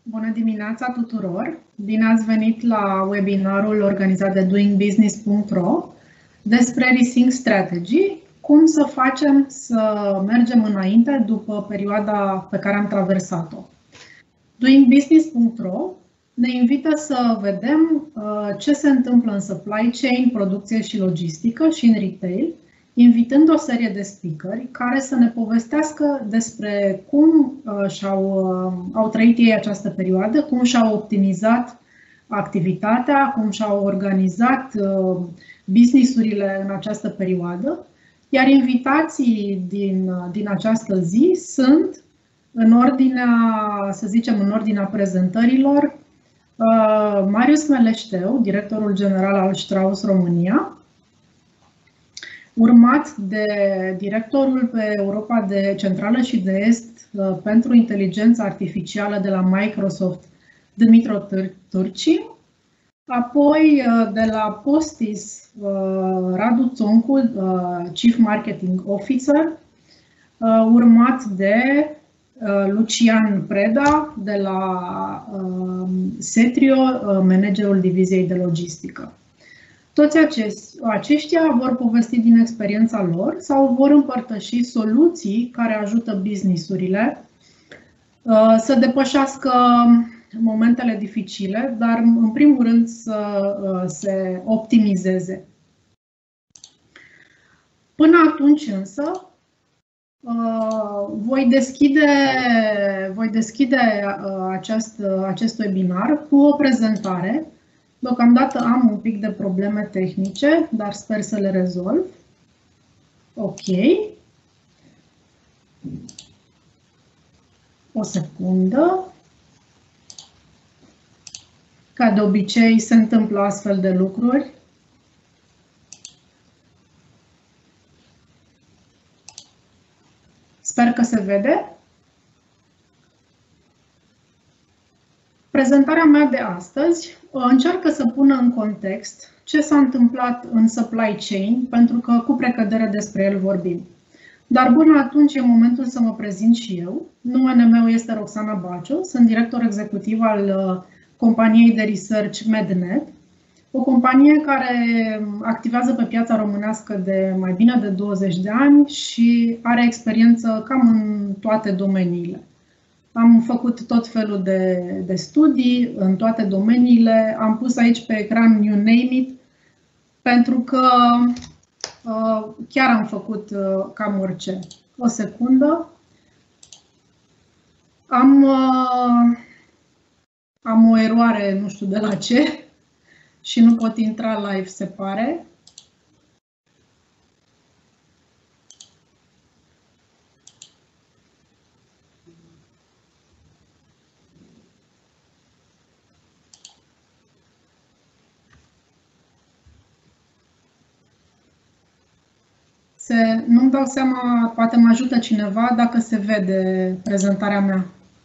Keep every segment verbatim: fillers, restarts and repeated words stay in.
Bună dimineața tuturor! Bine ați venit la webinarul organizat de doing business punct ro despre Rethink Strategy, cum să facem să mergem înainte după perioada pe care am traversat-o. doing business punct ro ne invită să vedem ce se întâmplă în supply chain, producție și logistică și în retail, invitând o serie de speakeri care să ne povestească despre cum și-au au trăit ei această perioadă, cum și-au optimizat activitatea, cum și-au organizat business-urile în această perioadă. Iar invitații din, din această zi sunt, în ordinea, să zicem, în ordinea prezentărilor, Marius Meleșteu, directorul general al Strauss România, urmat de directorul pe Europa de Centrală și de Est pentru Inteligența Artificială de la Microsoft, Dumitru Turci, apoi de la Postis, Radu Țoncu, Chief Marketing Officer, urmat de Lucian Preda de la Setrio, managerul diviziei de logistică. Toți aceștia vor povesti din experiența lor sau vor împărtăși soluții care ajută business-urile să depășească momentele dificile, dar în primul rând să se optimizeze. Până atunci însă, voi deschide, voi deschide acest, acest webinar cu o prezentare. Deocamdată am un pic de probleme tehnice, dar sper să le rezolv. Ok. O secundă. Ca de obicei se întâmplă astfel de lucruri. Sper că se vede. Prezentarea mea de astăzi încearcă să pună în context ce s-a întâmplat în supply chain, pentru că cu precădere despre el vorbim. Dar până atunci e momentul să mă prezint și eu. Numele meu este Roxana Baciu, sunt director executiv al companiei de research MedNet, o companie care activează pe piața românească de mai bine de douăzeci de ani și are experiență cam în toate domeniile. Am făcut tot felul de, de studii în toate domeniile, am pus aici pe ecran You Name It, pentru că uh, chiar am făcut uh, cam orice. O secundă. Am, uh, am o eroare, nu știu de la ce, și nu pot intra live, se pare. Nu-mi dau seama, poate mă ajută cineva dacă se vede prezentarea mea.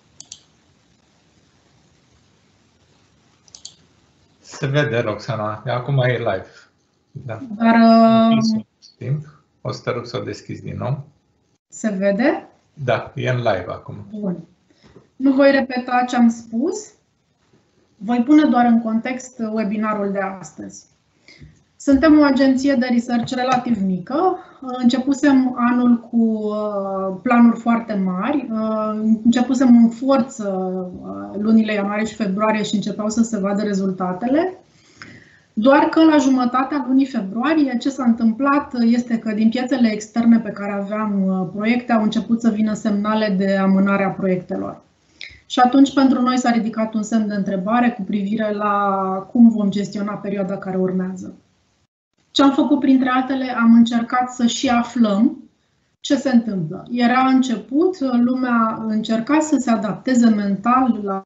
Se vede, Roxana. Acum e live. Da. Dar timp. O să te rog să o deschizi din nou. Se vede? Da, e în live acum. Bun. Nu voi repeta ce am spus. Voi pune doar în context webinarul de astăzi. Suntem o agenție de research relativ mică. Începusem anul cu planuri foarte mari. Începusem în forță lunile ianuarie și februarie și începeau să se vadă rezultatele. Doar că la jumătatea lunii februarie ce s-a întâmplat este că din piețele externe pe care aveam proiecte au început să vină semnale de amânare a proiectelor. Și atunci pentru noi s-a ridicat un semn de întrebare cu privire la cum vom gestiona perioada care urmează. Ce am făcut, printre altele, am încercat să și aflăm ce se întâmplă. Era început, lumea încerca să se adapteze mental la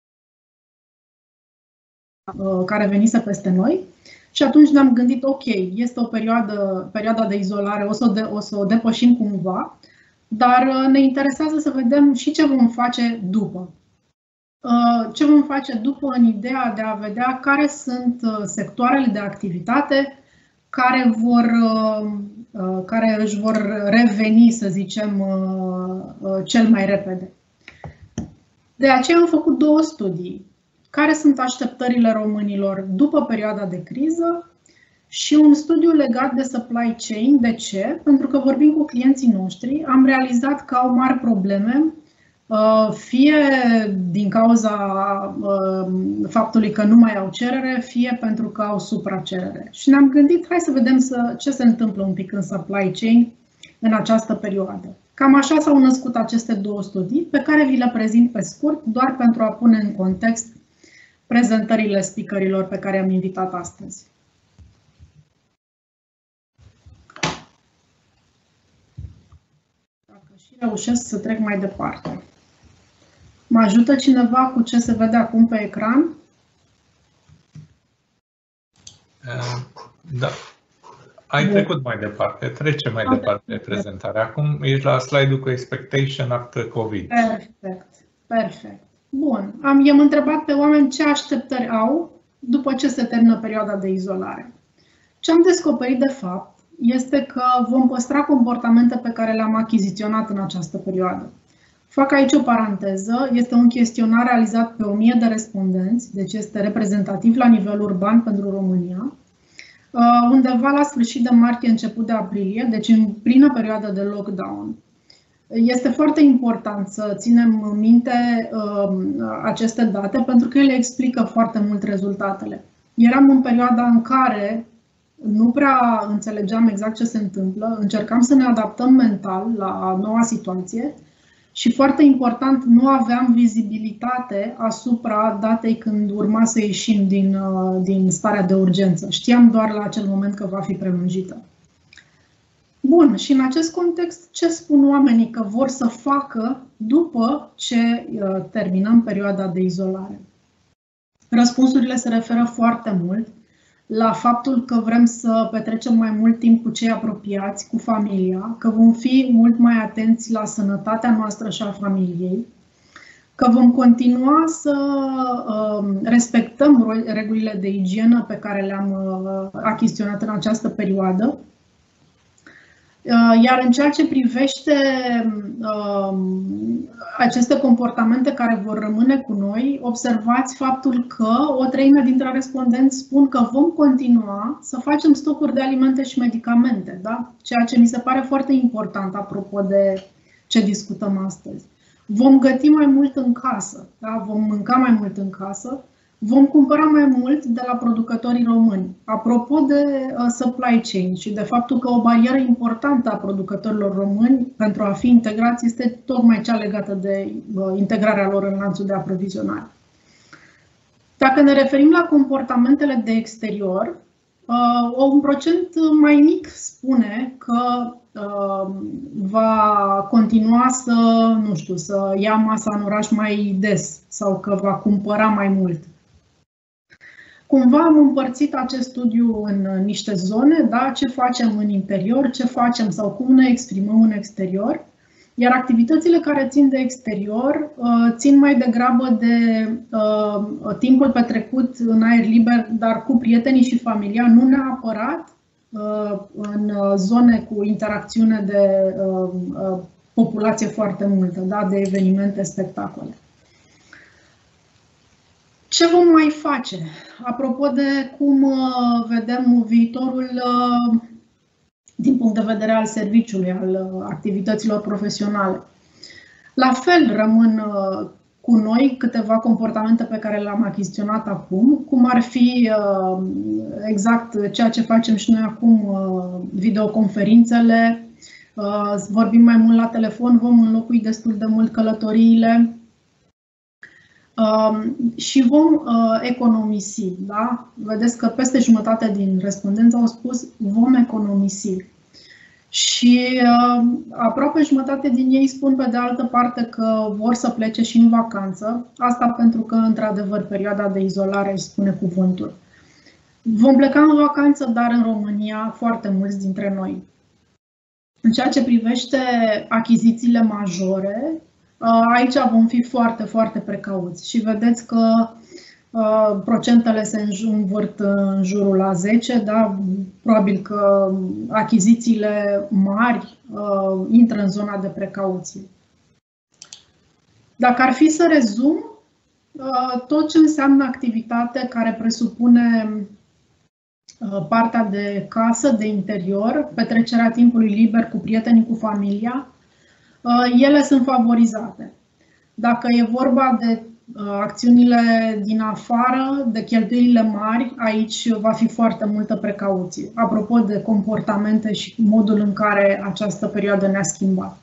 care venise peste noi și atunci ne-am gândit, ok, este o perioadă, perioada de izolare, o să, o de, o să o depășim cumva, dar ne interesează să vedem și ce vom face după. Ce vom face după în ideea de a vedea care sunt sectoarele de activitate care, vor, care își vor reveni, să zicem, cel mai repede. De aceea am făcut două studii. Care sunt așteptările românilor după perioada de criză și un studiu legat de supply chain. De ce? Pentru că vorbim cu clienții noștri, am realizat că au mari probleme, fie din cauza faptului că nu mai au cerere, fie pentru că au supracerere. Și ne-am gândit, hai să vedem să, ce se întâmplă un pic în supply chain în această perioadă. Cam așa s-au născut aceste două studii, pe care vi le prezint pe scurt, doar pentru a pune în context prezentările speakerilor pe care am invitat astăzi. Dacă și reușesc să trec mai departe. Mă ajută cineva cu ce se vede acum pe ecran? Uh, da. Ai trecut mai departe, trece mai okay. departe prezentarea. Acum ești la slide-ul cu expectation after COVID. Perfect, perfect. Bun, am, i-am întrebat pe oameni ce așteptări au după ce se termină perioada de izolare. Ce am descoperit de fapt este că vom păstra comportamente pe care le-am achiziționat în această perioadă. Fac aici o paranteză, este un chestionar realizat pe o mie de respondenți, deci este reprezentativ la nivel urban pentru România. Undeva la sfârșit de martie, început de aprilie, deci în plină perioadă de lockdown. Este foarte important să ținem minte aceste date pentru că ele explică foarte mult rezultatele. Eram în perioada în care nu prea înțelegeam exact ce se întâmplă, încercam să ne adaptăm mental la noua situație și, foarte important, nu aveam vizibilitate asupra datei când urma să ieșim din, din starea de urgență. Știam doar la acel moment că va fi prelungită. Bun, și în acest context, ce spun oamenii că vor să facă după ce terminăm perioada de izolare? Răspunsurile se referă foarte mult la faptul că vrem să petrecem mai mult timp cu cei apropiați, cu familia, că vom fi mult mai atenți la sănătatea noastră și a familiei, că vom continua să respectăm regulile de igienă pe care le-am achiziționat în această perioadă. Iar în ceea ce privește uh, aceste comportamente care vor rămâne cu noi, observați faptul că o treime dintre respondenți spun că vom continua să facem stocuri de alimente și medicamente, da? Ceea ce mi se pare foarte important apropo de ce discutăm astăzi. Vom găti mai mult în casă, da? Vom mânca mai mult în casă. Vom cumpăra mai mult de la producătorii români. Apropo de supply chain și de faptul că o barieră importantă a producătorilor români pentru a fi integrați este tocmai cea legată de integrarea lor în lanțul de aprovizionare. Dacă ne referim la comportamentele de exterior, un procent mai mic spune că va continua să, nu știu, să ia masa în oraș mai des sau că va cumpăra mai mult. Cumva am împărțit acest studiu în niște zone, da? Ce facem în interior, ce facem sau cum ne exprimăm în exterior. Iar activitățile care țin de exterior țin mai degrabă de uh, timpul petrecut în aer liber, dar cu prietenii și familia, nu neapărat uh, în zone cu interacțiune de uh, uh, populație foarte multă, da? De evenimente, spectacole. Ce vom mai face? Apropo de cum vedem viitorul din punct de vedere al serviciului, al activităților profesionale. La fel rămân cu noi câteva comportamente pe care le-am achiziționat acum, cum ar fi exact ceea ce facem și noi acum, videoconferințele, vorbim mai mult la telefon, vom înlocui destul de mult călătoriile. Uh, și vom uh, economisi, da? Vedeți că peste jumătate din respondenți au spus vom economisi. Și uh, aproape jumătate din ei spun pe de altă parte că vor să plece și în vacanță. Asta pentru că, într-adevăr, perioada de izolare își spune cuvântul. Vom pleca în vacanță, dar în România foarte mulți dintre noi. În ceea ce privește achizițiile majore, aici vom fi foarte, foarte precauți și vedeți că uh, procentele se învârt în jurul la zece, da? Probabil că achizițiile mari uh, intră în zona de precauție. Dacă ar fi să rezum, tot ce înseamnă activitate care presupune partea de casă, de interior, petrecerea timpului liber cu prietenii, cu familia, ele sunt favorizate. Dacă e vorba de acțiunile din afară, de cheltuielile mari, aici va fi foarte multă precauție. Apropo de comportamente și modul în care această perioadă ne-a schimbat.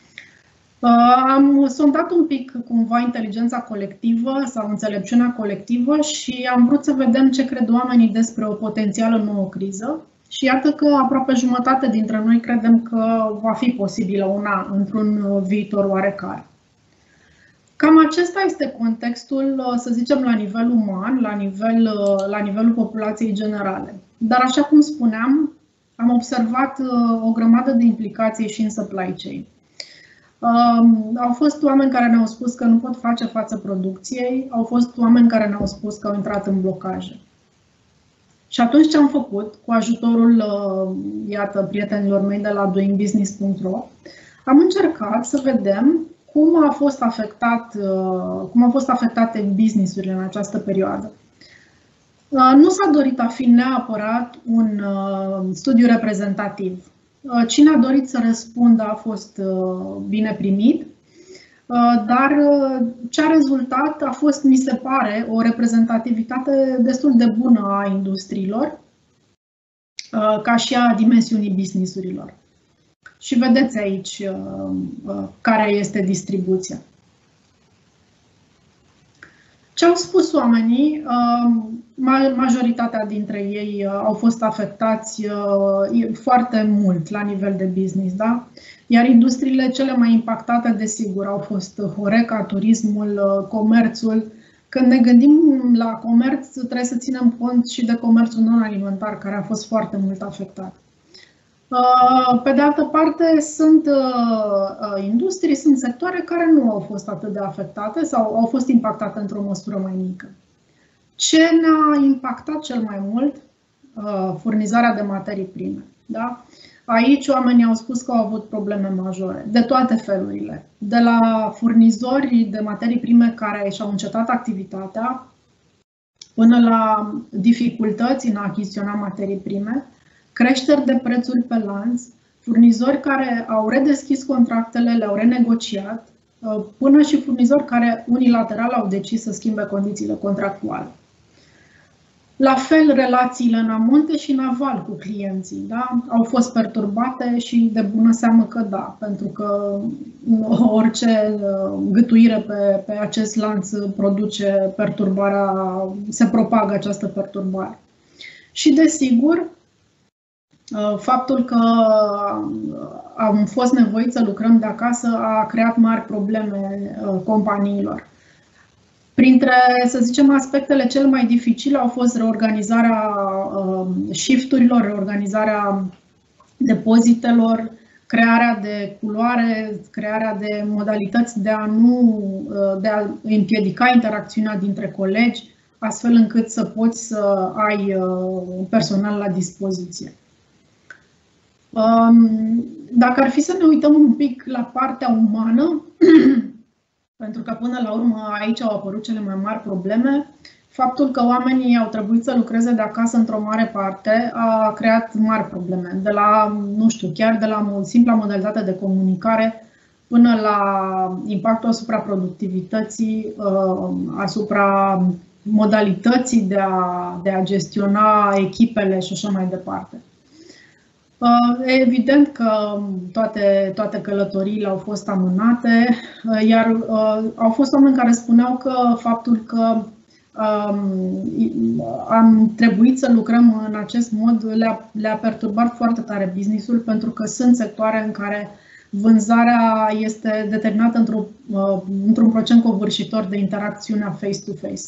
Am sondat un pic cumva inteligența colectivă sau înțelepciunea colectivă și am vrut să vedem ce cred oamenii despre o potențială nouă criză. Și iată că aproape jumătate dintre noi credem că va fi posibilă una într-un viitor oarecare. Cam acesta este contextul, să zicem, la nivel uman, la, nivel, la nivelul populației generale. Dar, așa cum spuneam, am observat o grămadă de implicații și în supply chain. Au fost oameni care ne-au spus că nu pot face față producției, au fost oameni care ne-au spus că au intrat în blocaje. Și atunci ce am făcut, cu ajutorul, iată, prietenilor mei de la doing business punct ro, am încercat să vedem cum a fost afectat, cum au fost afectate business-urile în această perioadă. Nu s-a dorit a fi neapărat un studiu reprezentativ. Cine a dorit să răspundă a fost bine primit, dar ce a rezultat a fost, mi se pare, o reprezentativitate destul de bună a industriilor, ca și a dimensiunii business-urilor. Și vedeți aici care este distribuția. Ce au spus oamenii? Majoritatea dintre ei au fost afectați foarte mult la nivel de business, da? Iar industriile cele mai impactate, desigur, au fost Horeca, turismul, comerțul. Când ne gândim la comerț, trebuie să ținem cont și de comerțul non-alimentar, care a fost foarte mult afectat. Pe de altă parte, sunt industrii, sunt sectoare care nu au fost atât de afectate sau au fost impactate într-o măsură mai mică. Ce ne-a impactat cel mai mult? Furnizarea de materii prime. Da? Aici oamenii au spus că au avut probleme majore, de toate felurile. De la furnizori de materii prime care și-au încetat activitatea, până la dificultăți în a achiziționa materii prime, creșteri de prețuri pe lanț, furnizori care au redeschis contractele, le-au renegociat, până și furnizori care unilateral au decis să schimbe condițiile contractuale. La fel, relațiile în amonte și în aval cu clienții, da? Au fost perturbate și de bună seamă că da, pentru că orice gâtuire pe, pe acest lanț produce perturbarea, se propagă această perturbare. Și desigur, faptul că am fost nevoiți să lucrăm de acasă a creat mari probleme companiilor. Printre, să zicem, aspectele cele mai dificile au fost reorganizarea shift-urilor, reorganizarea depozitelor, crearea de culoare, crearea de modalități de a nu de a împiedica interacțiunea dintre colegi, astfel încât să poți să ai personal la dispoziție. Dacă ar fi să ne uităm un pic la partea umană, pentru că până la urmă aici au apărut cele mai mari probleme, faptul că oamenii au trebuit să lucreze de acasă într-o mare parte a creat mari probleme, de la, nu știu, chiar de la simpla modalitate de comunicare până la impactul asupra productivității, asupra modalității de a, de a gestiona echipele și așa mai departe. Evident că toate, toate călătoriile au fost amânate, iar au fost oameni care spuneau că faptul că am trebuit să lucrăm în acest mod le-a, le-a perturbat foarte tare business-ul, pentru că sunt sectoare în care vânzarea este determinată într-un într-un procent covârșitor de interacțiunea face-to-face.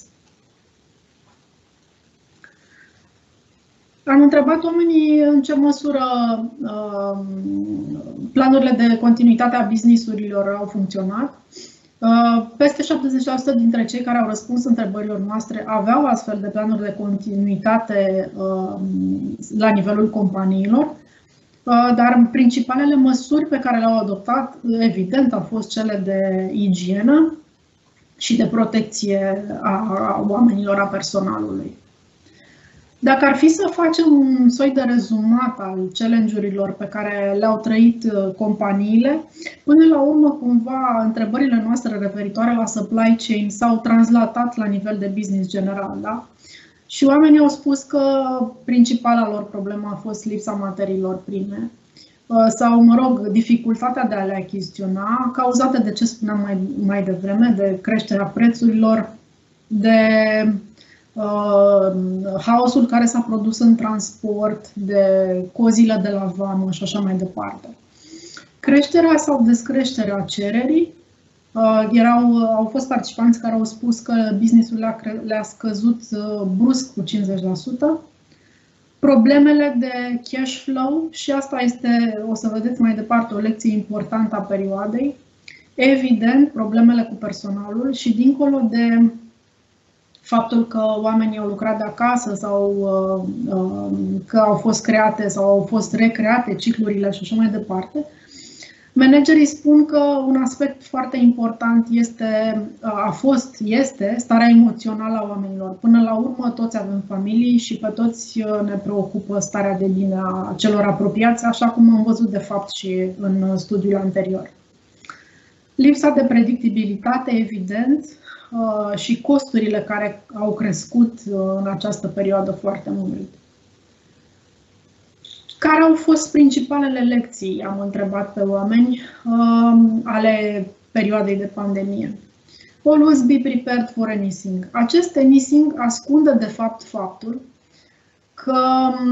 Am întrebat oamenii în ce măsură uh, planurile de continuitate a business-urilor au funcționat. Uh, peste șaptezeci la sută dintre cei care au răspuns întrebărilor noastre aveau astfel de planuri de continuitate uh, la nivelul companiilor, uh, dar principalele măsuri pe care le-au adoptat, evident, au fost cele de igienă, și de protecție a oamenilor, a personalului. Dacă ar fi să facem un soi de rezumat al challenge-urilor pe care le-au trăit companiile, până la urmă, cumva, întrebările noastre referitoare la supply chain s-au translatat la nivel de business general, da? Și oamenii au spus că principala lor problemă a fost lipsa materiilor prime sau, mă rog, dificultatea de a le achiziționa, cauzată de ce spuneam mai, mai devreme, de creșterea prețurilor, de uh, haosul care s-a produs în transport, de cozile de la vamă și așa mai departe. Creșterea sau descreșterea cererii. Uh, erau, au fost participanți care au spus că business-ul le-a, le-a scăzut uh, brusc cu cincizeci la sută. Problemele de cash flow, și asta este, o să vedeți mai departe, o lecție importantă a perioadei. Evident, problemele cu personalul și dincolo de faptul că oamenii au lucrat de acasă sau uh, uh, că au fost create sau au fost recreate ciclurile și așa mai departe, managerii spun că un aspect foarte important este, a fost, este starea emoțională a oamenilor. Până la urmă, toți avem familii și pe toți ne preocupă starea de bine a celor apropiați, așa cum am văzut de fapt și în studiul anterior. Lipsa de predictibilitate, evident, și costurile care au crescut în această perioadă foarte mult. Care au fost principalele lecții, am întrebat pe oameni, ale perioadei de pandemie? Always be prepared for anything. Acest anything ascunde de fapt faptul că,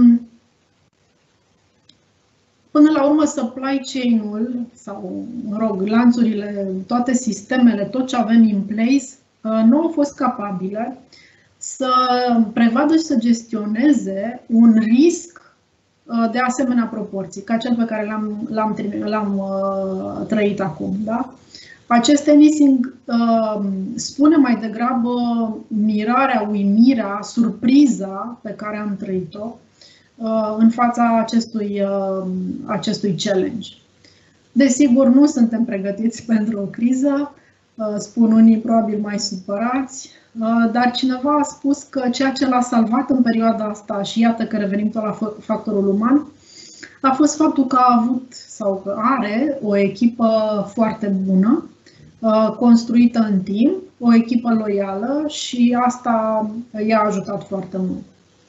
până la urmă, supply chain-ul sau, mă rog, lanțurile, toate sistemele, tot ce avem in place, nu au fost capabile să prevadă și să gestioneze un risc de asemenea proporții, ca cel pe care l-am, l-am, l-am uh, trăit acum. Da? Acest anything uh, spune mai degrabă mirarea, uimirea, surpriza pe care am trăit-o uh, în fața acestui, uh, acestui challenge. Desigur, nu suntem pregătiți pentru o criză, uh, spun unii probabil mai supărați, dar cineva a spus că ceea ce l-a salvat în perioada asta, și iată că revenim tot la factorul uman, a fost faptul că a avut sau că are o echipă foarte bună, construită în timp, o echipă loială și asta i-a ajutat foarte mult.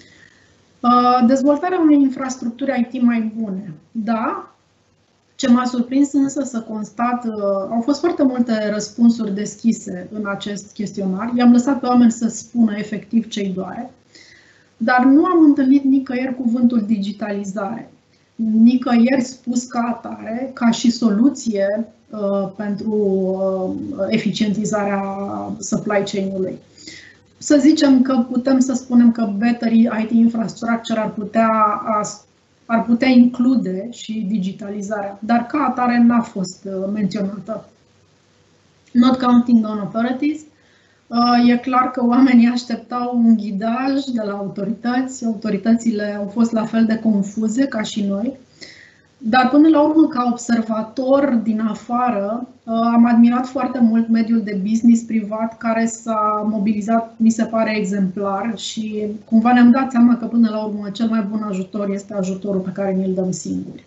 Dezvoltarea unei infrastructuri I T mai bune. Da, ce m-a surprins însă să constat, au fost foarte multe răspunsuri deschise în acest chestionar. I-am lăsat pe oameni să spună efectiv ce-i doare, dar nu am întâlnit nicăieri cuvântul digitalizare. Nicăieri spus ca atare, ca și soluție uh, pentru uh, eficientizarea supply chain-ului. Să zicem că putem să spunem că better I T infrastructure ar putea ar putea include și digitalizarea, dar ca atare n-a fost menționată. Not counting non-authorities, e clar că oamenii așteptau un ghidaj de la autorități, autoritățile au fost la fel de confuze ca și noi, dar până la urmă, ca observator din afară, am admirat foarte mult mediul de business privat care s-a mobilizat, mi se pare, exemplar și cumva ne-am dat seama că până la urmă cel mai bun ajutor este ajutorul pe care ni-l dăm singuri.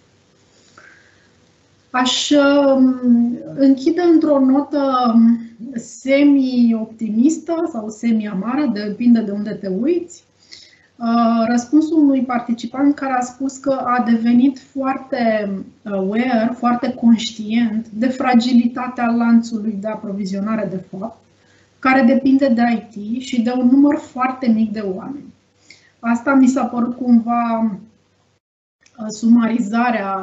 Aș închide într-o notă semi-optimistă sau semi-amară, depinde de unde te uiți. Răspunsul unui participant care a spus că a devenit foarte aware, foarte conștient de fragilitatea lanțului de aprovizionare, de fapt, care depinde de I T și de un număr foarte mic de oameni. Asta mi s-a părut cumva sumarizarea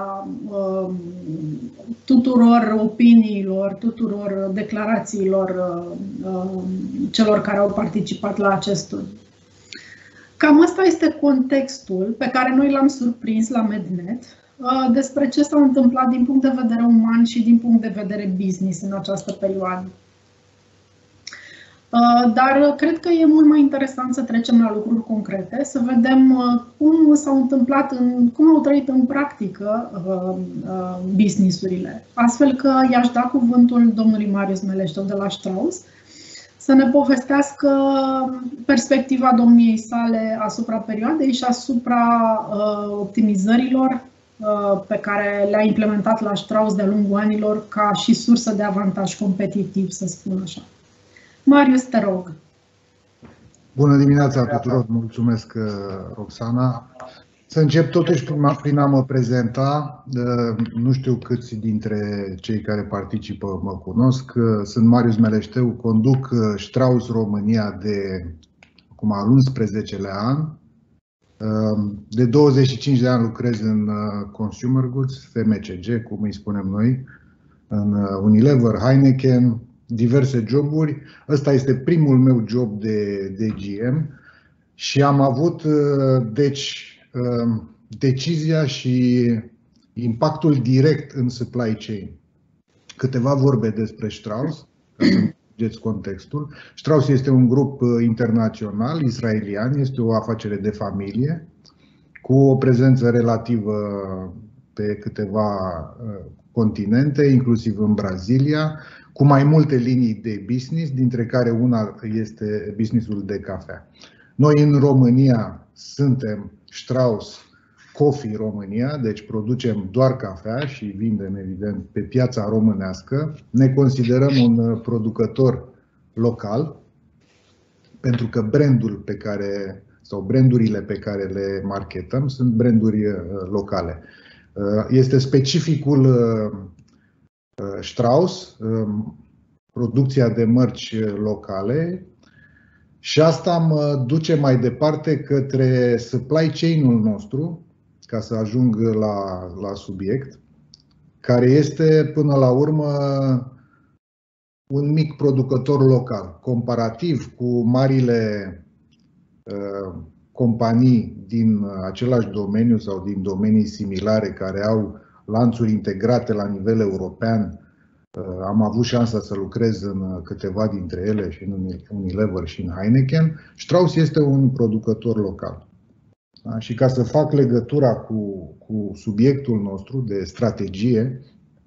tuturor opiniilor, tuturor declarațiilor celor care au participat la acest studiu. Cam asta este contextul pe care noi l-am surprins la MedNet despre ce s-a întâmplat din punct de vedere uman și din punct de vedere business în această perioadă. Dar cred că e mult mai interesant să trecem la lucruri concrete, să vedem cum s-au întâmplat, în, cum au trăit în practică business-urile. Astfel că i-aș da cuvântul domnului Marius Meleșteu de la Strauss, să ne povestească perspectiva domniei sale asupra perioadei și asupra uh, optimizărilor uh, pe care le-a implementat la Strauss de-a lungul anilor ca și sursă de avantaj competitiv, să spun așa. Marius, te rog. Bună dimineața tuturor, mulțumesc, Roxana. Să încep totuși prin a mă prezenta. Nu știu câți dintre cei care participă mă cunosc. Sunt Marius Meleșteu, conduc Strauss România de acum al unsprezecelea an. De douăzeci și cinci de ani lucrez în Consumer Goods, F M C G, cum îi spunem noi, în Unilever, Heineken, diverse joburi. Ăsta este primul meu job de, de G M și am avut, deci, decizia și impactul direct în supply chain. Câteva vorbe despre Strauss, ca să înțelegeți contextul. Strauss este un grup internațional, israelian, este o afacere de familie, cu o prezență relativă pe câteva continente, inclusiv în Brazilia, cu mai multe linii de business, dintre care una este businessul de cafea. Noi în România suntem Strauss Coffee România, deci producem doar cafea și vindem evident pe piața românească. Ne considerăm un producător local, pentru că brandul pe care, sau brandurile pe care le marketăm sunt branduri locale. Este specificul Strauss, producția de mărci locale, și asta mă duce mai departe către supply chain-ul nostru, ca să ajung la, la subiect, care este până la urmă un mic producător local, comparativ cu marile uh, companii din același domeniu sau din domenii similare care au lanțuri integrate la nivel european. Am avut șansa să lucrez în câteva dintre ele, și în Unilever și în Heineken. Strauss este un producător local. Da? Și ca să fac legătura cu, cu subiectul nostru de strategie,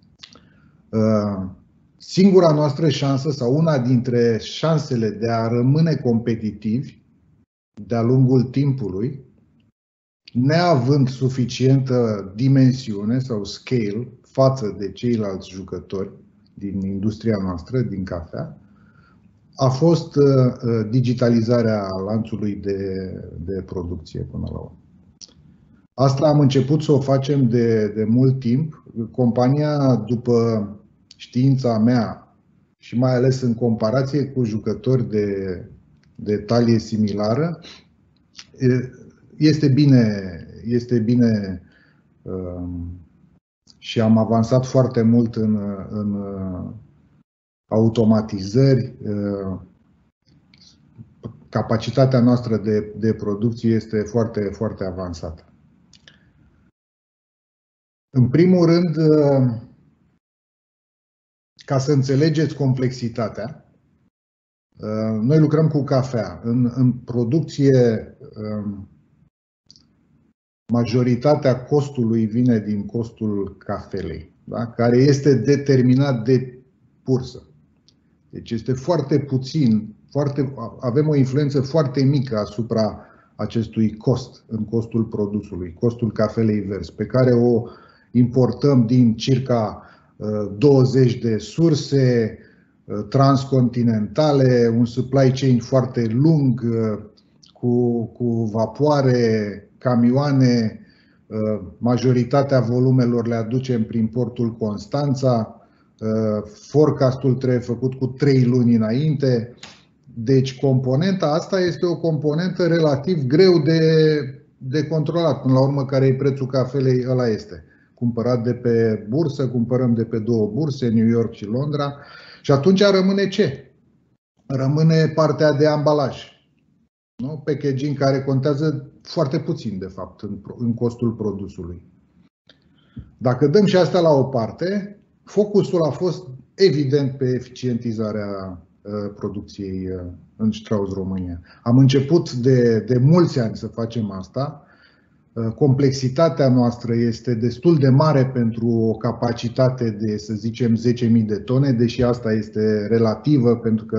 singura noastră șansă sau una dintre șansele de a rămâne competitivi de-a lungul timpului, neavând suficientă dimensiune sau scale față de ceilalți jucători din industria noastră, din cafea, a fost digitalizarea lanțului de, de producție până la urmă. Asta am început să o facem de, de mult timp. Compania, după știința mea și mai ales în comparație cu jucători de, de talie similară, este bine, este bine um, și am avansat foarte mult în, în automatizări. Capacitatea noastră de, de producție este foarte, foarte avansată. În primul rând, ca să înțelegeți complexitatea, noi lucrăm cu cafea. În, în producție, majoritatea costului vine din costul cafelei, da? Care este determinat de bursă. Deci este foarte puțin, foarte, avem o influență foarte mică asupra acestui cost, în costul produsului, costul cafelei verzi, pe care o importăm din circa douăzeci de surse transcontinentale, un supply chain foarte lung, cu, cu vapoare, camioane. Majoritatea volumelor le aducem prin portul Constanța. Forecastul trebuie făcut cu trei luni înainte. Deci componenta asta este o componentă relativ greu de, de controlat. Până la urmă, care e prețul cafelei, ăla este. Cumpărat de pe bursă, cumpărăm de pe două burse, New York și Londra. Și atunci rămâne ce? Rămâne partea de ambalaj. Nu? Packaging, care contează foarte puțin, de fapt, în, în costul produsului. Dacă dăm și asta la o parte, focusul a fost evident pe eficientizarea uh, producției uh, în Strauss România. Am început de, de mulți ani să facem asta. Uh, complexitatea noastră este destul de mare pentru o capacitate de, să zicem, zece mii de tone, deși asta este relativă, pentru că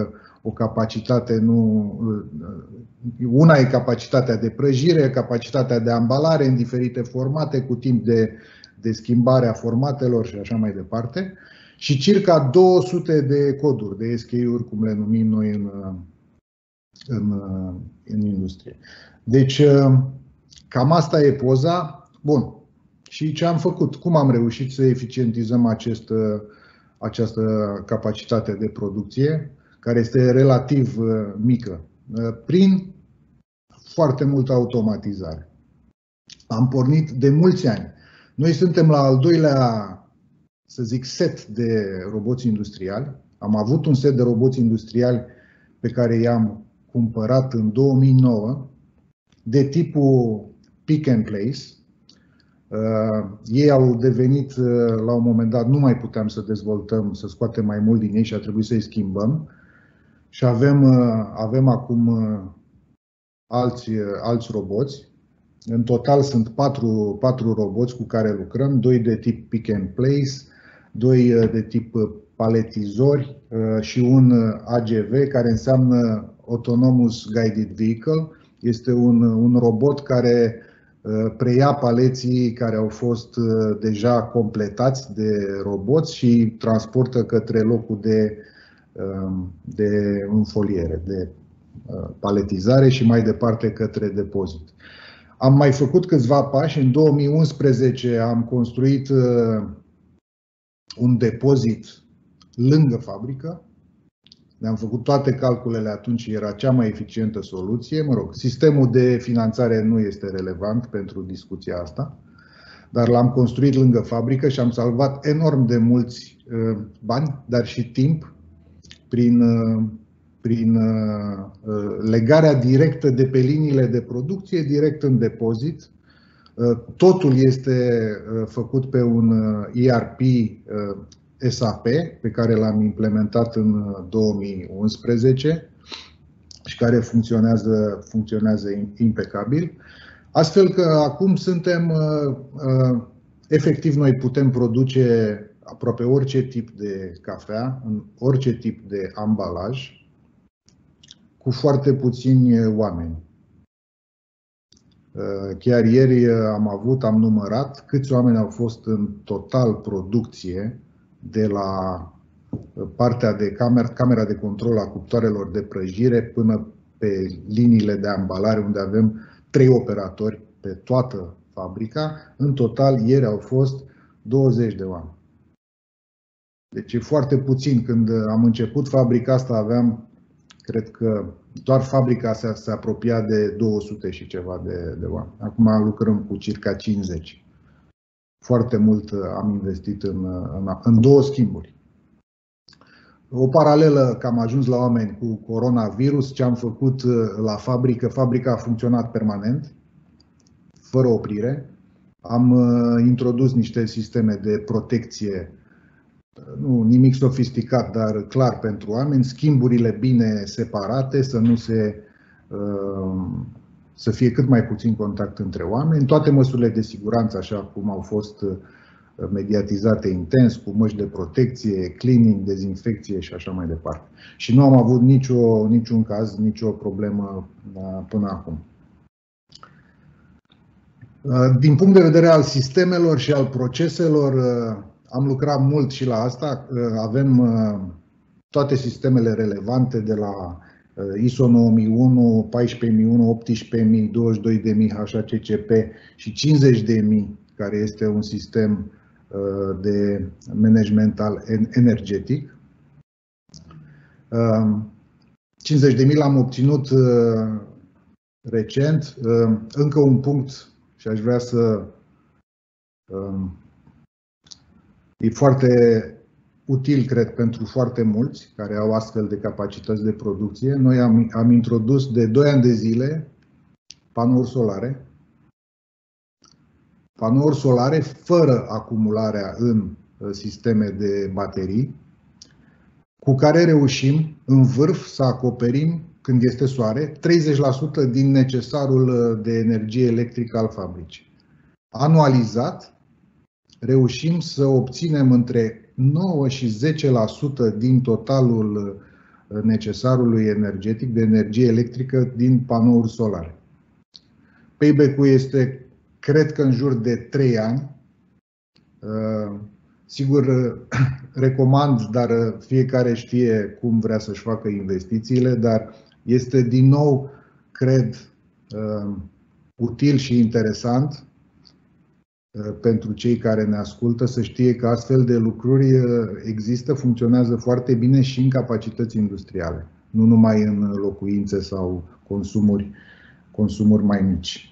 o capacitate, nu, una e capacitatea de prăjire, capacitatea de ambalare în diferite formate, cu timp de, de schimbare a formatelor și așa mai departe, și circa două sute de coduri, de S K U-uri, cum le numim noi în, în, în industrie. Deci, cam asta e poza. Bun. Și ce am făcut? Cum am reușit să eficientizăm acest, această capacitate de producție, care este relativ mică? Prin foarte multă automatizare. Am pornit de mulți ani. Noi suntem la al doilea, să zic, set de roboți industriali. Am avut un set de roboți industriali pe care i-am cumpărat în două mii nouă, de tipul pick and place. Uh, ei au devenit, uh, la un moment dat, nu mai puteam să dezvoltăm, să scoatem mai mult din ei și a trebuit să-i schimbăm. Și avem, uh, avem acum uh, alți, uh, alți roboți. În total sunt patru, patru roboți cu care lucrăm, doi de tip pick and place, doi uh, de tip paletizori uh, și un A G V, care înseamnă Autonomous Guided Vehicle. Este un, un robot care preia paleții care au fost deja completați de roboți și transportă către locul de, de înfoliere, de paletizare și mai departe către depozit. Am mai făcut câțiva pași. În două mii unsprezece am construit un depozit lângă fabrică. Ne-am făcut toate calculele atunci, era cea mai eficientă soluție. Mă rog, sistemul de finanțare nu este relevant pentru discuția asta, dar l-am construit lângă fabrică și am salvat enorm de mulți bani, dar și timp, prin, prin legarea directă de pe liniile de producție, direct în depozit. Totul este făcut pe un E R P S A P, pe care l-am implementat în două mii unsprezece și care funcționează, funcționează impecabil. Astfel că acum suntem, efectiv, noi putem produce aproape orice tip de cafea, în orice tip de ambalaj, cu foarte puțini oameni. Chiar ieri am avut, am numărat câți oameni au fost în total producție, de la partea de cameră, camera de control a cuptoarelor de prăjire până pe liniile de ambalare, unde avem trei operatori pe toată fabrica. În total, ieri au fost douăzeci de oameni. Deci e foarte puțin. Când am început fabrica asta, aveam, cred că doar fabrica se, se apropia de două sute și ceva de, de oameni. Acum lucrăm cu circa cincizeci. Foarte mult am investit în, în, în două schimburi. O paralelă, că am ajuns la oameni cu coronavirus, ce am făcut la fabrică, fabrica a funcționat permanent, fără oprire. Am introdus niște sisteme de protecție, nu nimic sofisticat, dar clar pentru oameni, schimburile bine separate, să nu se... să fie cât mai puțin contact între oameni, toate măsurile de siguranță, așa cum au fost mediatizate intens, cu măști de protecție, cleaning, dezinfecție și așa mai departe. Și nu am avut nicio, niciun caz, nicio problemă până acum. Din punct de vedere al sistemelor și al proceselor, am lucrat mult și la asta. Avem toate sistemele relevante, de la I S O nouă mii unu, paisprezece mii unu, optsprezece mii, douăzeci și doi de mii H A C C P și cincizeci de mii, care este un sistem de management energetic. cincizeci de mii l-am obținut recent. Încă un punct și aș vrea să... E foarte util, cred, pentru foarte mulți care au astfel de capacități de producție. Noi am, am introdus de doi ani de zile panouri solare. Panouri solare fără acumularea în sisteme de baterii, cu care reușim în vârf să acoperim, când este soare, treizeci la sută din necesarul de energie electrică al fabricii. Anualizat, reușim să obținem între nouă și zece la sută din totalul necesarului energetic, de energie electrică din panouri solare. Payback-ul este, cred că în jur de trei ani. Sigur, recomand, dar fiecare știe cum vrea să-și facă investițiile, dar este din nou, cred, util și interesant pentru cei care ne ascultă să știe că astfel de lucruri există, funcționează foarte bine și în capacități industriale, nu numai în locuințe sau consumuri, consumuri mai mici.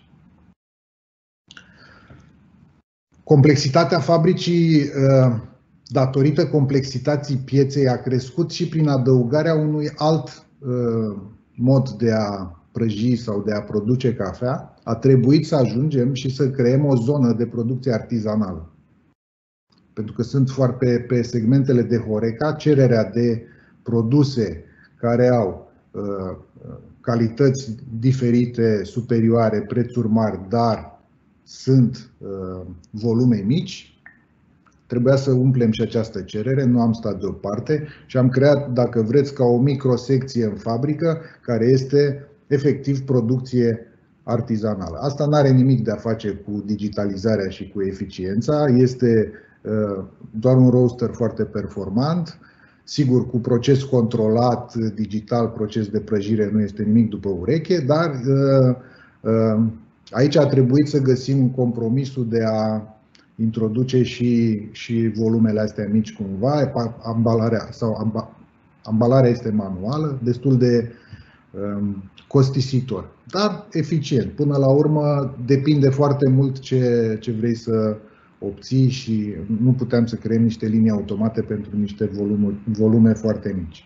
Complexitatea fabricii, datorită complexității pieței, a crescut și prin adăugarea unui alt mod de a prăji sau de a produce cafea. A trebuit să ajungem și să creăm o zonă de producție artizanală. Pentru că sunt foarte pe segmentele de Horeca, cererea de produse care au calități diferite, superioare, prețuri mari, dar sunt uh, volume mici, trebuia să umplem și această cerere, nu am stat deoparte și am creat, dacă vreți, ca o microsecție în fabrică care este efectiv producție artizanală. Asta nu are nimic de a face cu digitalizarea și cu eficiența, este uh, doar un roaster foarte performant, sigur cu proces controlat, digital, proces de prăjire nu este nimic după ureche, dar uh, uh, aici a trebuit să găsim compromisul de a introduce și, și volumele astea mici cumva. Ambalarea, sau amba, ambalarea este manuală, destul de um, costisitor, dar eficient. Până la urmă depinde foarte mult ce, ce vrei să obții și nu puteam să creăm niște linii automate pentru niște volume, volume foarte mici.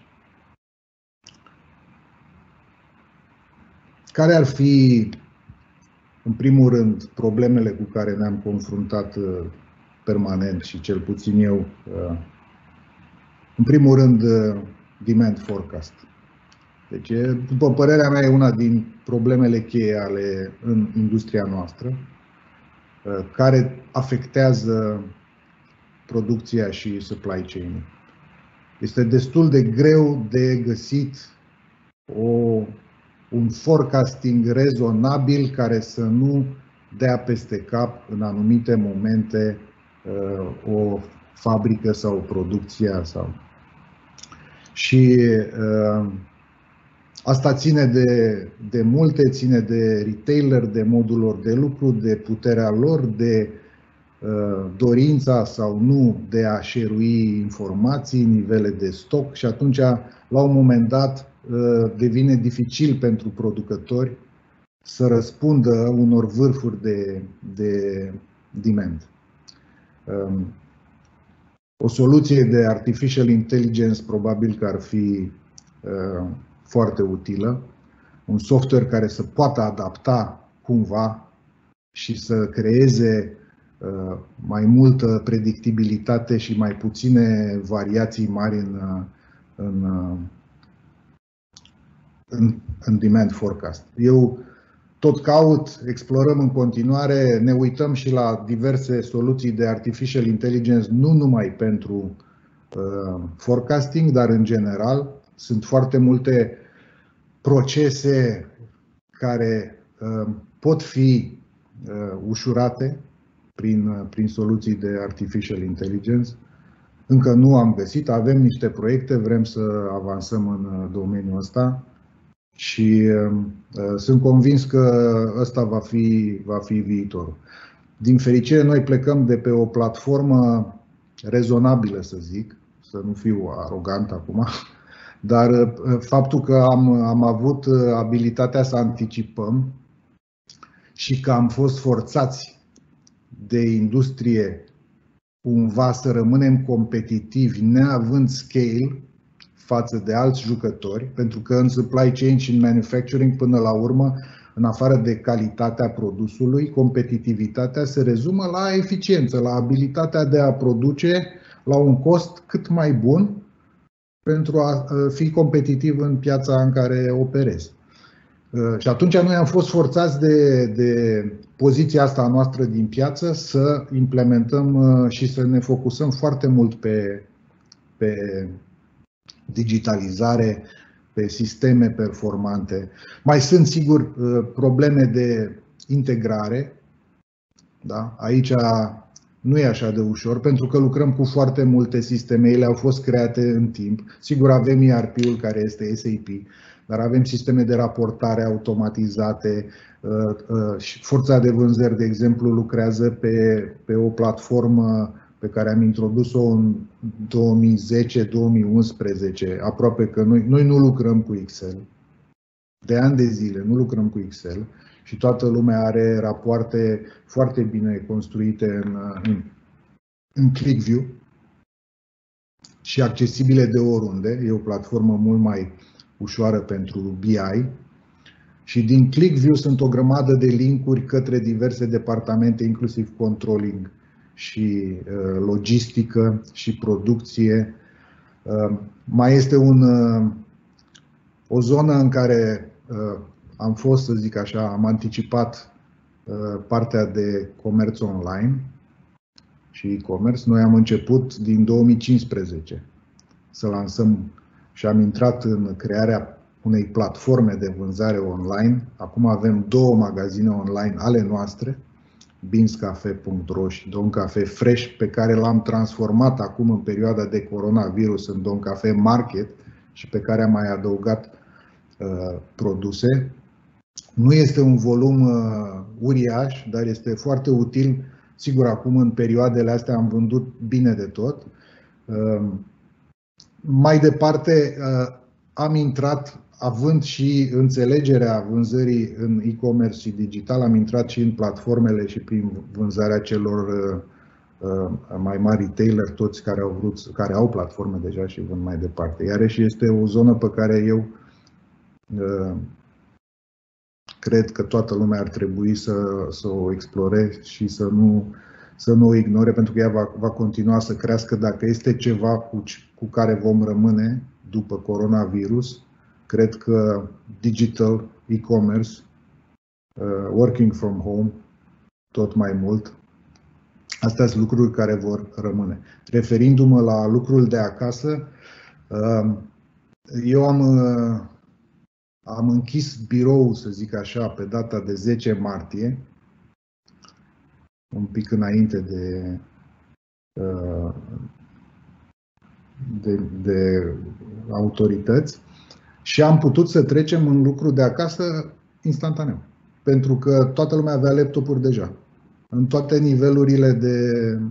Care ar fi, în primul rând, problemele cu care ne-am confruntat permanent și cel puțin eu? În primul rând, demand forecast. Deci, după părerea mea, e una din problemele cheie ale în industria noastră, care afectează producția și supply chain-ul. Este destul de greu de găsit o un forecasting rezonabil care să nu dea peste cap în anumite momente o fabrică sau o producție. Sau... Și uh, asta ține de, de multe, ține de retailer, de modul lor de lucru, de puterea lor, de uh, dorința sau nu de a șerui informații, nivele de stoc și atunci, la un moment dat, devine dificil pentru producători să răspundă unor vârfuri de, de demand. O soluție de artificial intelligence probabil că ar fi foarte utilă, un software care să poată adapta cumva și să creeze mai multă predictibilitate și mai puține variații mari în, în În, în demand forecast. Eu tot caut, explorăm în continuare, ne uităm și la diverse soluții de artificial intelligence, nu numai pentru uh, forecasting, dar în general. Sunt foarte multe procese care uh, pot fi uh, ușurate prin, uh, prin soluții de artificial intelligence. Încă nu am găsit, avem niște proiecte, vrem să avansăm în domeniul ăsta. Și uh, sunt convins că ăsta va fi, va fi viitorul. Din fericire, noi plecăm de pe o platformă rezonabilă, să zic, să nu fiu arogant acum, dar uh, faptul că am, am avut abilitatea să anticipăm și că am fost forțați de industrie cumva să rămânem competitivi neavând scale față de alți jucători, pentru că în supply chain și în manufacturing, până la urmă, în afară de calitatea produsului, competitivitatea se rezumă la eficiență, la abilitatea de a produce la un cost cât mai bun pentru a fi competitiv în piața în care operezi. Și atunci noi am fost forțați de, de poziția asta a noastră din piață să implementăm și să ne focusăm foarte mult pe, pe digitalizare pe sisteme performante. Mai sunt, sigur, probleme de integrare. Da? Aici nu e așa de ușor, pentru că lucrăm cu foarte multe sisteme, ele au fost create în timp. Sigur, avem E R P-ul care este S A P, dar avem sisteme de raportare automatizate. Forța de vânzări, de exemplu, lucrează pe, pe o platformă pe care am introdus-o în două mii zece două mii unsprezece, aproape că noi, noi nu lucrăm cu Excel. De ani de zile nu lucrăm cu Excel și toată lumea are rapoarte foarte bine construite în, în, în ClickView și accesibile de oriunde. E o platformă mult mai ușoară pentru B I. Și din ClickView sunt o grămadă de linkuri către diverse departamente, inclusiv controlling și uh, logistică și producție. Uh, mai este un, uh, o zonă în care uh, am fost, să zic așa, am anticipat uh, partea de comerț online și e-commerce. Noi am început din două mii cincisprezece să lansăm și am intrat în crearea unei platforme de vânzare online. Acum avem două magazine online ale noastre, beans cafe punct ro și Don Cafe Fresh, pe care l-am transformat acum în perioada de coronavirus în Don Cafe Market și pe care am mai adăugat uh, produse. Nu este un volum uh, uriaș, dar este foarte util. Sigur, acum în perioadele astea am vândut bine de tot. Uh, mai departe, uh, am intrat, având și înțelegerea vânzării în e-commerce și digital, am intrat și în platformele și prin vânzarea celor uh, mai mari retailer, toți care au vrut, care au platforme deja și vând mai departe. Iarăși este o zonă pe care eu uh, cred că toată lumea ar trebui să, să o exploreze și să nu, să nu o ignore, pentru că ea va, va continua să crească. Dacă este ceva cu, cu care vom rămâne după coronavirus, cred că digital, e-commerce, uh, working from home, tot mai mult, astea sunt lucruri care vor rămâne. Referindu-mă la lucrul de acasă, uh, eu am, uh, am închis biroul, să zic așa, pe data de zece martie, un pic înainte de, uh, de, de autorități. Și am putut să trecem în lucru de acasă instantaneu. Pentru că toată lumea avea laptopuri deja. În toate nivelurile de...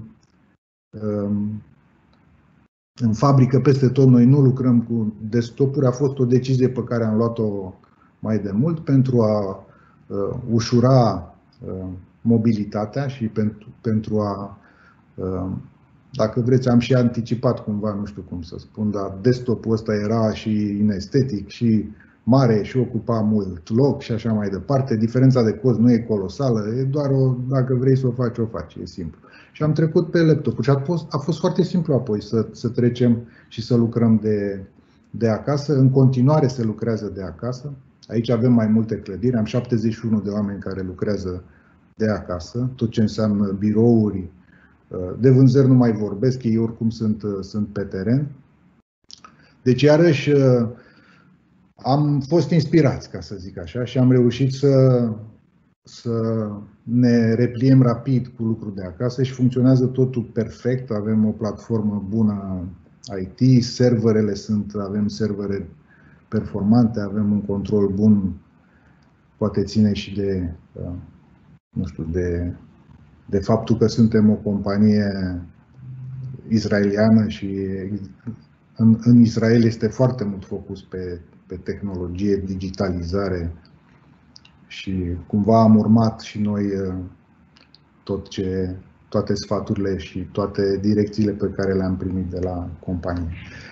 În fabrică, peste tot, noi nu lucrăm cu desktopuri. A fost o decizie pe care am luat-o mai de mult pentru a ușura mobilitatea și pentru, pentru a... Dacă vreți, am și anticipat cumva, nu știu cum să spun, dar desktop-ul ăsta era și inestetic și mare și ocupa mult loc și așa mai departe. Diferența de cost nu e colosală, e doar o, dacă vrei să o faci, o faci, e simplu. Și am trecut pe laptop și a fost, a fost foarte simplu apoi să, să trecem și să lucrăm de, de acasă. În continuare se lucrează de acasă. Aici avem mai multe clădiri, am șaptezeci și unu de oameni care lucrează de acasă, tot ce înseamnă birouri. De vânzări nu mai vorbesc, ei oricum sunt, sunt pe teren. Deci, iarăși, am fost inspirați, ca să zic așa, și am reușit să, să ne repliem rapid cu lucrul de acasă și funcționează totul perfect. Avem o platformă bună I T, serverele sunt, avem servere performante, avem un control bun, poate ține și de, nu știu, de... de faptul că suntem o companie israeliană și în, în Israel este foarte mult focus pe, pe tehnologie, digitalizare și cumva am urmat și noi tot ce, toate sfaturile și toate direcțiile pe care le-am primit de la companie.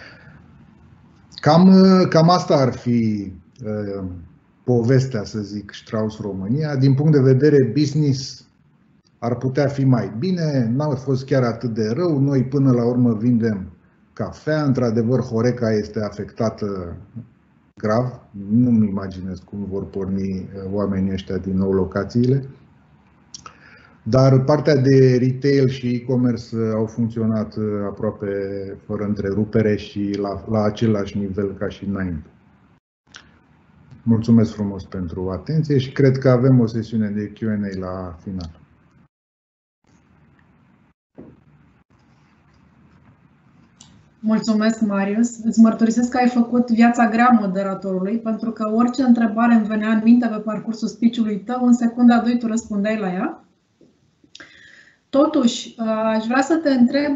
Cam, cam asta ar fi uh, povestea, să zic, Strauss România. Din punct de vedere business, ar putea fi mai bine, n-a fost chiar atât de rău. Noi până la urmă vindem cafea. Într-adevăr, Horeca este afectată grav. Nu-mi imaginez cum vor porni oamenii ăștia din nou locațiile. Dar partea de retail și e-commerce au funcționat aproape fără întrerupere și la, la același nivel ca și înainte. Mulțumesc frumos pentru atenție și cred că avem o sesiune de Q and A la final. Mulțumesc, Marius. Îți mărturisesc că ai făcut viața grea moderatorului, pentru că orice întrebare îmi venea în minte pe parcursul speech-ului tău, în secunda doi tu răspundeai la ea. Totuși, aș vrea să te întreb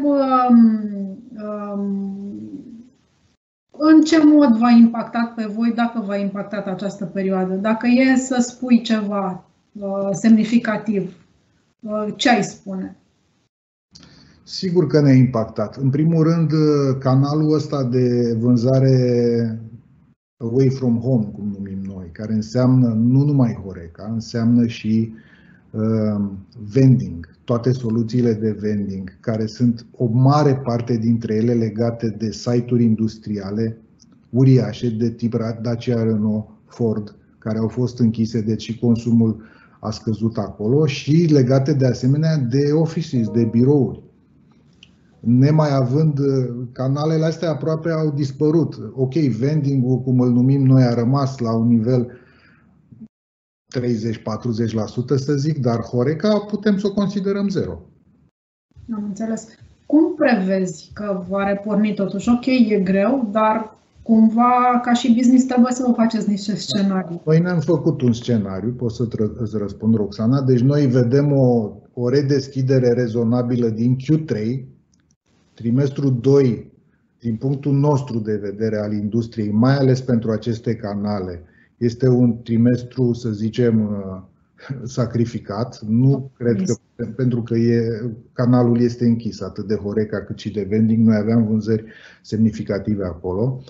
în ce mod v-a impactat pe voi, dacă v-a impactat această perioadă. Dacă e să spui ceva semnificativ, ce ai spune? Sigur că ne-a impactat. În primul rând, canalul ăsta de vânzare away from home, cum numim noi, care înseamnă nu numai Horeca, înseamnă și uh, vending, toate soluțiile de vending, care sunt o mare parte dintre ele legate de site-uri industriale uriașe de tip Dacia, Renault, Ford, care au fost închise, deci și consumul a scăzut acolo, și legate de asemenea de offices, de birouri. Nemai având, canalele astea aproape au dispărut. Ok, vending-ul, cum îl numim noi, a rămas la un nivel treizeci patruzeci la sută, să zic, dar Horeca putem să o considerăm zero. Am înțeles. Cum prevezi că va reporni totuși? Ok, e greu, dar cumva, ca și business, trebuie să vă faceți niște scenarii. Noi ne-am făcut un scenariu, pot să îți răspund, Roxana. Deci noi vedem o, o redeschidere rezonabilă din Q trei, trimestrul doi, din punctul nostru de vedere al industriei, mai ales pentru aceste canale, este un trimestru, să zicem, sacrificat. Nu cred că, pentru că e, canalul este închis, atât de Horeca cât și de vending. Noi aveam vânzări semnificative acolo.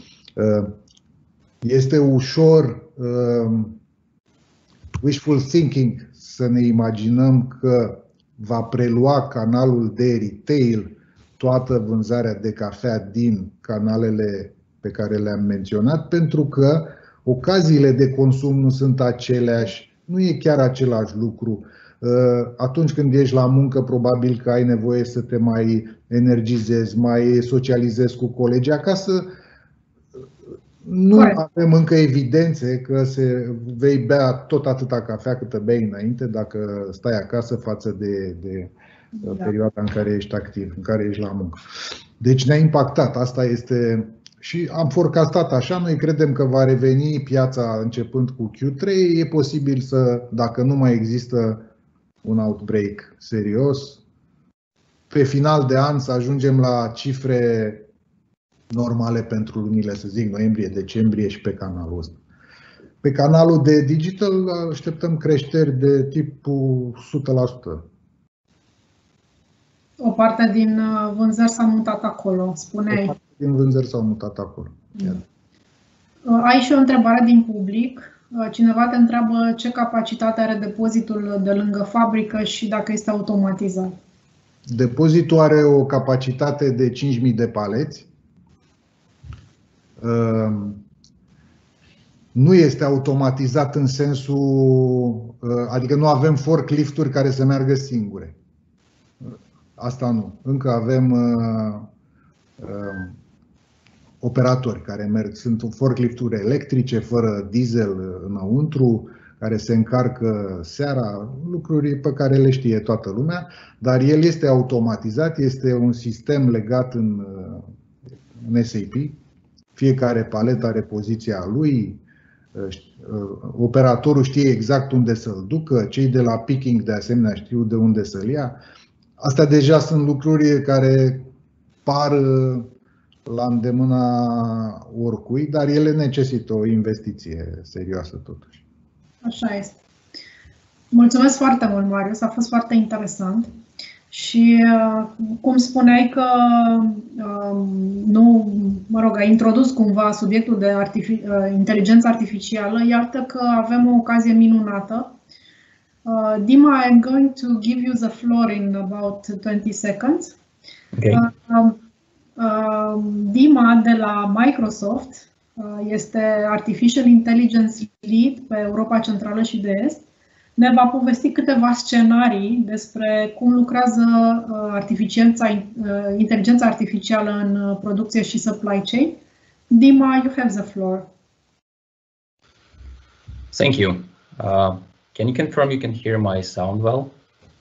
Este ușor wishful thinking să ne imaginăm că va prelua canalul de retail toată vânzarea de cafea din canalele pe care le-am menționat, pentru că ocaziile de consum nu sunt aceleași, nu e chiar același lucru. Atunci când ești la muncă, probabil că ai nevoie să te mai energizezi, mai socializezi cu colegii. Acasă nu avem încă evidențe că se vei bea tot atâta cafea cât beai înainte dacă stai acasă față de, de da. perioada în care ești activ, în care ești la muncă. Deci ne-a impactat. Asta este. Și am forecastat așa, noi credem că va reveni piața începând cu Q trei. E posibil să, dacă nu mai există un outbreak serios, pe final de an să ajungem la cifre normale pentru lunile, să zic, noiembrie, decembrie și pe canalul ăsta. Pe canalul de digital așteptăm creșteri de tipul o sută la sută. O parte din vânzări s-a mutat acolo, spuneai. O parte din vânzări s-au mutat acolo. Mm. Ai și o întrebare din public. Cineva te întreabă ce capacitate are depozitul de lângă fabrică și dacă este automatizat. Depozitul are o capacitate de cinci mii de paleți. Nu este automatizat în sensul, adică nu avem forklifturi care să meargă singure. Asta nu. Încă avem uh, uh, operatori care merg. Sunt forklifturi electrice, fără diesel înăuntru, care se încarcă seara, lucruri pe care le știe toată lumea, dar el este automatizat, este un sistem legat în, în S A P. Fiecare paletă are poziția lui, operatorul știe exact unde să-l ducă, cei de la picking de asemenea știu de unde să-l ia. Astea deja sunt lucruri care par la îndemâna oricui, dar ele necesită o investiție serioasă totuși. Așa este. Mulțumesc foarte mult, Marius, a fost foarte interesant. Și cum spuneai că nu, mă rog, ai introdus cumva subiectul de artific inteligență artificială, iată că avem o ocazie minunată. Uh, Dima, I'm going to give you the floor in about twenty seconds. Okay. Uh, uh, Dima de la Microsoft uh, este Artificial Intelligence Lead pe Europa Centrală și de Est. Ne va povesti câteva scenarii despre cum lucrează artificiența, inteligența artificială în producție și supply chain. Dima, you have the floor. Thank you. Uh, can you confirm you can hear my sound well?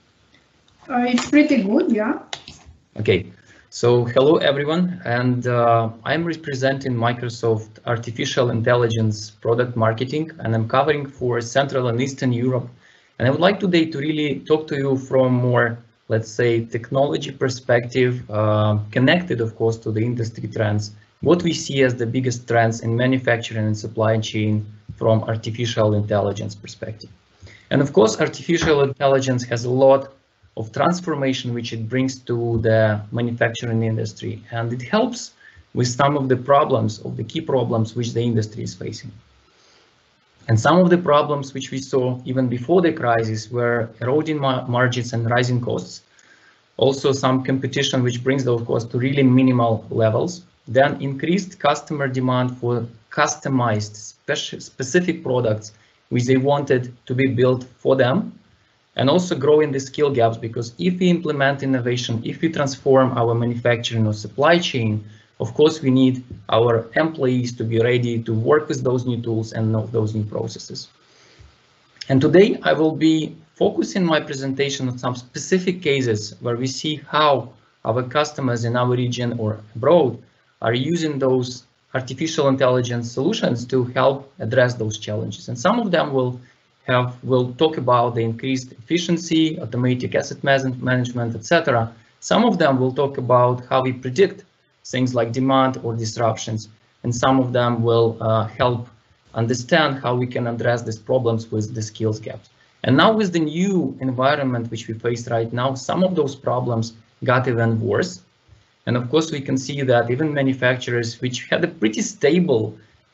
Uh, it's pretty good, yeah. Okay. So hello everyone, and uh, I'm representing Microsoft Artificial Intelligence Product Marketing, and I'm covering for Central and Eastern Europe. And I would like today to really talk to you from more, let's say, technology perspective, uh, connected of course to the industry trends, what we see as the biggest trends in manufacturing and supply chain from artificial intelligence perspective. And of course, artificial intelligence has a lot of transformation which it brings to the manufacturing industry, and it helps with some of the problems, of the key problems which the industry is facing. And some of the problems which we saw even before the crisis were eroding margins and rising costs. Also some competition which brings those costs to really minimal levels. Then increased customer demand for customized speci specific products which they wanted to be built for them. And also growing the skill gaps, because if we implement innovation, if we transform our manufacturing or supply chain, of course we need our employees to be ready to work with those new tools and know those new processes. And today I will be focusing my presentation on some specific cases where we see how our customers in our region or abroad are using those artificial intelligence solutions to help address those challenges. And some of them will have will talk about the increased efficiency, automatic asset management, et cetera. Some of them will talk about how we predict things like demand or disruptions, and some of them will uh, help understand how we can address these problems with the skills gaps. And now with the new environment which we face right now, some of those problems got even worse. And of course, we can see that even manufacturers which had a pretty stable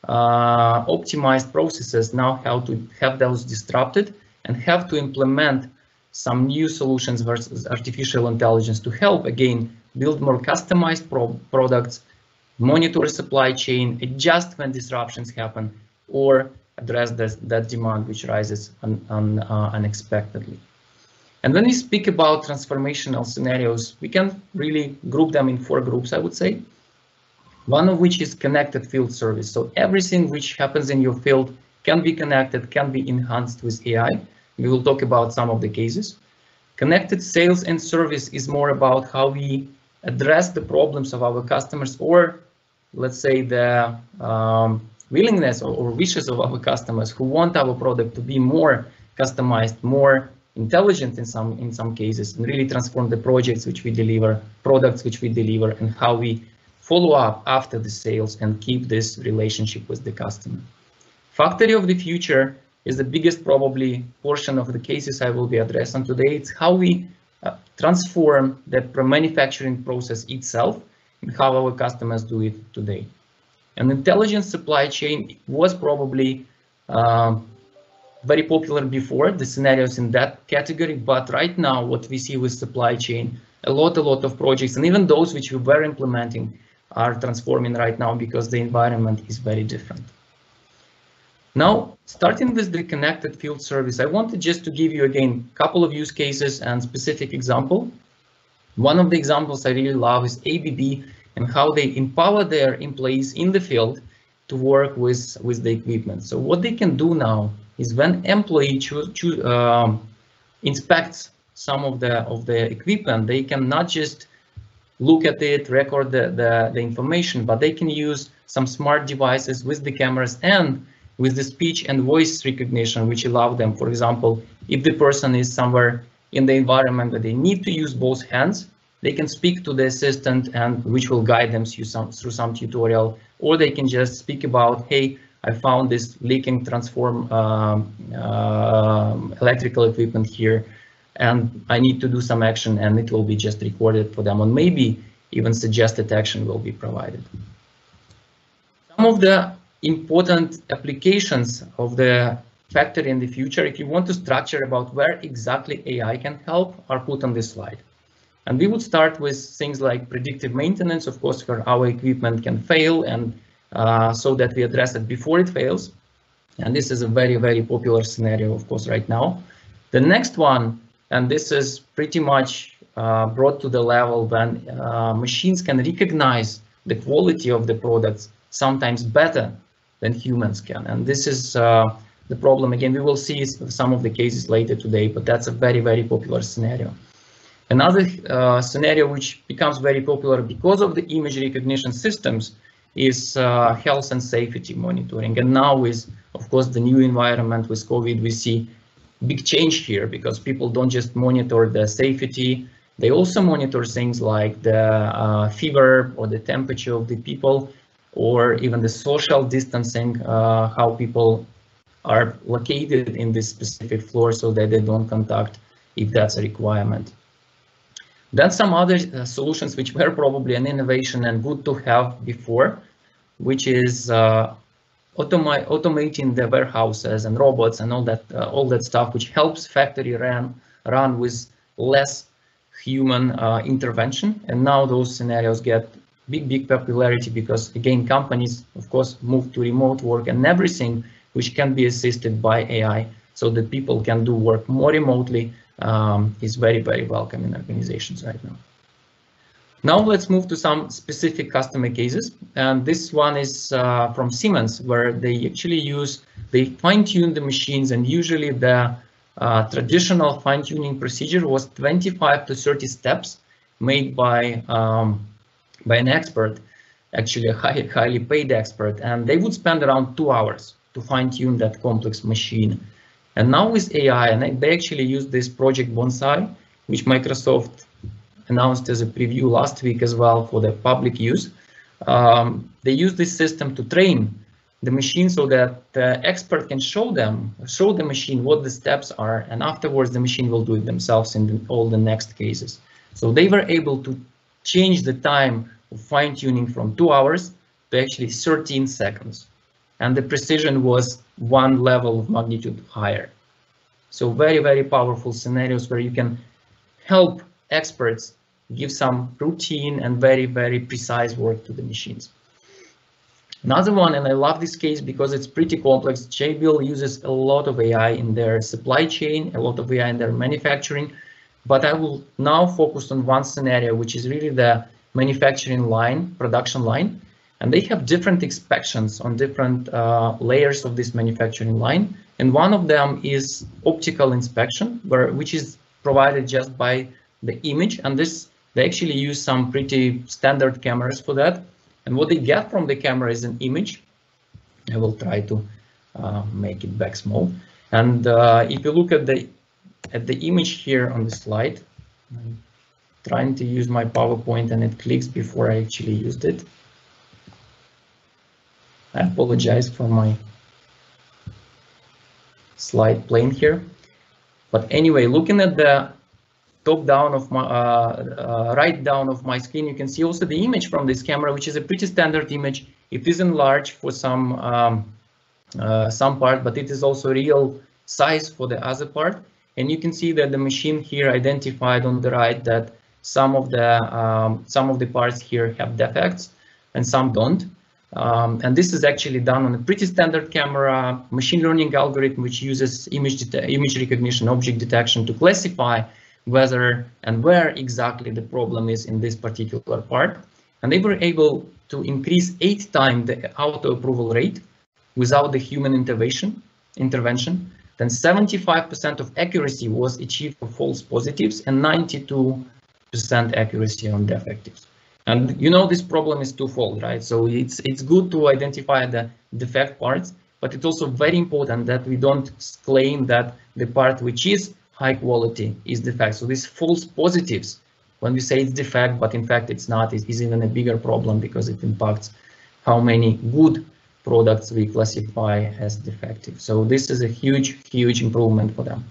Uh, optimized processes now have to have those disrupted and have to implement some new solutions versus artificial intelligence to help again build more customized pro products, monitor supply chain, adjust when disruptions happen, or address this, that demand which rises un, un, uh, unexpectedly. And when we speak about transformational scenarios, we can really group them in four groups, I would say. One of which is connected field service. So everything which happens in your field can be connected, can be enhanced with A I. We will talk about some of the cases. Connected sales and service is more about how we address the problems of our customers, or let's say the um, willingness or, or wishes of our customers who want our product to be more customized, more intelligent in some, in some cases, and really transform the projects which we deliver, products which we deliver, and how we follow up after the sales and keep this relationship with the customer. Factory of the future is the biggest probably portion of the cases I will be addressing today. It's how we uh, transform the manufacturing process itself and how our customers do it today. An intelligent supply chain was probably uh, very popular before, the scenarios in that category, but right now what we see with supply chain, a lot, a lot of projects, and even those which we were implementing are transforming right now because the environment is very different. Now, starting with the connected field service, I wanted just to give you again a couple of use cases and specific example. One of the examples I really love is A B B and how they empower their employees in the field to work with, with the equipment. So what they can do now is when employee choose, choose, um, inspects some of the, of the equipment, they can not just look at it, record the, the, the information, but they can use some smart devices with the cameras and with the speech and voice recognition, which allow them, for example, if the person is somewhere in the environment that they need to use both hands, they can speak to the assistant and which will guide them through some, through some tutorial, or they can just speak about, hey, I found this leaking transform um, uh, electrical equipment here, and I need to do some action, and it will be just recorded for them, and maybe even suggested action will be provided. Some of the important applications of the factory in the future, if you want to structure about where exactly A I can help, are put on this slide. And we would start with things like predictive maintenance, of course, where our equipment can fail, and uh, so that we address it before it fails. And this is a very, very popular scenario, of course, right now. The next one, and this is pretty much uh, brought to the level when uh, machines can recognize the quality of the products sometimes better than humans can. And this is uh, the problem. Again, we will see some of the cases later today, but that's a very, very popular scenario. Another uh, scenario which becomes very popular because of the image recognition systems is uh, health and safety monitoring. And now with, of course, the new environment with COVID, we see big change here because people don't just monitor the safety, they also monitor things like the uh, fever or the temperature of the people, or even the social distancing, uh, how people are located in this specific floor so that they don't contact if that's a requirement. Then some other uh, solutions which were probably an innovation and good to have before, which is uh, automa automating the warehouses and robots and all that uh, all that stuff, which helps factory run run with less human uh, intervention. And now those scenarios get big big popularity because, again, companies of course move to remote work, and everything which can be assisted by A I so that people can do work more remotely um, is very very welcome in organizations right now. Now let's move to some specific customer cases, and this one is uh, from Siemens, where they actually use, they fine-tune the machines, and usually the uh, traditional fine-tuning procedure was twenty-five to thirty steps made by um, by an expert, actually a high, highly paid expert, and they would spend around two hours to fine-tune that complex machine. And now with A I, and they actually use this project Bonsai, which Microsoft announced as a preview last week as well for the public use. Um, they use this system to train the machine so that the expert can show them, show the machine what the steps are, and afterwards the machine will do it themselves in the, all the next cases. So they were able to change the time of fine-tuning from two hours to actually thirteen seconds. And the precision was one level of magnitude higher. So very, very powerful scenarios where you can help experts give some routine and very, very precise work to the machines. Another one, and I love this case because it's pretty complex, Jabil uses a lot of A I in their supply chain, a lot of A I in their manufacturing, but I will now focus on one scenario, which is really the manufacturing line, production line, and they have different inspections on different uh, layers of this manufacturing line, and one of them is optical inspection, where which is provided just by the image, and this they actually use some pretty standard cameras for that, and what they get from the camera is an image. I will try to uh, make it back small, and uh, if you look at the at the image here on the slide, I'm trying to use my PowerPoint and it clicks before I actually used it. I apologize for my slide plane here, but anyway, looking at the top down of my uh, uh, right down of my screen, you can see also the image from this camera, which is a pretty standard image. It is enlarged for some um, uh, some part, but it is also real size for the other part. And you can see that the machine here identified on the right that some of the um, some of the parts here have defects and some don't. Um, and this is actually done on a pretty standard camera machine learning algorithm, which uses image image recognition, object detection to classify whether and where exactly the problem is in this particular part. And they were able to increase eight times the auto approval rate without the human intervention. intervention. Then seventy-five percent of accuracy was achieved for false positives and ninety-two percent accuracy on defectives. And you know, this problem is twofold, right? So it's it's good to identify the defect parts, but it's also very important that we don't claim that the part which is high quality is defect. So these false positives, when we say it's defect, but in fact it's not, it is even a bigger problem because it impacts how many good products we classify as defective. So this is a huge, huge improvement for them.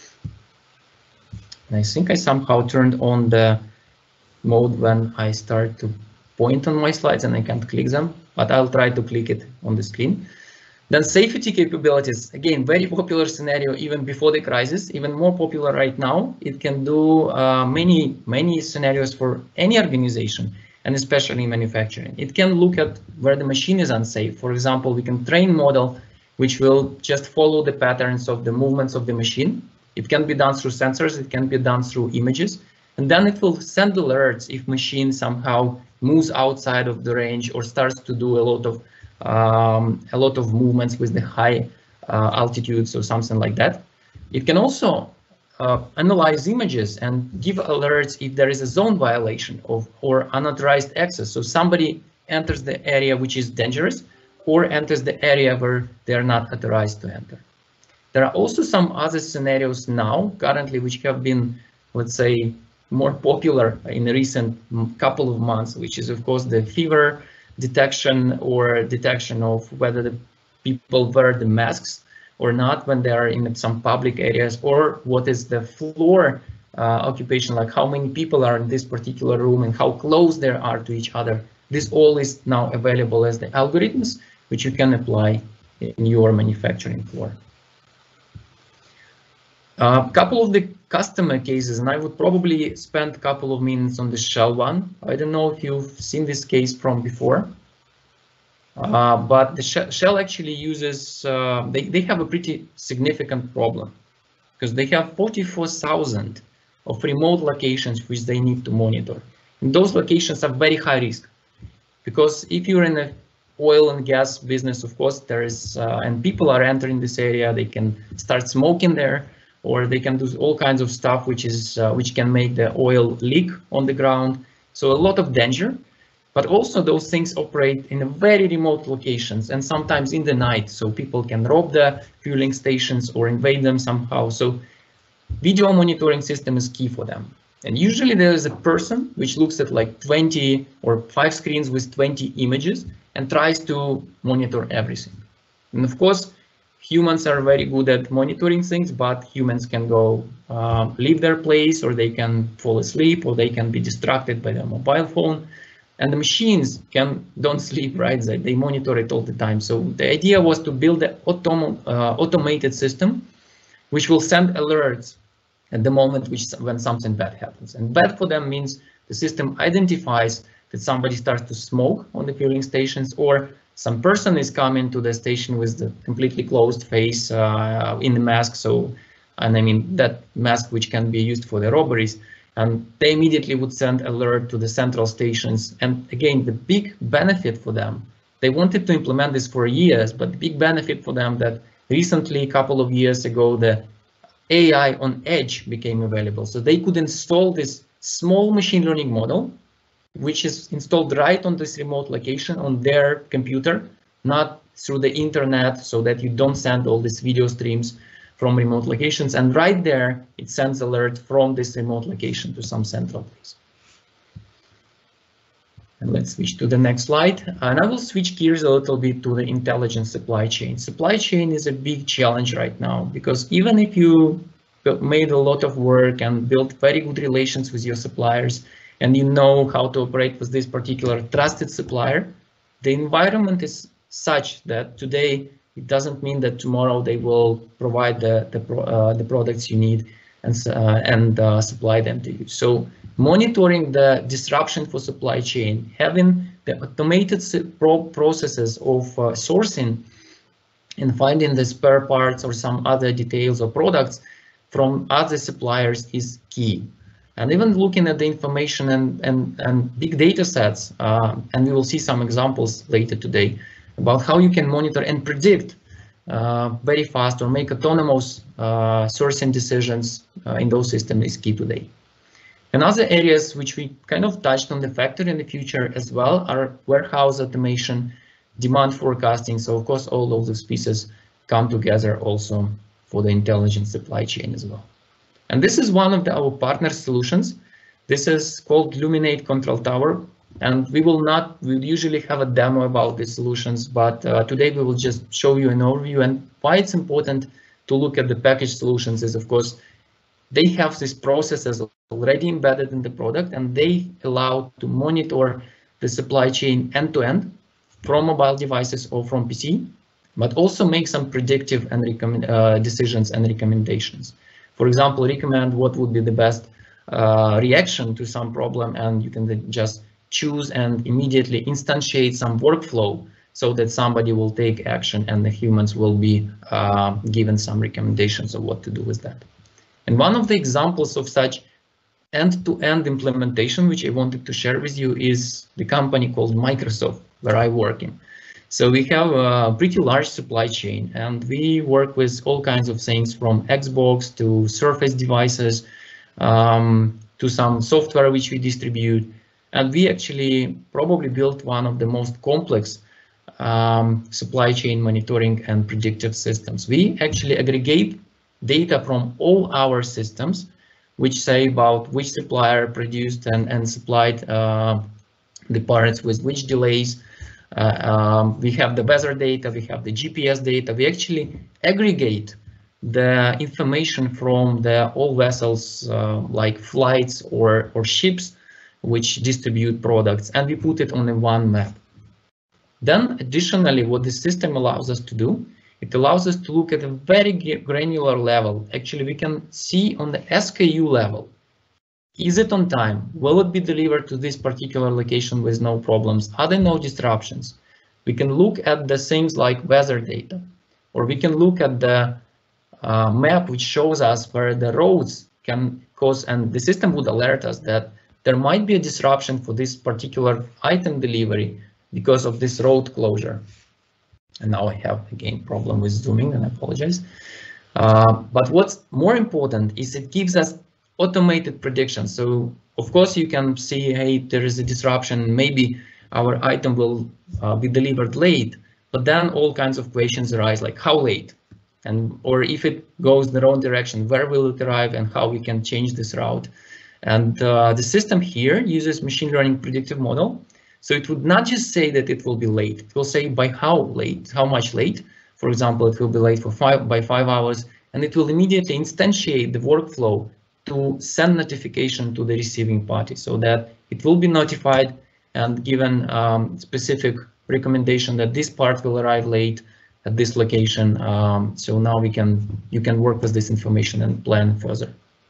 And I think I somehow turned on the mode when I start to point on my slides and I can't click them, but I'll try to click it on the screen. Then safety capabilities, again, very popular scenario even before the crisis, even more popular right now. It can do uh, many, many scenarios for any organization, and especially manufacturing. It can look at where the machine is unsafe. For example, we can train model which will just follow the patterns of the movements of the machine. It can be done through sensors, it can be done through images, and then it will send alerts if machine somehow moves outside of the range or starts to do a lot of um, a lot of movements with the high uh, altitudes or something like that. It can also uh, analyze images and give alerts if there is a zone violation of or unauthorized access. So somebody enters the area which is dangerous or enters the area where they are not authorized to enter. There are also some other scenarios now currently which have been, let's say, more popular in the recent couple of months, which is of course the fever detection or detection of whether the people wear the masks or not when they are in some public areas, or what is the floor uh, occupation, like how many people are in this particular room and how close they are to each other. This all is now available as the algorithms which you can apply in your manufacturing floor. A uh, couple of the customer cases, and I would probably spend a couple of minutes on the Shell one. I don't know if you've seen this case from before, uh, but the Shell actually uses, uh, they, they have a pretty significant problem because they have forty-four thousand of remote locations which they need to monitor. And those locations are very high risk because if you're in the oil and gas business, of course, there is, uh, and people are entering this area, they can start smoking there, or they can do all kinds of stuff which is uh, which can make the oil leak on the ground. So a lot of danger, but also those things operate in a very remote locations and sometimes in the night, so people can rob the fueling stations or invade them somehow. So video monitoring system is key for them. And usually there is a person which looks at like twenty or five screens with twenty images and tries to monitor everything. And of course, humans are very good at monitoring things, but humans can go uh, leave their place, or they can fall asleep, or they can be distracted by their mobile phone. And the machines can don't sleep, right? They, they monitor it all the time. So the idea was to build an autom uh, automated system, which will send alerts at the moment which when something bad happens. And bad for them means the system identifies that somebody starts to smoke on the fueling stations, or some person is coming to the station with the completely closed face uh, in the mask. So, and I mean that mask which can be used for the robberies, and they immediately would send alert to the central stations. And again, the big benefit for them, they wanted to implement this for years, but the big benefit for them that recently, a couple of years ago, the A I on edge became available. So they could install this small machine learning model, which is installed right on this remote location on their computer, not through the internet, so that you don't send all these video streams from remote locations. And right there, it sends alert from this remote location to some central place. And let's switch to the next slide. And I will switch gears a little bit to the intelligent supply chain. Supply chain is a big challenge right now, because even if you made a lot of work and built very good relations with your suppliers, and you know how to operate with this particular trusted supplier, the environment is such that today it doesn't mean that tomorrow they will provide the the, uh, the products you need and uh, and uh, supply them to you. So monitoring the disruption for supply chain, having the automated pro processes of uh, sourcing and finding the spare parts or some other details or products from other suppliers is key. And even looking at the information and, and, and big data sets, uh, and we will see some examples later today about how you can monitor and predict uh, very fast or make autonomous uh, sourcing decisions uh, in those systems is key today. And other areas which we kind of touched on the factory in the future as well are warehouse automation, demand forecasting. So of course, all of those pieces come together also for the intelligent supply chain as well. And this is one of the, our partner solutions. This is called Luminate Control Tower. And we will not, we usually have a demo about these solutions, but uh, today we will just show you an overview. And why it's important to look at the package solutions is, of course, they have these processes already embedded in the product, and they allow to monitor the supply chain end to end from mobile devices or from P C, but also make some predictive and recommend uh, decisions and recommendations. For example, recommend what would be the best uh, reaction to some problem, and you can just choose and immediately instantiate some workflow so that somebody will take action and the humans will be uh, given some recommendations of what to do with that. And one of the examples of such end-to-end implementation, which I wanted to share with you, is the company called Microsoft, where I work in. So we have a pretty large supply chain, and we work with all kinds of things from Xbox to Surface devices um, to some software which we distribute. And we actually probably built one of the most complex um, supply chain monitoring and predictive systems. We actually aggregate data from all our systems, which say about which supplier produced and, and supplied uh, the parts with which delays. Uh, um, we have the weather data, we have the G P S data. We actually aggregate the information from the all vessels uh, like flights or, or ships which distribute products, and we put it on a one map. Then additionally, what the system allows us to do, it allows us to look at a very granular level. Actually, we can see on the S K U level, is it on time? Will it be delivered to this particular location with no problems? Are there no disruptions? We can look at the things like weather data, or we can look at the uh, map which shows us where the roads can cause, and the system would alert us that there might be a disruption for this particular item delivery because of this road closure. And now I have again problem with zooming, and I apologize. Uh, but what's more important is it gives us automated predictions. So of course you can see, hey, there is a disruption, maybe our item will uh, be delivered late, but then all kinds of questions arise, like how late, and or if it goes the wrong direction, where will it arrive and how we can change this route. And uh, the system here uses machine learning predictive model. So it would not just say that it will be late, it will say by how late, how much late. For example, it will be late for five by five hours, and it will immediately instantiate the workflow to send notification to the receiving party so that it will be notified and given um, specific recommendation that this part will arrive late at this location. Um, so now we can you can work with this information and plan further.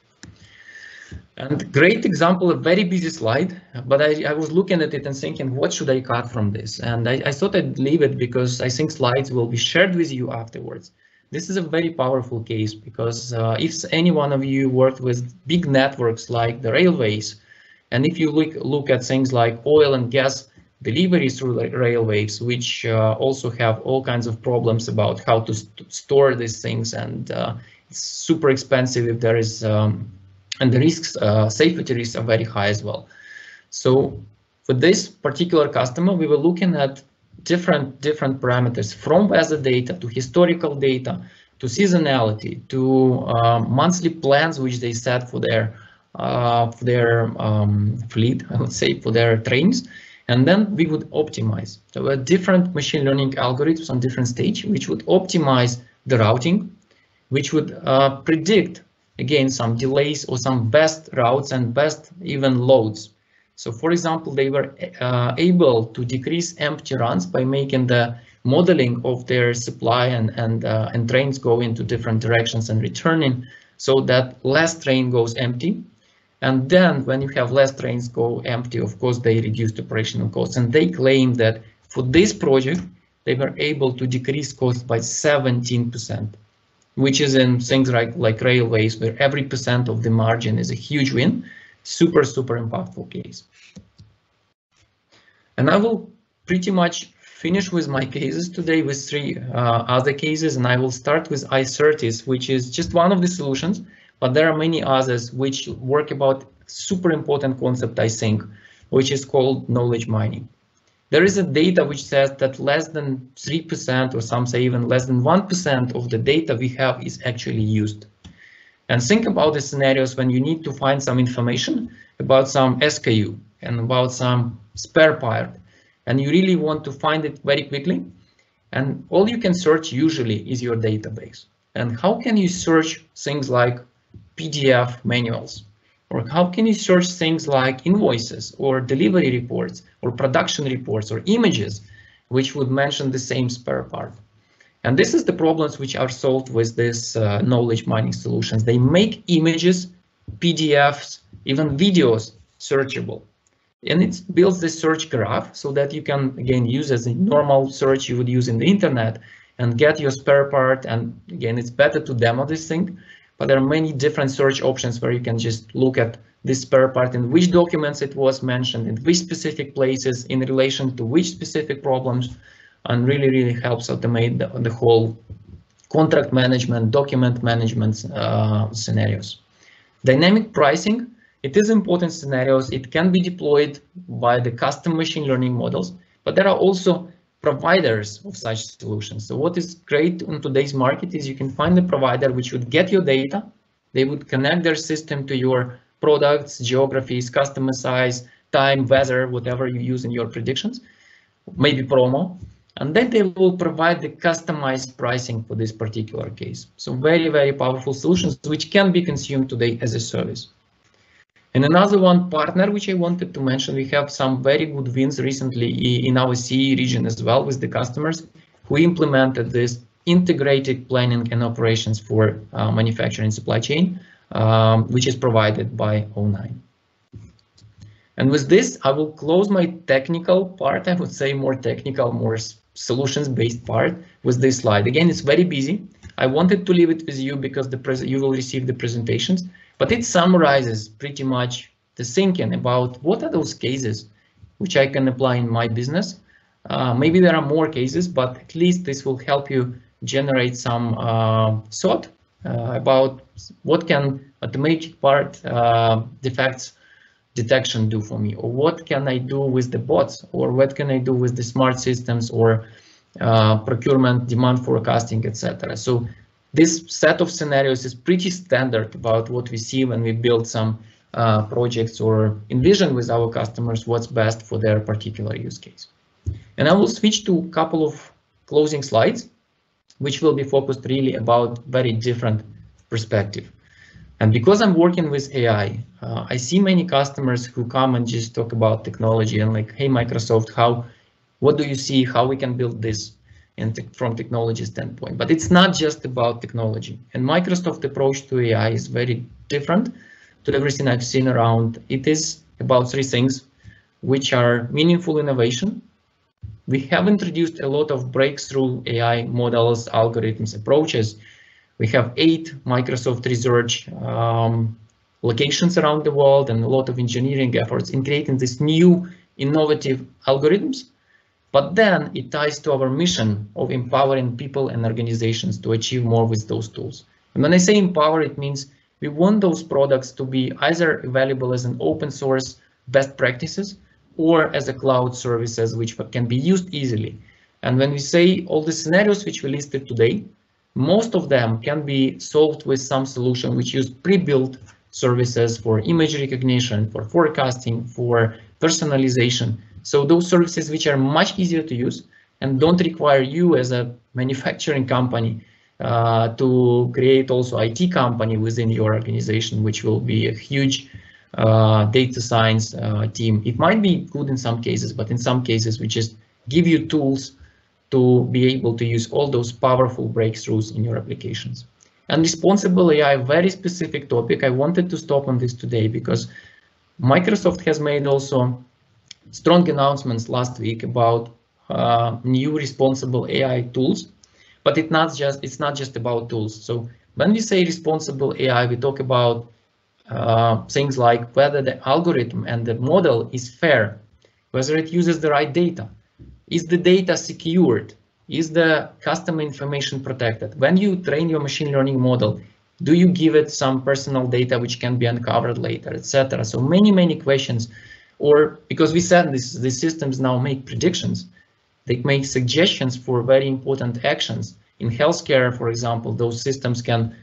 And great example, a very busy slide, but I, I was looking at it and thinking, what should I cut from this? And I, I thought I'd leave it because I think slides will be shared with you afterwards. This is a very powerful case because uh, if any one of you worked with big networks like the railways, and if you look, look at things like oil and gas deliveries through the railways, which uh, also have all kinds of problems about how to st store these things, and uh, it's super expensive if there is, um, and the risks, uh, safety risks are very high as well. So for this particular customer, we were looking at different different parameters, from weather data to historical data to seasonality to uh, monthly plans which they set for their uh, for their um, fleet, I would say, for their trains, and then we would optimize. There were different machine learning algorithms on different stage which would optimize the routing, which would uh, predict again some delays or some best routes and best even loads. So for example, they were uh, able to decrease empty runs by making the modeling of their supply and, and, uh, and trains go into different directions and returning so that less train goes empty. And then when you have less trains go empty, of course, they reduced operational costs. And they claim that for this project, they were able to decrease costs by seventeen percent, which is in things like, like railways, where every percent of the margin is a huge win. Super, super impactful case. And I will pretty much finish with my cases today with three uh, other cases, and I will start with iCertis, which is just one of the solutions, but there are many others which work about super important concept, I think, which is called knowledge mining. There is a data which says that less than three percent, or some say even less than one percent of the data we have is actually used. And think about the scenarios when you need to find some information about some S K U and about some spare part, and you really want to find it very quickly. And all you can search usually is your database. And how can you search things like P D F manuals? Or how can you search things like invoices or delivery reports or production reports or images, which would mention the same spare part? And this is the problems which are solved with this uh, knowledge mining solutions. They make images, P D Fs, even videos searchable. And it builds the search graph so that you can, again, use as a normal search you would use in the internet and get your spare part. And again, it's better to demo this thing, but there are many different search options where you can just look at this spare part, in which documents it was mentioned, in which specific places, in relation to which specific problems. and really, really helps automate the, the whole contract management, document management uh, scenarios. Dynamic pricing, it is important scenarios. It can be deployed by the custom machine learning models, but there are also providers of such solutions. So what is great in today's market is you can find a provider which would get your data. They would connect their system to your products, geographies, customer size, time, weather, whatever you use in your predictions, maybe promo, and then they will provide the customized pricing for this particular case. So very, very powerful solutions which can be consumed today as a service. And another one partner which I wanted to mention, we have some very good wins recently in our C E region as well with the customers who implemented this integrated planning and operations for uh, manufacturing supply chain, um, which is provided by O nine. And with this, I will close my technical part. I would say more technical, more solutions-based part with this slide. Again, it's very busy. I wanted to leave it with you because the you will receive the presentations, but it summarizes pretty much the thinking about what are those cases which I can apply in my business. Uh, maybe there are more cases, but at least this will help you generate some uh, thought uh, about what can automatic part uh, defects detection do for me, or what can I do with the bots, or what can I do with the smart systems, or uh, procurement, demand forecasting, et cetera. So this set of scenarios is pretty standard about what we see when we build some uh, projects or envision with our customers what's best for their particular use case. And I will switch to a couple of closing slides, which will be focused really about very different perspective. And because I'm working with A I, uh, I see many customers who come and just talk about technology and like, hey, Microsoft, how, what do you see, how we can build this and te from technology standpoint? But it's not just about technology. And Microsoft approach to A I is very different to everything I've seen around. It is about three things, which are meaningful innovation. We have introduced a lot of breakthrough A I models, algorithms, approaches. We have eight Microsoft research um, locations around the world and a lot of engineering efforts in creating these new innovative algorithms. But then it ties to our mission of empowering people and organizations to achieve more with those tools. And when I say empower, it means we want those products to be either available as an open source best practices or as a cloud services which can be used easily. And when we say all the scenarios which we listed today, most of them can be solved with some solution which use pre-built services for image recognition, for forecasting, for personalization. So those services which are much easier to use and don't require you as a manufacturing company uh, to create also I T company within your organization, which will be a huge uh, data science uh, team. It might be good in some cases, but in some cases we just give you tools to be able to use all those powerful breakthroughs in your applications. And responsible A I, very specific topic. I wanted to stop on this today because Microsoft has made also strong announcements last week about uh, new responsible A I tools, but it's not just it's not just about tools. So when we say responsible A I, we talk about uh, things like whether the algorithm and the model is fair, whether it uses the right data. Is the data secured? Is the customer information protected? When you train your machine learning model, do you give it some personal data which can be uncovered later, et cetera? So many, many questions. Or because we said this, these systems now make predictions, they make suggestions for very important actions. In healthcare, for example, those systems can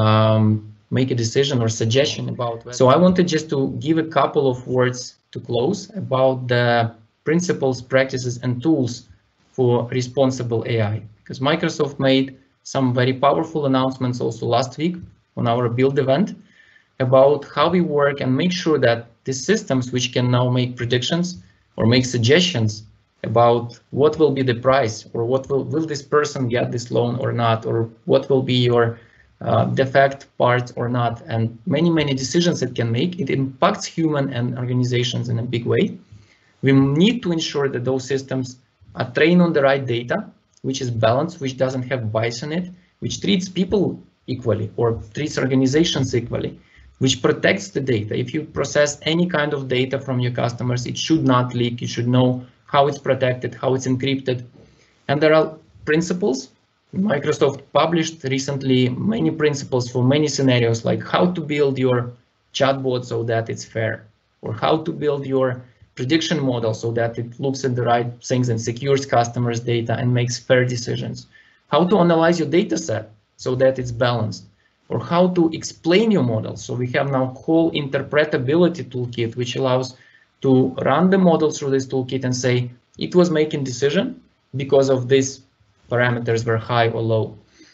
um, make a decision or suggestion about. So I wanted just to give a couple of words to close about the principles, practices, and tools for responsible A I, because Microsoft made some very powerful announcements also last week on our Build event about how we work and make sure that the systems which can now make predictions or make suggestions about what will be the price or what will, will this person get this loan or not, or what will be your uh, defect part or not, and many, many decisions it can make. It impacts human and organizations in a big way. We need to ensure that those systems are trained on the right data, which is balanced, which doesn't have bias in it, which treats people equally or treats organizations equally, which protects the data. If you process any kind of data from your customers, it should not leak. You should know how it's protected, how it's encrypted. And there are principles. Microsoft published recently many principles for many scenarios, like how to build your chatbot so that it's fair, or how to build your prediction model so that it looks at the right things and secures customers' data and makes fair decisions, how to analyze your data set so that it's balanced, or how to explain your model. So we have now whole interpretability toolkit, which allows to run the model through this toolkit and say, it was making decision because of these parameters were high or low,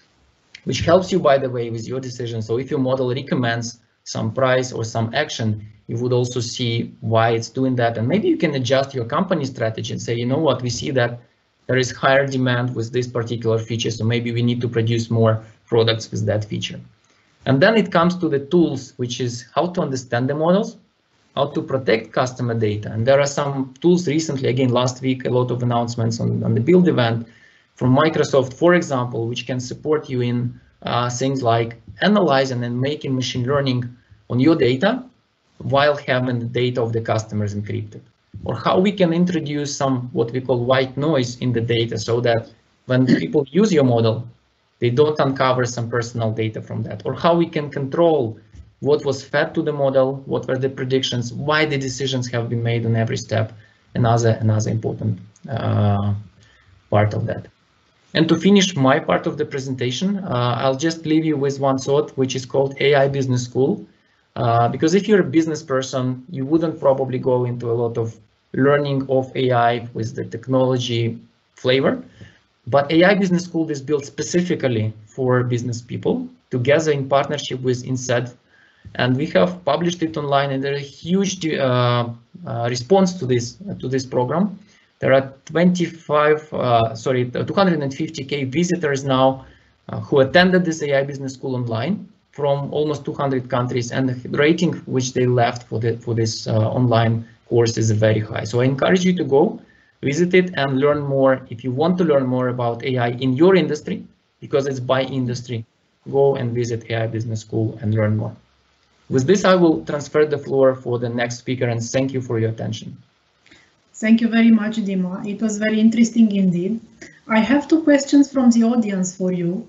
which helps you, by the way, with your decision. So if your model recommends some price or some action, you would also see why it's doing that. And maybe you can adjust your company strategy and say, you know what, we see that there is higher demand with this particular feature, so maybe we need to produce more products with that feature. And then it comes to the tools, which is how to understand the models, how to protect customer data. And there are some tools recently, again, last week, a lot of announcements on, on the Build event from Microsoft, for example, which can support you in uh, things like analyzing and making machine learning on your data while having the data of the customers encrypted. Or how we can introduce some what we call white noise in the data so that when people use your model, they don't uncover some personal data from that. Or how we can control what was fed to the model, what were the predictions, why the decisions have been made on every step, another, another important uh, part of that. And to finish my part of the presentation, uh, I'll just leave you with one thought, which is called A I Business School. Uh, because if you're a business person, you wouldn't probably go into a lot of learning of A I with the technology flavor. But A I Business School is built specifically for business people, together in partnership with INSEAD. And we have published it online, and there's a huge uh, uh, response to this to this program. There are twenty-five, uh, sorry, two hundred fifty K visitors now uh, who attended this A I Business School online from almost two hundred countries, and the rating which they left for the for this uh, online course is very high. So I encourage you to go visit it and learn more. If you want to learn more about A I in your industry, because it's by industry, go and visit A I Business School and learn more. With this, I will transfer the floor for the next speaker, and thank you for your attention. Thank you very much, Dima. It was very interesting indeed. I have two questions from the audience for you.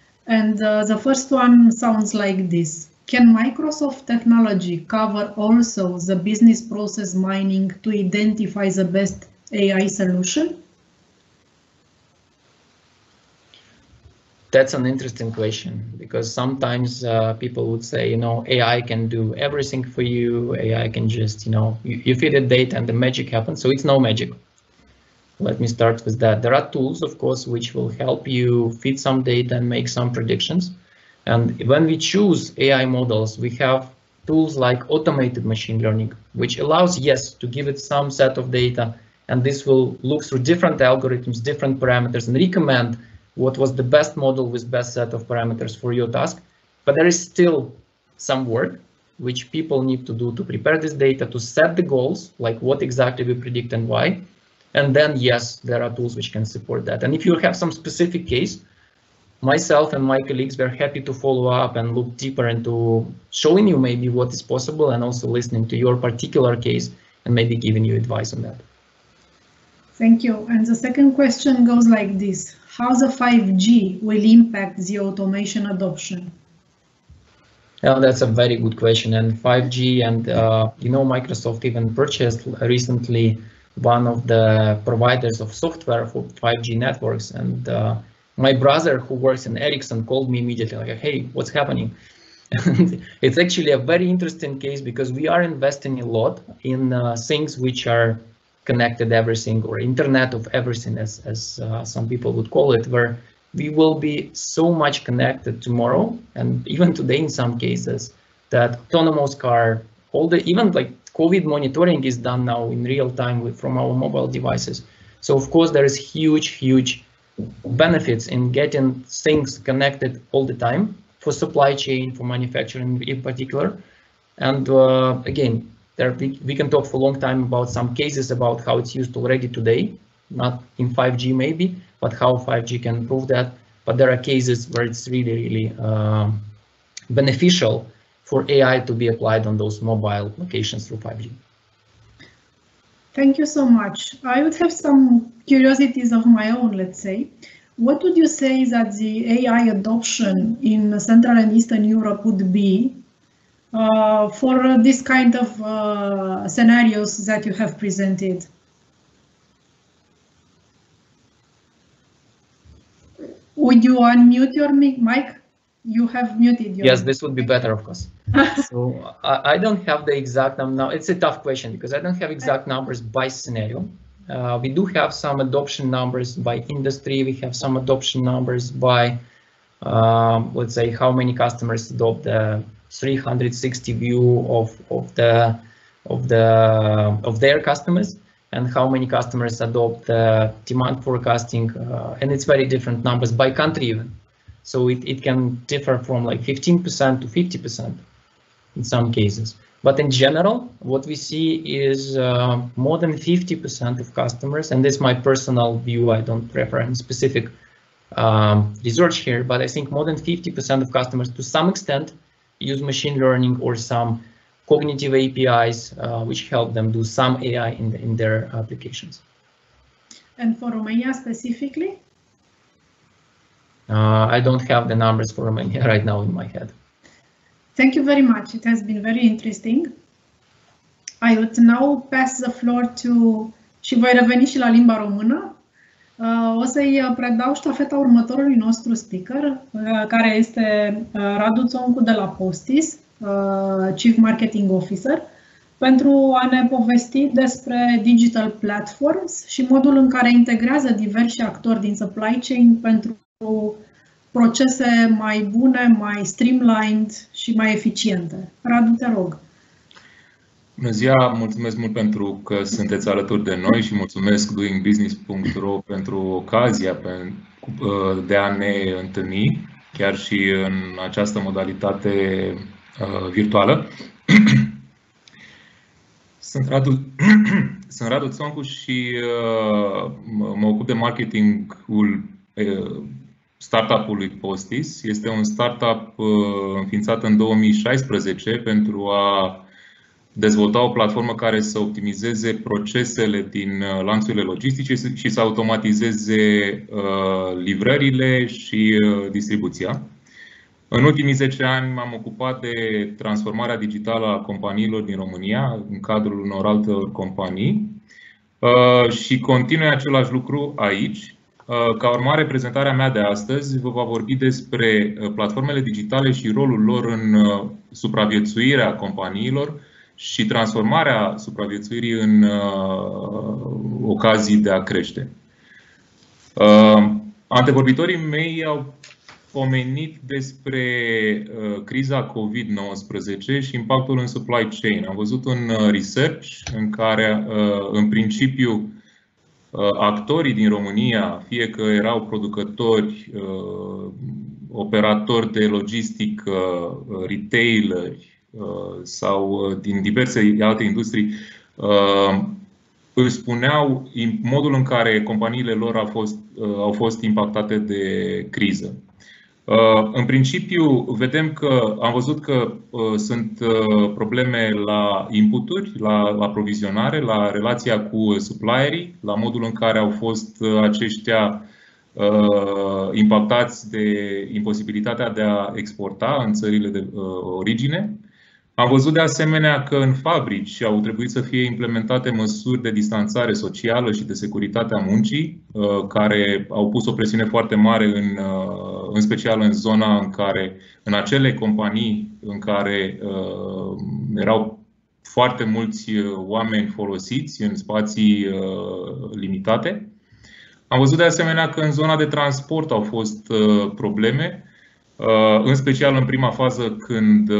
And uh, the first one sounds like this. Can Microsoft technology cover also the business process mining to identify the best A I solution? That's an interesting question, because sometimes uh, people would say, you know, A I can do everything for you. A I can just, you know, you, you feed it data and the magic happens. So it's no magic. Let me start with that. There are tools, of course, which will help you feed some data and make some predictions. And when we choose A I models, we have tools like automated machine learning, which allows, yes, to give it some set of data, and this will look through different algorithms, different parameters, and recommend what was the best model with best set of parameters for your task. But there is still some work which people need to do to prepare this data, to set the goals, like what exactly we predict and why. And then, yes, there are tools which can support that. And if you have some specific case, myself and my colleagues were happy to follow up and look deeper into showing you maybe what is possible, and also listening to your particular case and maybe giving you advice on that. Thank you. And the second question goes like this. How the five G will impact the automation adoption? Yeah, that's a very good question. And five G, and uh, you know, Microsoft even purchased recently one of the providers of software for five G networks. And uh, my brother, who works in Ericsson, called me immediately like, hey, what's happening? And it's actually a very interesting case, because we are investing a lot in uh, things which are connected everything, or Internet of Everything, as, as uh, some people would call it, where we will be so much connected tomorrow, and even today in some cases, that autonomous car, all the, even like COVID monitoring is done now in real time with, from our mobile devices. So of course there is huge, huge benefits in getting things connected all the time, for supply chain, for manufacturing in particular. And uh, again, there we, we can talk for a long time about some cases about how it's used already today, not in five G maybe, but how five G can improve that. But there are cases where it's really, really uh, beneficial for A I to be applied on those mobile locations through five G. Thank you so much. I would have some curiosities of my own, let's say. What would you say that the A I adoption in Central and Eastern Europe would be uh, for this kind of uh, scenarios that you have presented? Would you unmute your mic? You have muted your Yes, this would be better, of course. So I, I don't have the exact number now. It's a tough question because I don't have exact numbers by scenario. Uh, we do have some adoption numbers by industry. We have some adoption numbers by, um, let's say, how many customers adopt the three hundred sixty view of of the of the of their customers, and how many customers adopt the demand forecasting, uh, and it's very different numbers by country even. So it, it can differ from like fifteen percent to fifty percent in some cases. But in general, what we see is uh, more than fifty percent of customers, and this is my personal view, I don't refer any specific um, research here, but I think more than fifty percent of customers to some extent use machine learning or some cognitive A P Is, uh, which help them do some A I in, the, in their applications. And for Romania specifically? Uh, I don't have the numbers for Romania right now in my head. Thank you very much. It has been very interesting. I would now pass the floor to, și voi reveni și la limba română. O să-i predau ștafeta următorului nostru speaker, care este Radu Țoncu de la Postis, Chief Marketing Officer, pentru a ne povesti despre digital platforms și modul în care integrează diversi actori din supply chain pentru procese mai bune, mai streamlined și mai eficiente. Radu, te rog. Bună ziua, mulțumesc mult pentru că sunteți alături de noi și mulțumesc doing business punct ro pentru ocazia de a ne întâlni, chiar și în această modalitate virtuală. Sunt Radu, sunt Radu Țoncu și mă ocup de marketingul startup-ului Postis. Este un startup înființat în două mii șaisprezece pentru a dezvolta o platformă care să optimizeze procesele din lanțurile logistice și să automatizeze livrările și distribuția. În ultimii zece ani m-am ocupat de transformarea digitală a companiilor din România în cadrul unor alte companii și continui același lucru aici. Ca urmare, prezentarea mea de astăzi vă va vorbi despre platformele digitale și rolul lor în supraviețuirea companiilor și transformarea supraviețuirii în ocazii de a crește. Antevorbitorii mei au pomenit despre criza COVID nouăsprezece și impactul în supply chain. Am văzut un research în care, în principiu, actorii din România, fie că erau producători, operatori de logistică, retaileri sau din diverse alte industrii, își spuneau modul în care companiile lor au fost, au fost impactate de criză. În principiu, vedem că am văzut că sunt probleme la inputuri, la aprovizionare, la relația cu supplierii, la modul în care au fost aceștia impactați de imposibilitatea de a exporta în țările de origine. Am văzut de asemenea că în fabrici au trebuit să fie implementate măsuri de distanțare socială și de securitate a muncii, care au pus o presiune foarte mare, în, în special în zona în care, în acele companii în care erau foarte mulți oameni folosiți în spații limitate. Am văzut de asemenea că în zona de transport au fost probleme, în special în prima fază, când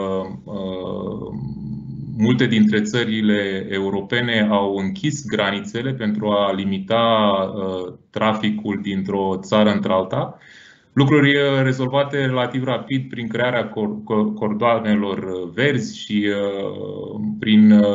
multe dintre țările europene au închis granițele pentru a limita traficul dintr-o țară într-alta. Lucruri rezolvate relativ rapid prin crearea cordoanelor verzi și prin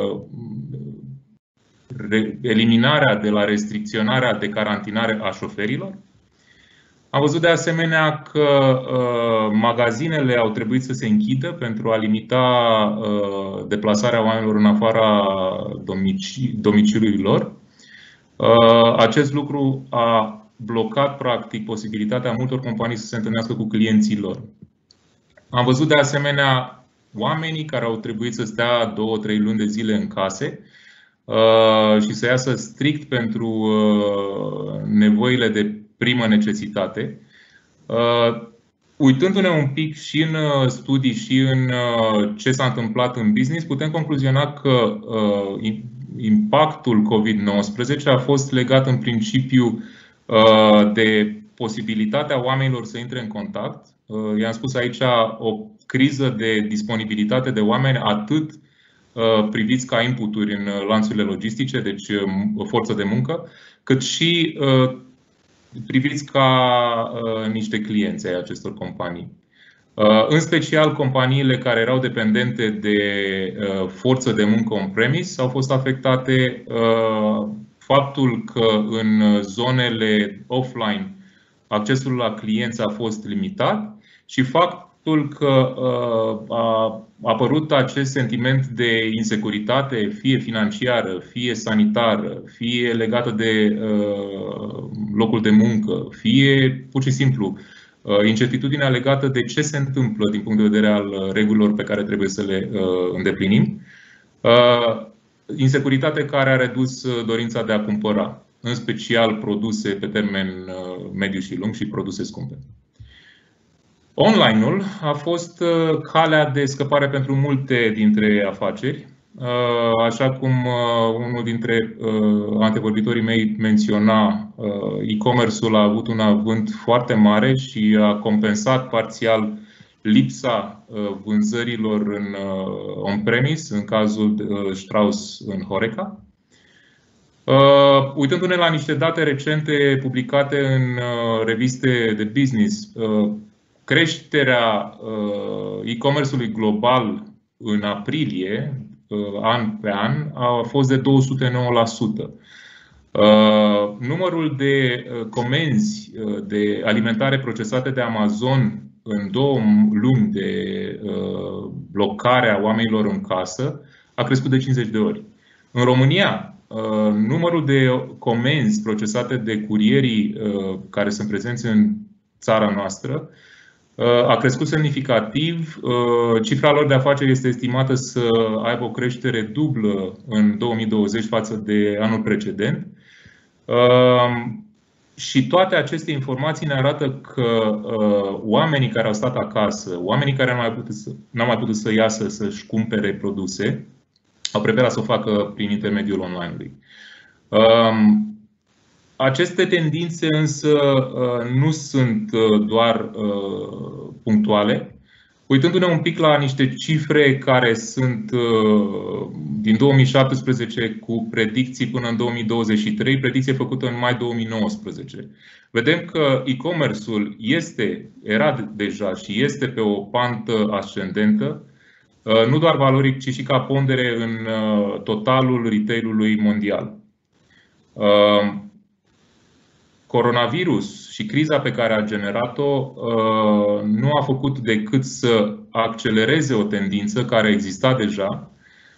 eliminarea de la restricționarea de carantinare a șoferilor. Am văzut de asemenea că uh, magazinele au trebuit să se închidă pentru a limita uh, deplasarea oamenilor în afara domici domiciliului lor. Uh, acest lucru a blocat practic posibilitatea multor companii să se întâlnească cu clienții lor. Am văzut de asemenea oamenii care au trebuit să stea două, trei luni de zile în case uh, și să iasă strict pentru uh, nevoile de primă necesitate. Uh, uitându-ne un pic și în studii și în uh, ce s-a întâmplat în business, putem concluziona că uh, impactul COVID nouăsprezece a fost legat în principiu uh, de posibilitatea oamenilor să intre în contact. Uh, I-am spus aici o criză de disponibilitate de oameni, atât uh, priviți ca inputuri în lanțurile logistice, deci uh, forță de muncă, cât și uh, priviți ca uh, niște clienți ai acestor companii. Uh, în special, companiile care erau dependente de uh, forță de muncă on-premise au fost afectate. Uh, faptul că în zonele offline accesul la clienți a fost limitat și faptul că uh, a apărut acest sentiment de insecuritate, fie financiară, fie sanitară, fie legată de uh, locul de muncă, fie pur și simplu uh, incertitudinea legată de ce se întâmplă din punct de vedere al regulilor pe care trebuie să le uh, îndeplinim. Uh, insecuritate care a redus dorința de a cumpăra, în special produse pe termen uh, mediu și lung și produse scumpe. Online-ul a fost calea de scăpare pentru multe dintre afaceri. Așa cum unul dintre antevorbitorii mei menționa, e-commerce-ul a avut un avânt foarte mare și a compensat parțial lipsa vânzărilor în on-premise, în cazul Strauss în Horeca. Uitându-ne la niște date recente publicate în reviste de business, creșterea e-commerce-ului global în aprilie, an pe an, a fost de două sute nouă la sută. Numărul de comenzi de alimentare procesate de Amazon în două luni de blocare a oamenilor în casă a crescut de cincizeci de ori. În România, numărul de comenzi procesate de curierii care sunt prezenți în țara noastră a crescut semnificativ. Cifra lor de afaceri este estimată să aibă o creștere dublă în două mii douăzeci față de anul precedent. Și toate aceste informații ne arată că oamenii care au stat acasă, oamenii care n-au mai putut să, n-au mai putut să iasă să-și cumpere produse, au preferat să o facă prin intermediul online-ului. Aceste tendințe însă nu sunt doar punctuale. Uitându-ne un pic la niște cifre care sunt din două mii șaptesprezece cu predicții până în două mii douăzeci și trei, predicție făcută în mai două mii nouăsprezece. Vedem că e-commerce-ul este, era deja și este pe o pantă ascendentă, nu doar valoric, ci și ca pondere în totalul retail-ului mondial. Coronavirus și criza pe care a generat-o nu a făcut decât să accelereze o tendință care exista deja.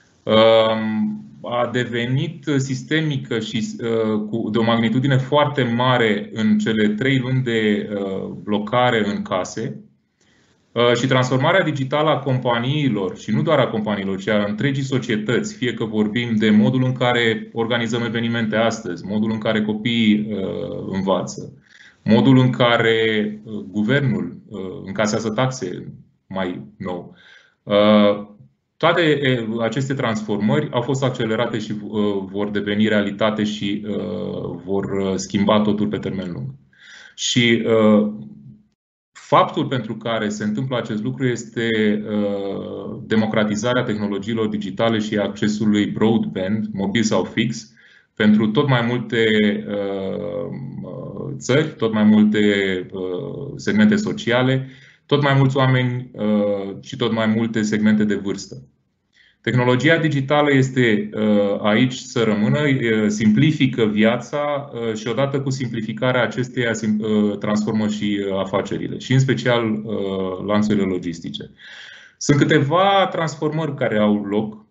A devenit sistemică și de o magnitudine foarte mare în cele trei luni de blocare în case. Și transformarea digitală a companiilor, și nu doar a companiilor, ci a întregii societăți, fie că vorbim de modul în care organizăm evenimente astăzi, modul în care copiii uh, învață, modul în care uh, guvernul uh, încasează taxe mai nou. Uh, toate aceste transformări au fost accelerate și uh, vor deveni realitate și uh, vor schimba totul pe termen lung. Și uh, faptul pentru care se întâmplă acest lucru este uh, democratizarea tehnologiilor digitale și accesului broadband, mobil sau fix, pentru tot mai multe uh, țări, tot mai multe uh, segmente sociale, tot mai mulți oameni uh, și tot mai multe segmente de vârstă. Tehnologia digitală este aici să rămână, simplifică viața și odată cu simplificarea acesteia transformă și afacerile și în special lanțurile logistice. Sunt câteva transformări care au loc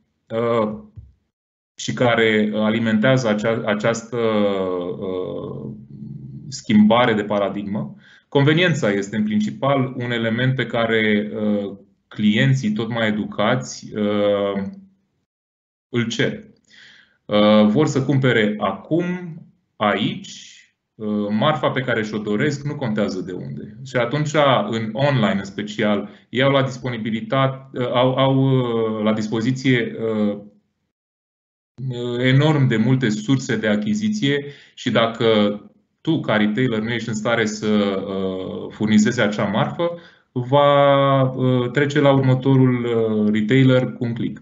și care alimentează acea, această schimbare de paradigmă. Conveniența este în principal un element pe care clienții tot mai educați uh, îl cer. Uh, vor să cumpere acum, aici, uh, marfa pe care și-o doresc, nu contează de unde. Și atunci, în online în special, ei au la disponibilitate, uh, au, au uh, la dispoziție uh, enorm de multe surse de achiziție și dacă tu, ca retailer, nu ești în stare să uh, furnizezi acea marfă, va trece la următorul retailer cu un click.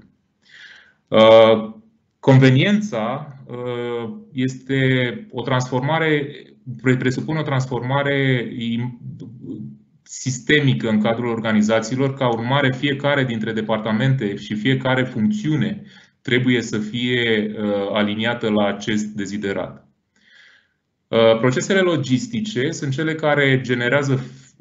Conveniența este o transformare, presupune o transformare sistemică în cadrul organizațiilor. Ca urmare, fiecare dintre departamente și fiecare funcțiune trebuie să fie aliniată la acest deziderat. Procesele logistice sunt cele care generează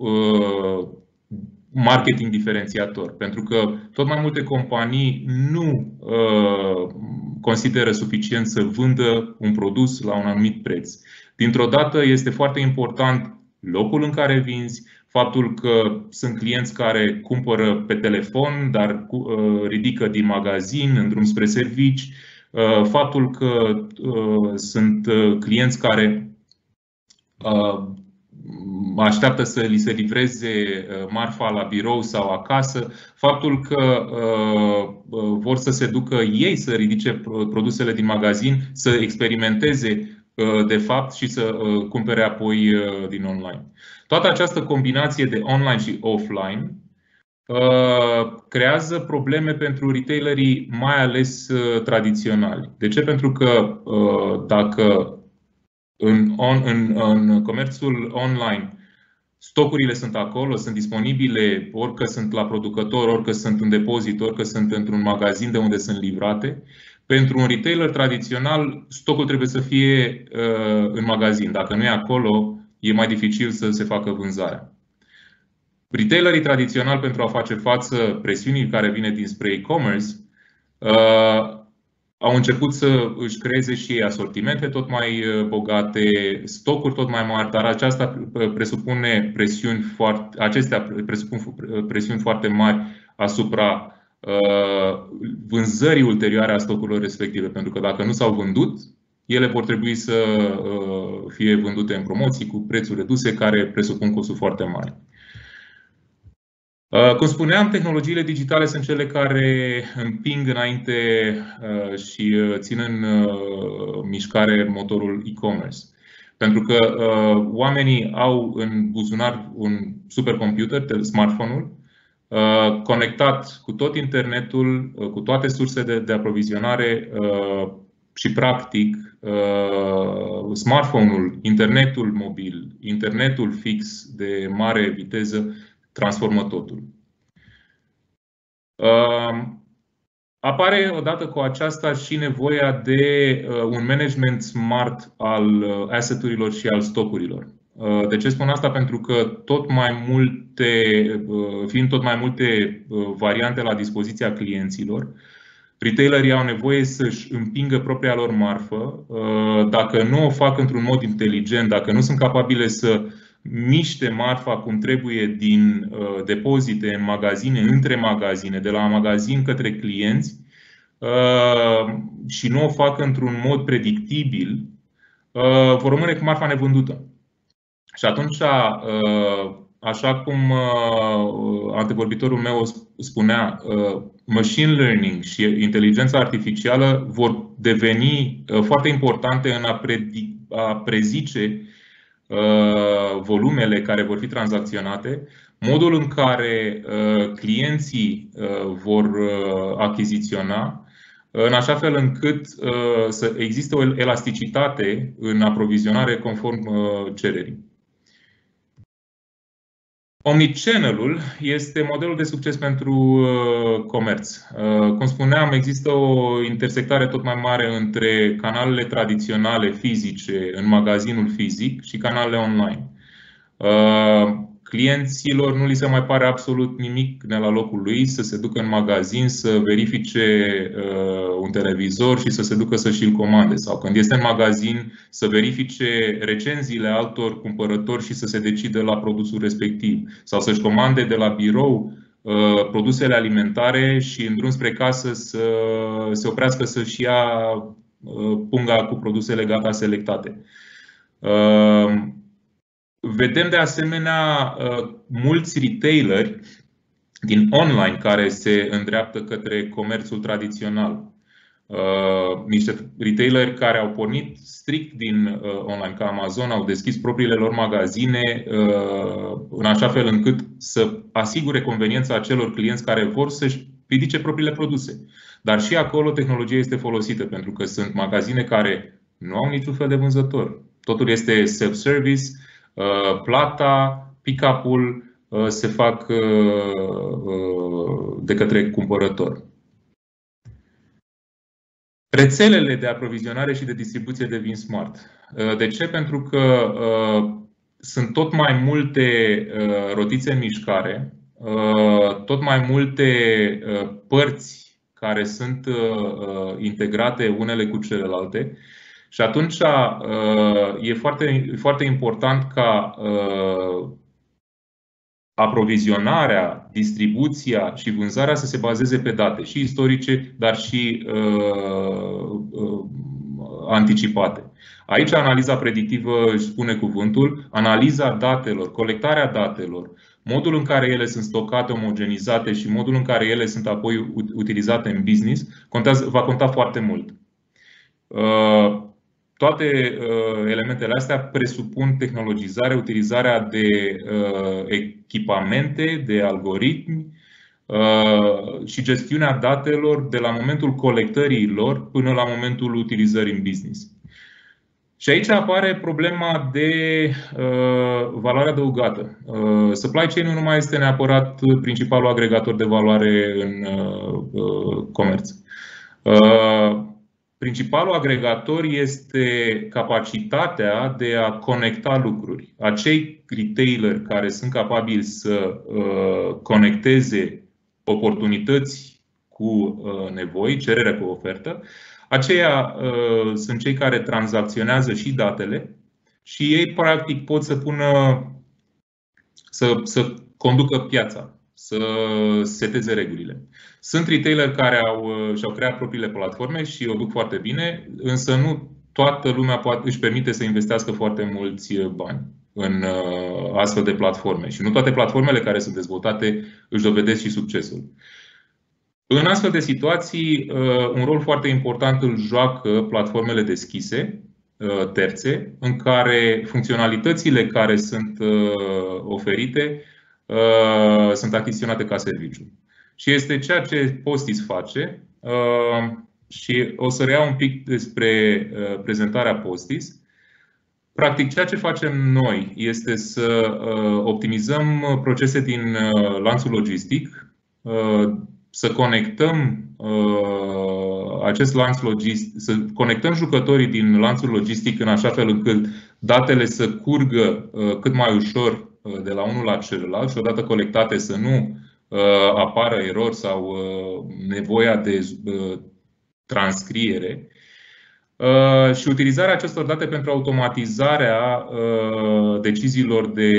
marketing diferențiator, pentru că tot mai multe companii nu uh, consideră suficient să vândă un produs la un anumit preț. Dintr-o dată este foarte important locul în care vinzi, faptul că sunt clienți care cumpără pe telefon, dar uh, ridică din magazin în drum spre servici, uh, faptul că uh, sunt uh, clienți care uh, așteaptă să li se livreze marfa la birou sau acasă, faptul că uh, vor să se ducă ei să ridice produsele din magazin, să experimenteze uh, de fapt și să uh, cumpere apoi uh, din online. Toată această combinație de online și offline uh, creează probleme pentru retailerii mai ales uh, tradiționali. De ce? Pentru că uh, dacă În, on, în, în comerțul online stocurile sunt acolo, sunt disponibile, orică sunt la producător, orică sunt în depozit, orică sunt într-un magazin de unde sunt livrate. Pentru un retailer tradițional, stocul trebuie să fie uh, în magazin. Dacă nu e acolo, e mai dificil să se facă vânzarea. Retailerii tradiționali, pentru a face față presiunii care vine dinspre e-commerce, uh, au început să își creeze și ei asortimente tot mai bogate, stocuri tot mai mari, dar aceasta presupune presiuni foarte, acestea presupun presiuni foarte mari asupra uh, vânzării ulterioare a stocurilor respective, pentru că dacă nu s-au vândut, ele vor trebui să uh, fie vândute în promoții cu prețuri reduse, care presupun costuri foarte mari. Cum spuneam, tehnologiile digitale sunt cele care împing înainte și țin în mișcare motorul e-commerce. Pentru că oamenii au în buzunar un supercomputer, smartphone-ul, conectat cu tot internetul, cu toate sursele de, de aprovizionare și practic smartphone-ul, internetul mobil, internetul fix de mare viteză transformă totul. Apare odată cu aceasta și nevoia de un management smart al asset-urilor și al stocurilor. De ce spun asta? Pentru că tot mai multe, fiind tot mai multe variante la dispoziția clienților, retailerii au nevoie să-și împingă propria lor marfă. Dacă nu o fac într-un mod inteligent, dacă nu sunt capabile să miște marfa cum trebuie din uh, depozite în magazine, între magazine, de la magazin către clienți uh, și nu o fac într-un mod predictibil, uh, vor rămâne cu marfa nevândută. Și atunci, uh, așa cum uh, antevorbitorul meu spunea, uh, machine learning și inteligența artificială vor deveni uh, foarte importante în a, a prezice volumele care vor fi tranzacționate, modul în care clienții vor achiziționa, în așa fel încât să existe o elasticitate în aprovizionare conform cererii. Omnichannel-ul este modelul de succes pentru uh, comerț. Uh, cum spuneam, există o intersectare tot mai mare între canalele tradiționale fizice în magazinul fizic și canalele online. Uh, clienților nu li se mai pare absolut nimic de la locul lui să se ducă în magazin, să verifice uh, un televizor și să se ducă să și-l comande. Sau când este în magazin să verifice recenziile altor cumpărători și să se decide la produsul respectiv. Sau să-și comande de la birou uh, produsele alimentare și în drum spre casă să se oprească să-și ia uh, punga cu produsele gata selectate. Uh, Vedem de asemenea mulți retaileri din online care se îndreaptă către comerțul tradițional. Niște retaileri care au pornit strict din online, ca Amazon, au deschis propriile lor magazine în așa fel încât să asigure conveniența acelor clienți care vor să-și ridice propriile produse. Dar și acolo tehnologia este folosită, pentru că sunt magazine care nu au niciun fel de vânzător. Totul este self-service. Plata, pick-up-ul se fac de către cumpărător. Rețelele de aprovizionare și de distribuție devin smart. De ce? Pentru că sunt tot mai multe rotițe în mișcare, tot mai multe părți care sunt integrate unele cu celelalte. Și atunci e foarte, foarte important ca aprovizionarea, distribuția și vânzarea să se bazeze pe date, și istorice, dar și uh, uh, anticipate. Aici analiza predictivă își spune cuvântul, analiza datelor, colectarea datelor, modul în care ele sunt stocate, omogenizate și modul în care ele sunt apoi utilizate în business contează, va conta foarte mult. Uh, Toate uh, elementele astea presupun tehnologizare, utilizarea de uh, echipamente, de algoritmi uh, și gestiunea datelor de la momentul colectării lor până la momentul utilizării în business. Și aici apare problema de uh, valoare adăugată. Uh, supply chain nu mai este neapărat principalul agregator de valoare în uh, uh, comerț. Uh, Principalul agregator este capacitatea de a conecta lucruri. Acei retaileri care sunt capabili să uh, conecteze oportunități cu uh, nevoi, cerere cu ofertă, aceia uh, sunt cei care tranzacționează și datele și ei practic pot să pună, să, să conducă piața, să seteze regulile. Sunt retaileri care au, și-au creat propriile platforme și o duc foarte bine, însă nu toată lumea poate, își permite să investească foarte mulți bani în astfel de platforme. Și nu toate platformele care sunt dezvoltate își dovedesc și succesul. În astfel de situații, un rol foarte important îl joacă platformele deschise, terțe, în care funcționalitățile care sunt oferite sunt achiziționate ca serviciu. Și este ceea ce Postis face și o să reiau un pic despre prezentarea Postis. Practic, ceea ce facem noi este să optimizăm procese din lanțul logistic, să conectăm acest lanț logistic, să conectăm jucătorii din lanțul logistic în așa fel încât datele să curgă cât mai ușor de la unul la celălalt și odată colectate să nu apară erori sau nevoia de transcriere. Și utilizarea acestor date pentru automatizarea deciziilor de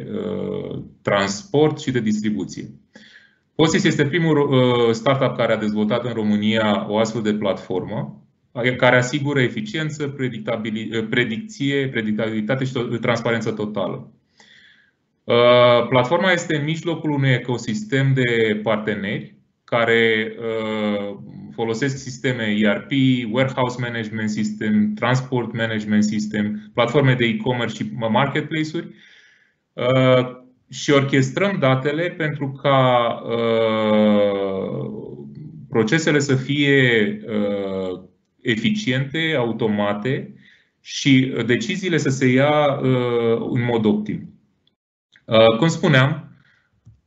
transport și de distribuție. Postis este primul startup care a dezvoltat în România o astfel de platformă care asigură eficiență, predicție, predictabilitate și transparență totală. Platforma este în mijlocul unui ecosistem de parteneri care folosesc sisteme E R P, Warehouse Management System, Transport Management System, platforme de e-commerce și marketplace-uri și orchestrăm datele pentru ca procesele să fie eficiente, automate și deciziile să se ia în mod optim. Cum spuneam,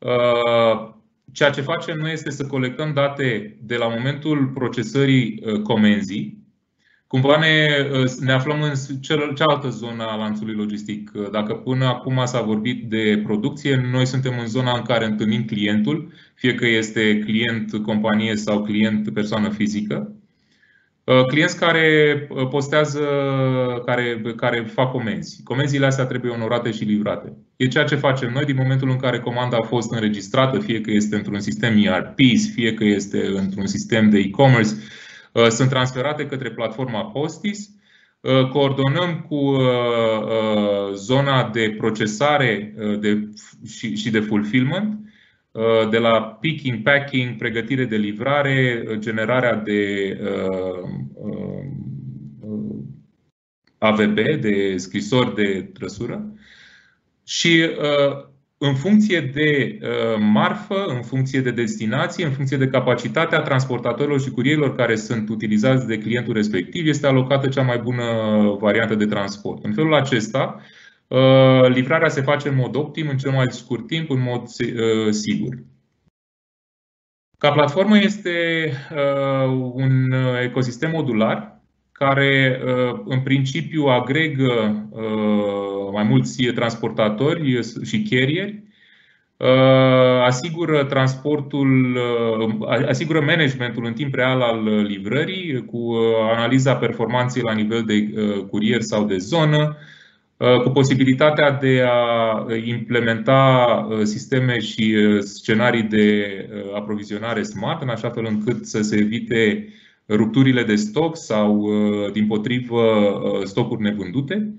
Ceea ce facem noi este să colectăm date de la momentul procesării comenzii. Cumva ne, ne aflăm în cealaltă zonă a lanțului logistic. Dacă până acum s-a vorbit de producție, noi suntem în zona în care întâlnim clientul, fie că este client companie sau client persoană fizică. Clienți care postează, care, care fac comenzi. Comenzile astea trebuie onorate și livrate. E ceea ce facem noi din momentul în care comanda a fost înregistrată, fie că este într-un sistem E R P, fie că este într-un sistem de e-commerce, sunt transferate către platforma Postis, coordonăm cu zona de procesare de, și, și de fulfillment, de la picking, packing, pregătire de livrare, generarea de A V B, de scrisori de trăsură și în funcție de marfă, în funcție de destinație, în funcție de capacitatea transportatorilor și curierilor care sunt utilizați de clientul respectiv, este alocată cea mai bună variantă de transport. În felul acesta, livrarea se face în mod optim, în cel mai scurt timp, în mod sigur. Ca platformă este un ecosistem modular care în principiu agregă mai mulți transportatori și carrieri, asigură transportul, asigură managementul în timp real al livrării cu analiza performanței la nivel de curier sau de zonă, cu posibilitatea de a implementa sisteme și scenarii de aprovizionare smart, în așa fel încât să se evite rupturile de stoc sau, dimpotrivă, stocuri nevândute.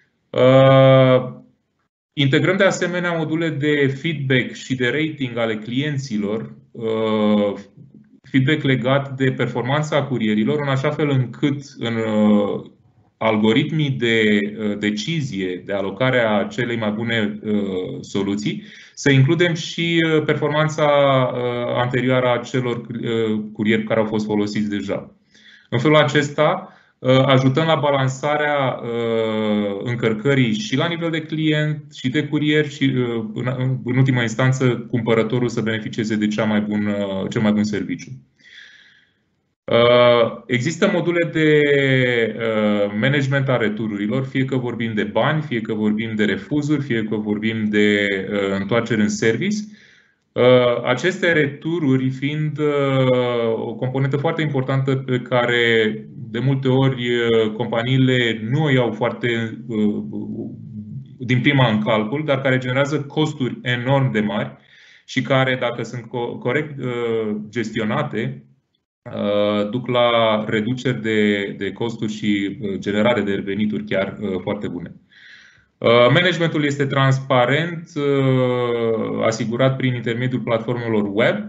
Integrăm de asemenea module de feedback și de rating ale clienților, feedback legat de performanța curierilor, în așa fel încât în algoritmii de decizie, de alocare a celei mai bune soluții, să includem și performanța anterioară a celor curieri care au fost folosiți deja. În felul acesta, ajutăm la balansarea încărcării și la nivel de client și de curier și, în ultima instanță, cumpărătorul să beneficieze de cea mai bună, cel mai bun serviciu. Există module de management a retururilor, fie că vorbim de bani, fie că vorbim de refuzuri, fie că vorbim de întoarceri în service. Aceste retururi fiind o componentă foarte importantă pe care de multe ori companiile nu o iau foarte din prima în calcul, dar care generează costuri enorm de mari și care, dacă sunt corect gestionate, duc la reduceri de, de costuri și generare de venituri chiar foarte bune. Managementul este transparent, asigurat prin intermediul platformelor web.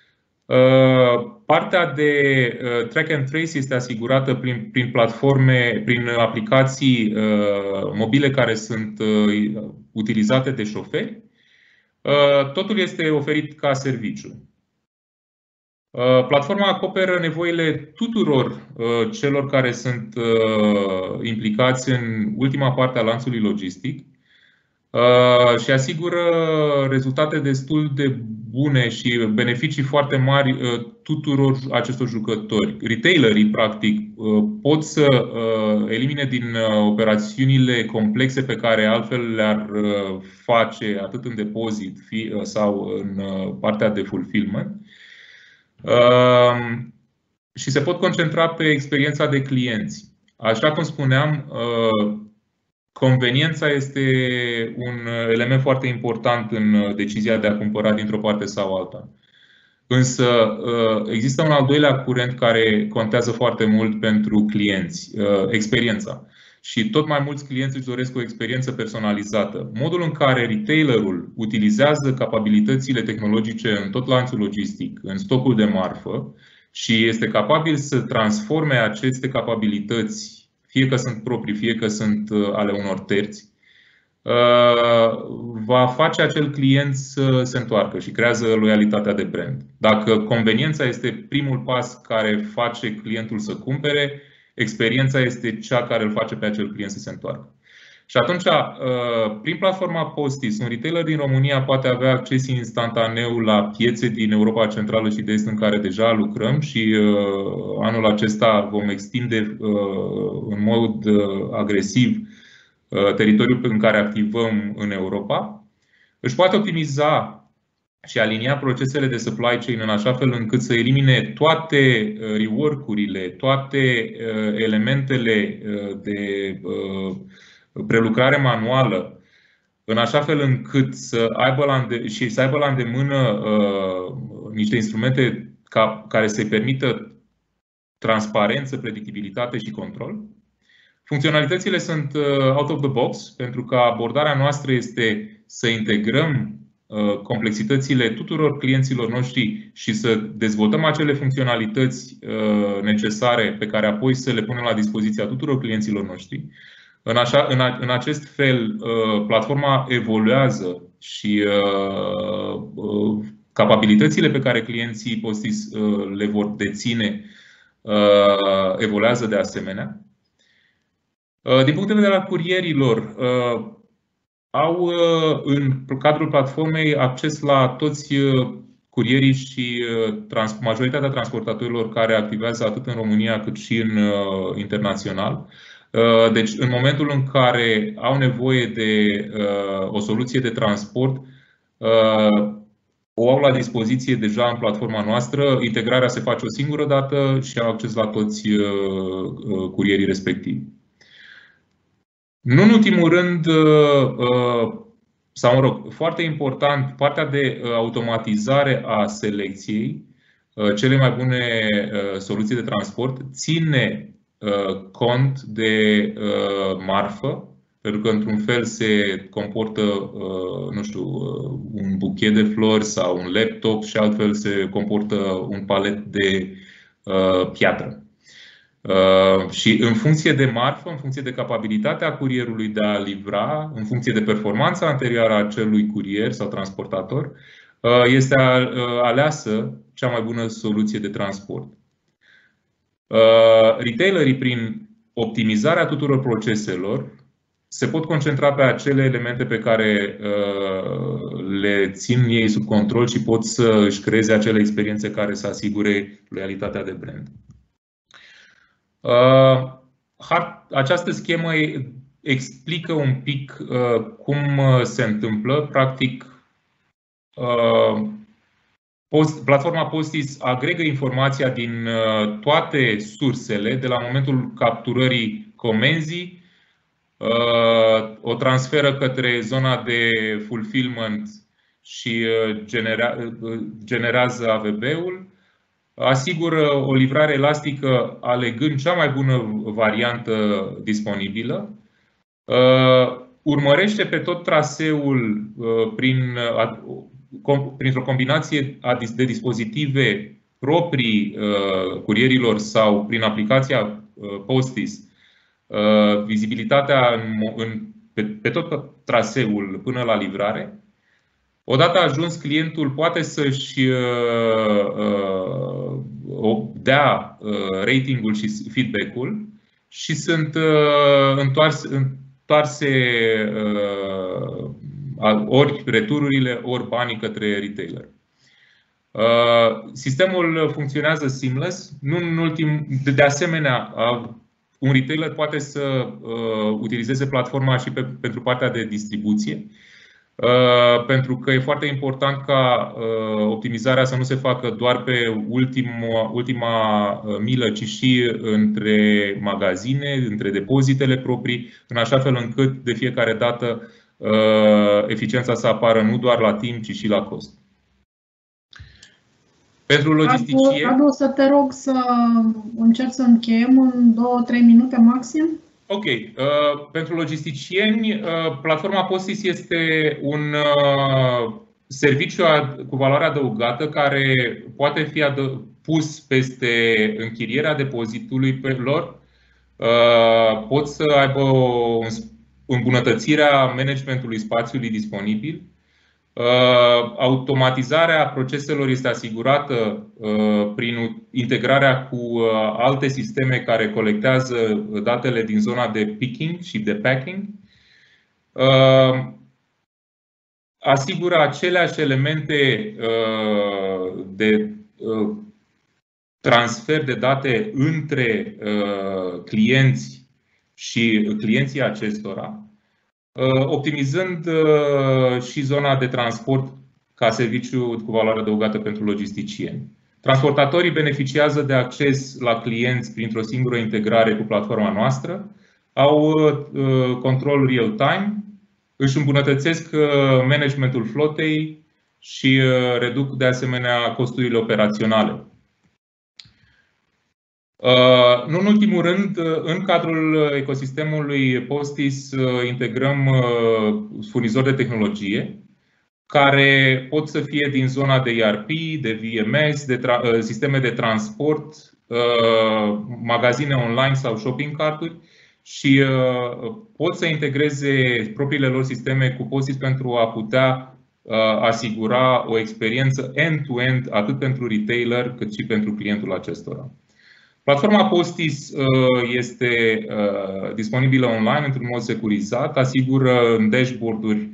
Partea de track and trace este asigurată prin, prin platforme, prin aplicații mobile care sunt utilizate de șoferi. Totul este oferit ca serviciu. Platforma acoperă nevoile tuturor celor care sunt implicați în ultima parte a lanțului logistic și asigură rezultate destul de bune și beneficii foarte mari tuturor acestor jucători. Retailerii, practic, pot să elimine din operațiunile complexe pe care altfel le-ar face atât în depozit sau în partea de fulfillment. Uh, și se pot concentra pe experiența de clienți. Așa cum spuneam, uh, conveniența este un element foarte important în decizia de a cumpăra dintr-o parte sau alta. Însă uh, există un al doilea curent care contează foarte mult pentru clienți, uh, experiența. Și tot mai mulți clienți își doresc o experiență personalizată. Modul în care retailerul utilizează capabilitățile tehnologice în tot lanțul logistic, în stocul de marfă, și este capabil să transforme aceste capabilități, fie că sunt proprii, fie că sunt ale unor terți, va face acel client să se întoarcă și creează loialitatea de brand. Dacă conveniența este primul pas care face clientul să cumpere, experiența este cea care îl face pe acel client să se întoarcă. Și atunci, prin platforma Postis, un retailer din România poate avea acces instantaneu la piețe din Europa Centrală și de Est în care deja lucrăm și anul acesta vom extinde în mod agresiv teritoriul în care activăm în Europa. Își poate optimiza și alinia procesele de supply chain în așa fel încât să elimine toate rework-urile, toate elementele de prelucrare manuală, în așa fel încât să aibă la înde- și să aibă la îndemână uh, niște instrumente ca, care să-i permită transparență, predictibilitate și control. Funcționalitățile sunt uh, out of the box, pentru că abordarea noastră este să integrăm uh, complexitățile tuturor clienților noștri și să dezvoltăm acele funcționalități uh, necesare pe care apoi să le punem la dispoziția tuturor clienților noștri. În, așa, în, a, în acest fel, uh, platforma evoluează și uh, uh, capabilitățile pe care clienții Postis uh, le vor deține uh, evoluează de asemenea. Uh, din punct de vedere al curierilor, uh, au uh, în cadrul platformei acces la toți uh, curierii și uh, trans, majoritatea transportatorilor care activează atât în România cât și în uh, internațional. Deci, în momentul în care au nevoie de uh, o soluție de transport, uh, o au la dispoziție deja în platforma noastră. Integrarea se face o singură dată și au acces la toți uh, uh, curierii respectivi. Nu în ultimul rând, uh, uh, sau mă rog, foarte important, partea de uh, automatizare a selecției, uh, cele mai bune uh, soluții de transport, ține cont de uh, marfă, pentru că într-un fel se comportă, uh, nu știu, uh, un buchet de flori sau un laptop și altfel se comportă un palet de uh, piatră. Uh, și în funcție de marfă, în funcție de capabilitatea curierului de a livra, în funcție de performanța anterioară a acelui curier sau transportator, uh, este aleasă cea mai bună soluție de transport. Retailerii, prin optimizarea tuturor proceselor, se pot concentra pe acele elemente pe care le țin ei sub control și pot să își creeze acele experiențe care să asigure loialitatea de brand. Această schemă explică un pic cum se întâmplă. Practic, platforma Postis agregă informația din toate sursele, de la momentul capturării comenzii, o transferă către zona de fulfillment și generează A V B-ul, asigură o livrare elastică alegând cea mai bună variantă disponibilă, urmărește pe tot traseul prin printr-o combinație de dispozitive proprii uh, curierilor sau prin aplicația uh, Postis, uh, vizibilitatea în, în, pe, pe tot traseul până la livrare. Odată ajuns, clientul poate să-și uh, uh, dea uh, ratingul și feedback-ul și sunt uh, întoarse, întoarse uh, ori retururile, ori banii către retailer. Sistemul funcționează seamless. Nu în ultim, de asemenea, un retailer poate să utilizeze platforma și pe, pentru partea de distribuție, pentru că e foarte important ca optimizarea să nu se facă doar pe ultima, ultima milă, ci și între magazine, între depozitele proprii, în așa fel încât de fiecare dată eficiența să apară nu doar la timp, ci și la cost. Pentru logisticieni... Radu, o să te rog să încerc să încheiem în două trei minute maxim. Ok. Pentru logisticieni, platforma Postis este un serviciu cu valoare adăugată care poate fi pus peste închirierea depozitului lor. Pot să aibă o îmbunătățirea managementului spațiului disponibil. Automatizarea proceselor este asigurată prin integrarea cu alte sisteme care colectează datele din zona de picking și de packing. Asigură aceleași elemente de transfer de date între clienți și clienții acestora, optimizând și zona de transport ca serviciu cu valoare adăugată pentru logisticieni. Transportatorii beneficiază de acces la clienți printr-o singură integrare cu platforma noastră, au control real-time, își îmbunătățesc managementul flotei și reduc de asemenea costurile operaționale. Nu în ultimul rând, în cadrul ecosistemului Postis integrăm furnizori de tehnologie care pot să fie din zona de E R P, de V M S, de sisteme de transport, magazine online sau shopping carturi și pot să integreze propriile lor sisteme cu Postis pentru a putea asigura o experiență end-to-end atât pentru retailer cât și pentru clientul acestora. Platforma Postis este disponibilă online într-un mod securizat, asigură în dashboard-uri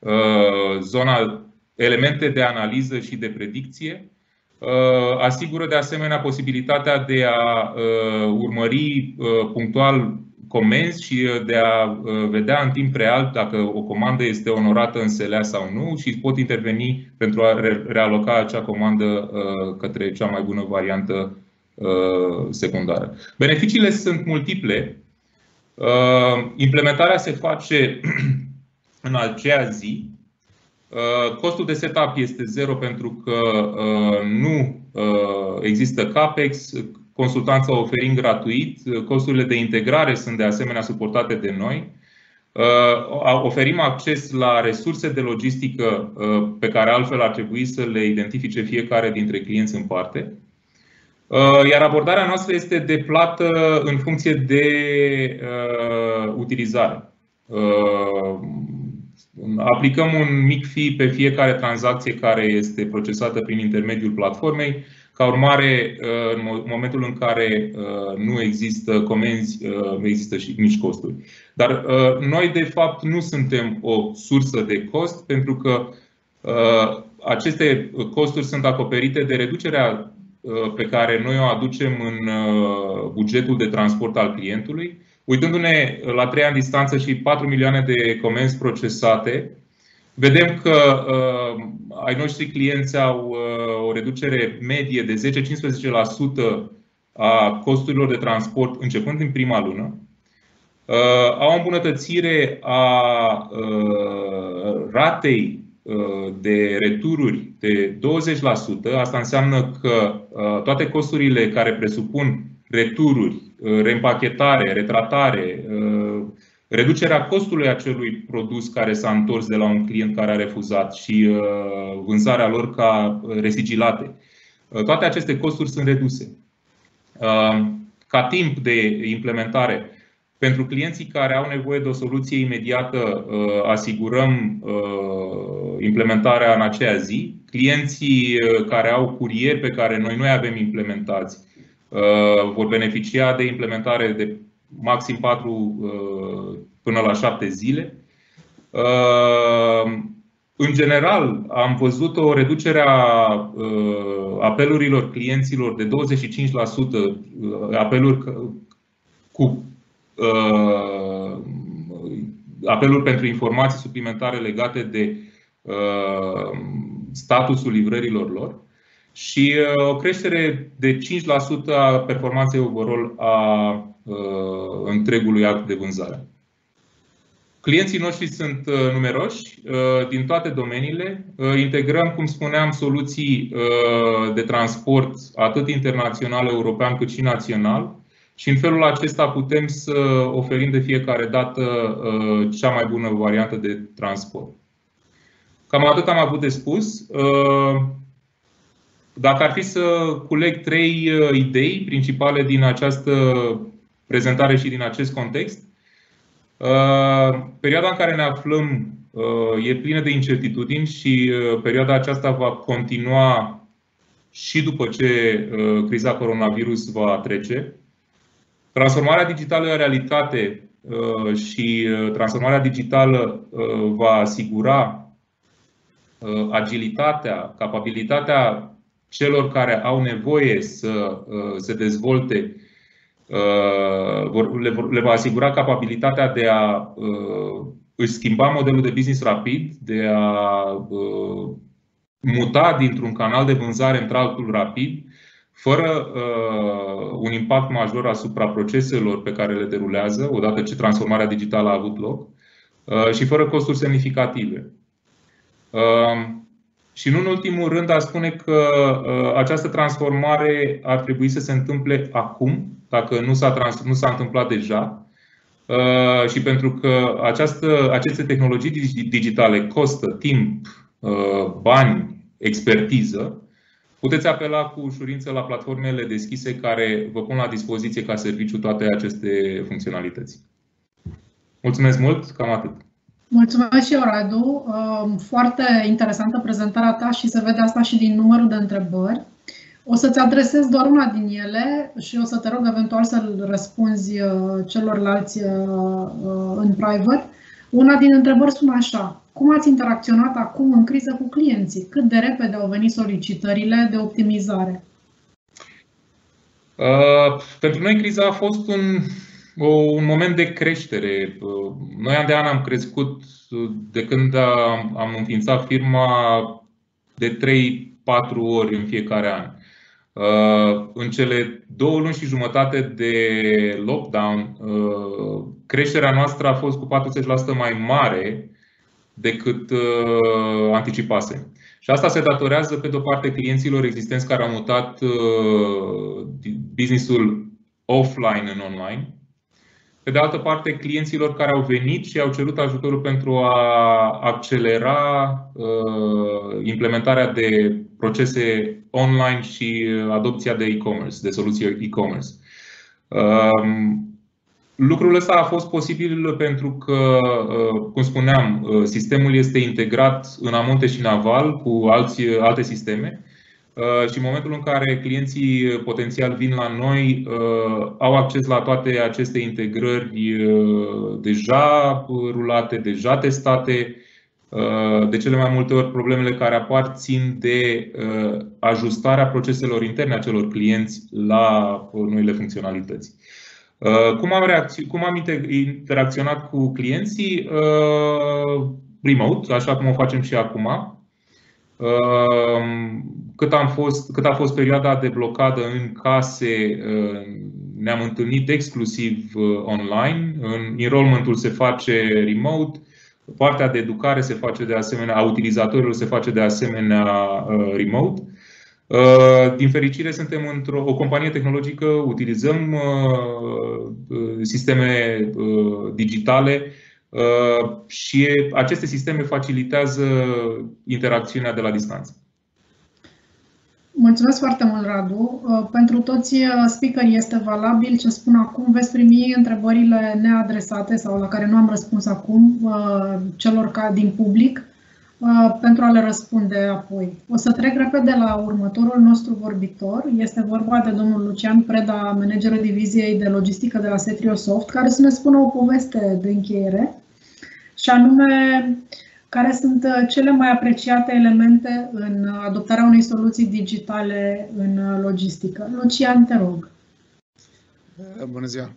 zona, elemente de analiză și de predicție, asigură de asemenea posibilitatea de a urmări punctual comenzi și de a vedea în timp real dacă o comandă este onorată în S L A sau nu și pot interveni pentru a realoca acea comandă către cea mai bună variantă secundară. Beneficiile sunt multiple. Implementarea se face în aceea zi. Costul de setup este zero pentru că nu există CAPEX, consultanța oferim gratuit, costurile de integrare sunt de asemenea suportate de noi. Oferim acces la resurse de logistică pe care altfel ar trebui să le identifice fiecare dintre clienți în parte. Iar abordarea noastră este de plată în funcție de uh, utilizare. Uh, aplicăm un mic fee pe fiecare tranzacție care este procesată prin intermediul platformei. Ca urmare, uh, în momentul în care uh, nu există comenzi, uh, nu există și nici costuri. Dar uh, noi, de fapt, nu suntem o sursă de cost, pentru că uh, aceste costuri sunt acoperite de reducerea pe care noi o aducem în bugetul de transport al clientului. Uitându-ne la trei ani distanță și patru milioane de comenzi procesate, vedem că uh, ai noștri clienți au uh, o reducere medie de zece - cincisprezece la sută a costurilor de transport începând din prima lună. Uh, au o îmbunătățire a uh, ratei de retururi de douăzeci la sută. Asta înseamnă că toate costurile care presupun retururi, reîmpachetare, retratare, reducerea costului acelui produs care s-a întors de la un client care a refuzat și vânzarea lor ca resigilate, toate aceste costuri sunt reduse. Ca timp de implementare, pentru clienții care au nevoie de o soluție imediată, asigurăm implementarea în aceea zi. Clienții care au curier pe care noi nu avem implementați vor beneficia de implementare de maxim patru până la șapte zile. În general, am văzut o reducere a apelurilor clienților de douăzeci și cinci la sută, apeluri cu apeluri pentru informații suplimentare legate de statusul livrărilor lor și o creștere de cinci la sută a performanței overall a întregului act de vânzare. Clienții noștri sunt numeroși din toate domeniile. Integrăm, cum spuneam, soluții de transport atât internațional, european, cât și național. Și în felul acesta putem să oferim de fiecare dată cea mai bună variantă de transport. Cam atât am avut de spus. Dacă ar fi să culeg trei idei principale din această prezentare și din acest context, perioada în care ne aflăm e plină de incertitudini și perioada aceasta va continua și după ce criza coronavirus va trece. Transformarea digitală e o realitate și transformarea digitală va asigura agilitatea, capabilitatea celor care au nevoie să se dezvolte, le va asigura capabilitatea de a își schimba modelul de business rapid, de a muta dintr-un canal de vânzare într-altul rapid, fără uh, un impact major asupra proceselor pe care le derulează, odată ce transformarea digitală a avut loc, uh, și fără costuri semnificative. Uh, și nu în ultimul rând, aș spune că uh, această transformare ar trebui să se întâmple acum, dacă nu s-a, trans- nu s-a întâmplat deja. Uh, și pentru că această, aceste tehnologii digitale costă timp, uh, bani, expertiză, puteți apela cu ușurință la platformele deschise care vă pun la dispoziție ca serviciu toate aceste funcționalități. Mulțumesc mult, cam atât. Mulțumesc și eu, Radu. Foarte interesantă prezentarea ta și se vede asta și din numărul de întrebări. O să-ți adresez doar una din ele și o să te rog eventual să răspunzi celorlalți în private. Una din întrebări sună așa: cum ați interacționat acum în criză cu clienții? Cât de repede au venit solicitările de optimizare? Uh, pentru noi criza a fost un, un moment de creștere. Noi an de an am crescut de când am, am înființat firma de trei patru ori în fiecare an. Uh, în cele două luni și jumătate de lockdown, uh, creșterea noastră a fost cu patruzeci la sută mai mare decât uh, anticipase. Și asta se datorează, pe de-o parte, clienților existenți care au mutat uh, business-ul offline în online, pe de altă parte, clienților care au venit și au cerut ajutorul pentru a accelera uh, implementarea de procese online și adopția de e-commerce, de soluții e-commerce. Uh, Lucrul ăsta a fost posibil pentru că, cum spuneam, sistemul este integrat în amonte și în aval cu alți, alte sisteme și în momentul în care clienții potențial vin la noi, au acces la toate aceste integrări deja rulate, deja testate. De cele mai multe ori, problemele care apar țin de ajustarea proceselor interne a celor clienți la noile funcționalități. Cum am, reacț- cum am interacționat cu clienții? Remote, așa cum o facem și acum. Cât, am fost, cât a fost perioada de blocadă în case, ne-am întâlnit exclusiv online. Enrollment-ul se face remote. Partea de educare se face de asemenea, a utilizatorilor se face de asemenea remote. Din fericire, suntem într-o o companie tehnologică, utilizăm sisteme digitale și aceste sisteme facilitează interacțiunea de la distanță. Mulțumesc foarte mult, Radu. Pentru toți speakerii este valabil ce spun acum. Veți primi întrebările neadresate sau la care nu am răspuns acum celor ca din public, pentru a le răspunde apoi. O să trec repede la următorul nostru vorbitor. Este vorba de domnul Lucian Preda, managerul diviziei de logistică de la Setriosoft, care să ne spună o poveste de încheiere, și anume care sunt cele mai apreciate elemente în adoptarea unei soluții digitale în logistică. Lucian, te rog. Bună ziua!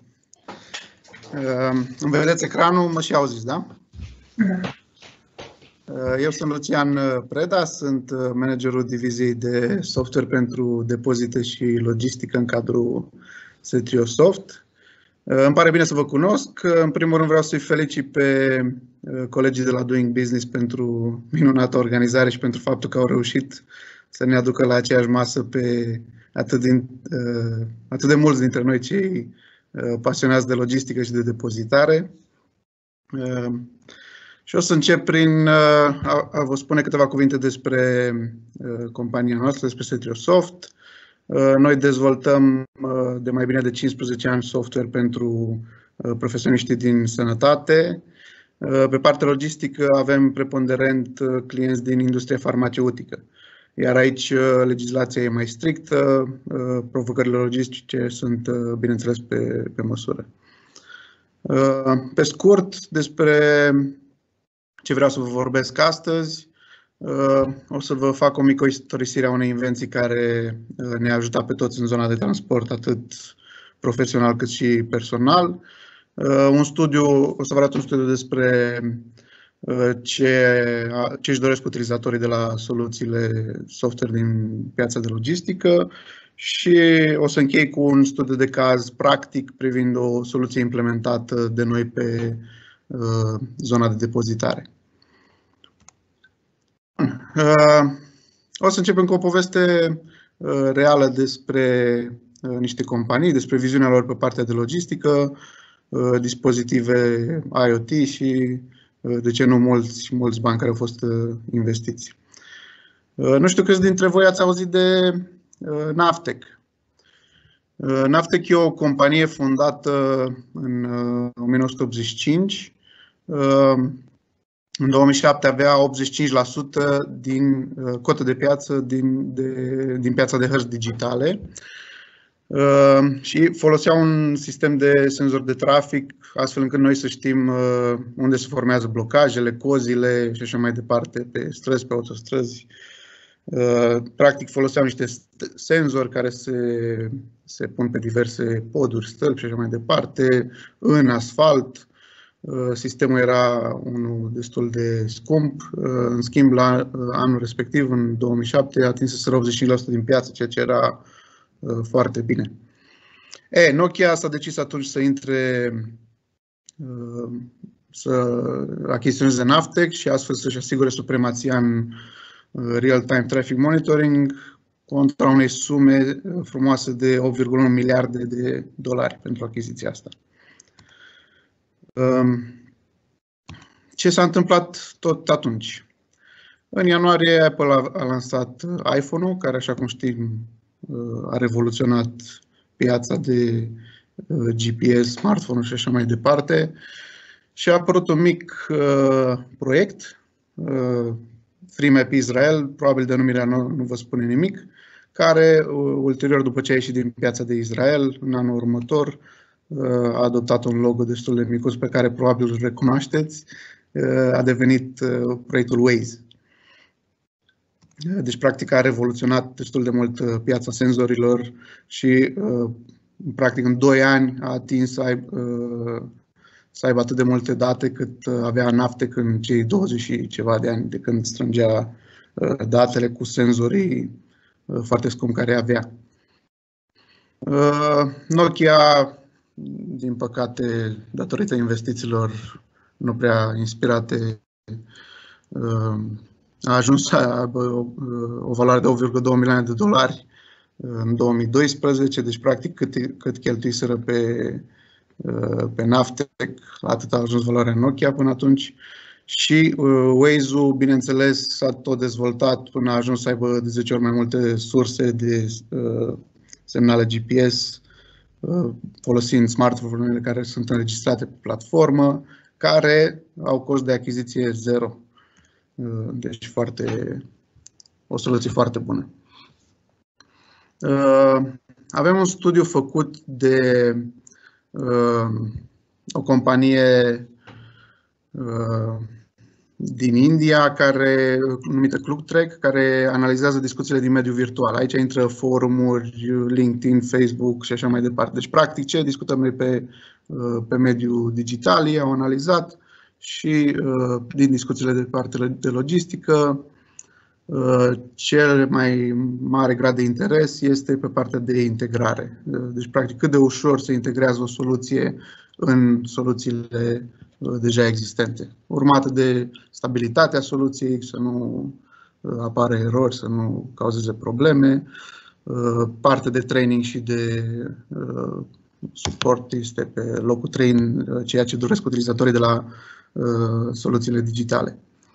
Îmi vedeți ecranul, mă și auziți, da? Da. Eu sunt Lucian Preda, sunt managerul diviziei de software pentru depozite și logistică în cadrul Setriosoft. Îmi pare bine să vă cunosc. În primul rând vreau să-i felicit pe colegii de la Doing Business pentru minunată organizare și pentru faptul că au reușit să ne aducă la aceeași masă pe atât, din, atât de mulți dintre noi cei pasionați de logistică și de depozitare. Și o să încep prin a, a vă spune câteva cuvinte despre compania noastră, despre Setriosoft. Noi dezvoltăm de mai bine de cincisprezece ani software pentru profesioniștii din sănătate. Pe partea logistică avem preponderent clienți din industria farmaceutică. Iar aici legislația e mai strictă, provocările logistice sunt, bineînțeles, pe, pe măsură. Pe scurt, despre ce vreau să vă vorbesc astăzi, o să vă fac o mică istorisire a unei invenții care ne-a ajutat pe toți în zona de transport, atât profesional cât și personal. Un studiu, o să vă arăt un studiu despre ce, ce își doresc utilizatorii de la soluțiile software din piața de logistică și o să închei cu un studiu de caz practic privind o soluție implementată de noi pe uh, zona de depozitare. Uh, o să începem cu o poveste uh, reală despre uh, niște companii, despre viziunea lor pe partea de logistică, uh, dispozitive IoT și de ce nu mulți, mulți bani care au fost investiți. Nu știu câți dintre voi ați auzit de Navteq. Navteq e o companie fondată în o mie nouă sute optzeci și cinci. În două mii șapte avea optzeci și cinci la sută din cotă de piață din, de, din piața de hărți digitale. Uh, și folosea un sistem de senzor de trafic, astfel încât noi să știm uh, unde se formează blocajele, cozile și așa mai departe, pe străzi, pe autostrăzi. Uh, practic foloseau niște senzori care se, se pun pe diverse poduri, stâlpi și așa mai departe, în asfalt. Uh, sistemul era unul destul de scump. Uh, în schimb, la uh, anul respectiv, în două mii șapte, atinseseră optzeci și cinci la sută din piață, ceea ce era foarte bine. E, Nokia s-a decis atunci să intre, să achiziționeze Navteq și astfel să-și asigure supremația în real-time traffic monitoring contra unei sume frumoase de opt virgulă unu miliarde de dolari pentru achiziția asta. Ce s-a întâmplat tot atunci? În ianuarie Apple a, a lansat iPhone-ul, care, așa cum știm, a revoluționat piața de G P S, smartphone și așa mai departe. Și a apărut un mic uh, proiect, uh, FreeMap Israel, probabil denumirea nu, nu vă spune nimic, care uh, ulterior, după ce a ieșit din piața de Israel, în anul următor, uh, a adoptat un logo destul de micuț pe care probabil îl recunoașteți, uh, a devenit uh, proiectul Waze. Deci, practic, a revoluționat destul de mult piața senzorilor și, practic, în doi ani a atins să aibă, să aibă atât de multe date cât avea Navteq în cei douăzeci și ceva de ani de când strângea datele cu senzorii foarte scumpi care avea. Nokia, din păcate, datorită investițiilor nu prea inspirate, a ajuns să aibă o, o valoare de opt virgulă doi milioane de dolari în două mii doisprezece, deci practic cât, cât cheltuiseră pe, pe Navteq, atât a ajuns valoarea Nokia până atunci. Și uh, Waze-ul, bineînțeles, s-a tot dezvoltat până a ajuns să aibă de zece ori mai multe surse de uh, semnale G P S, uh, folosind smartphone-urile care sunt înregistrate pe platformă, care au cost de achiziție zero. Deci foarte, o soluție foarte bună. Avem un studiu făcut de o companie din India care, numită Clubtrack, care analizează discuțiile din mediul virtual. Aici intră forumuri, LinkedIn, Facebook și așa mai departe. Deci, practic, ce discutăm noi pe, pe mediul digital, ei au analizat și din discuțiile de parte de logistică, cel mai mare grad de interes este pe partea de integrare. Deci, practic, cât de ușor se integrează o soluție în soluțiile deja existente, urmată de stabilitatea soluției, să nu apară erori, să nu cauzeze probleme. Parte de training și de suport este pe locul trei în ceea ce doresc utilizatorii de la soluțiile digitale.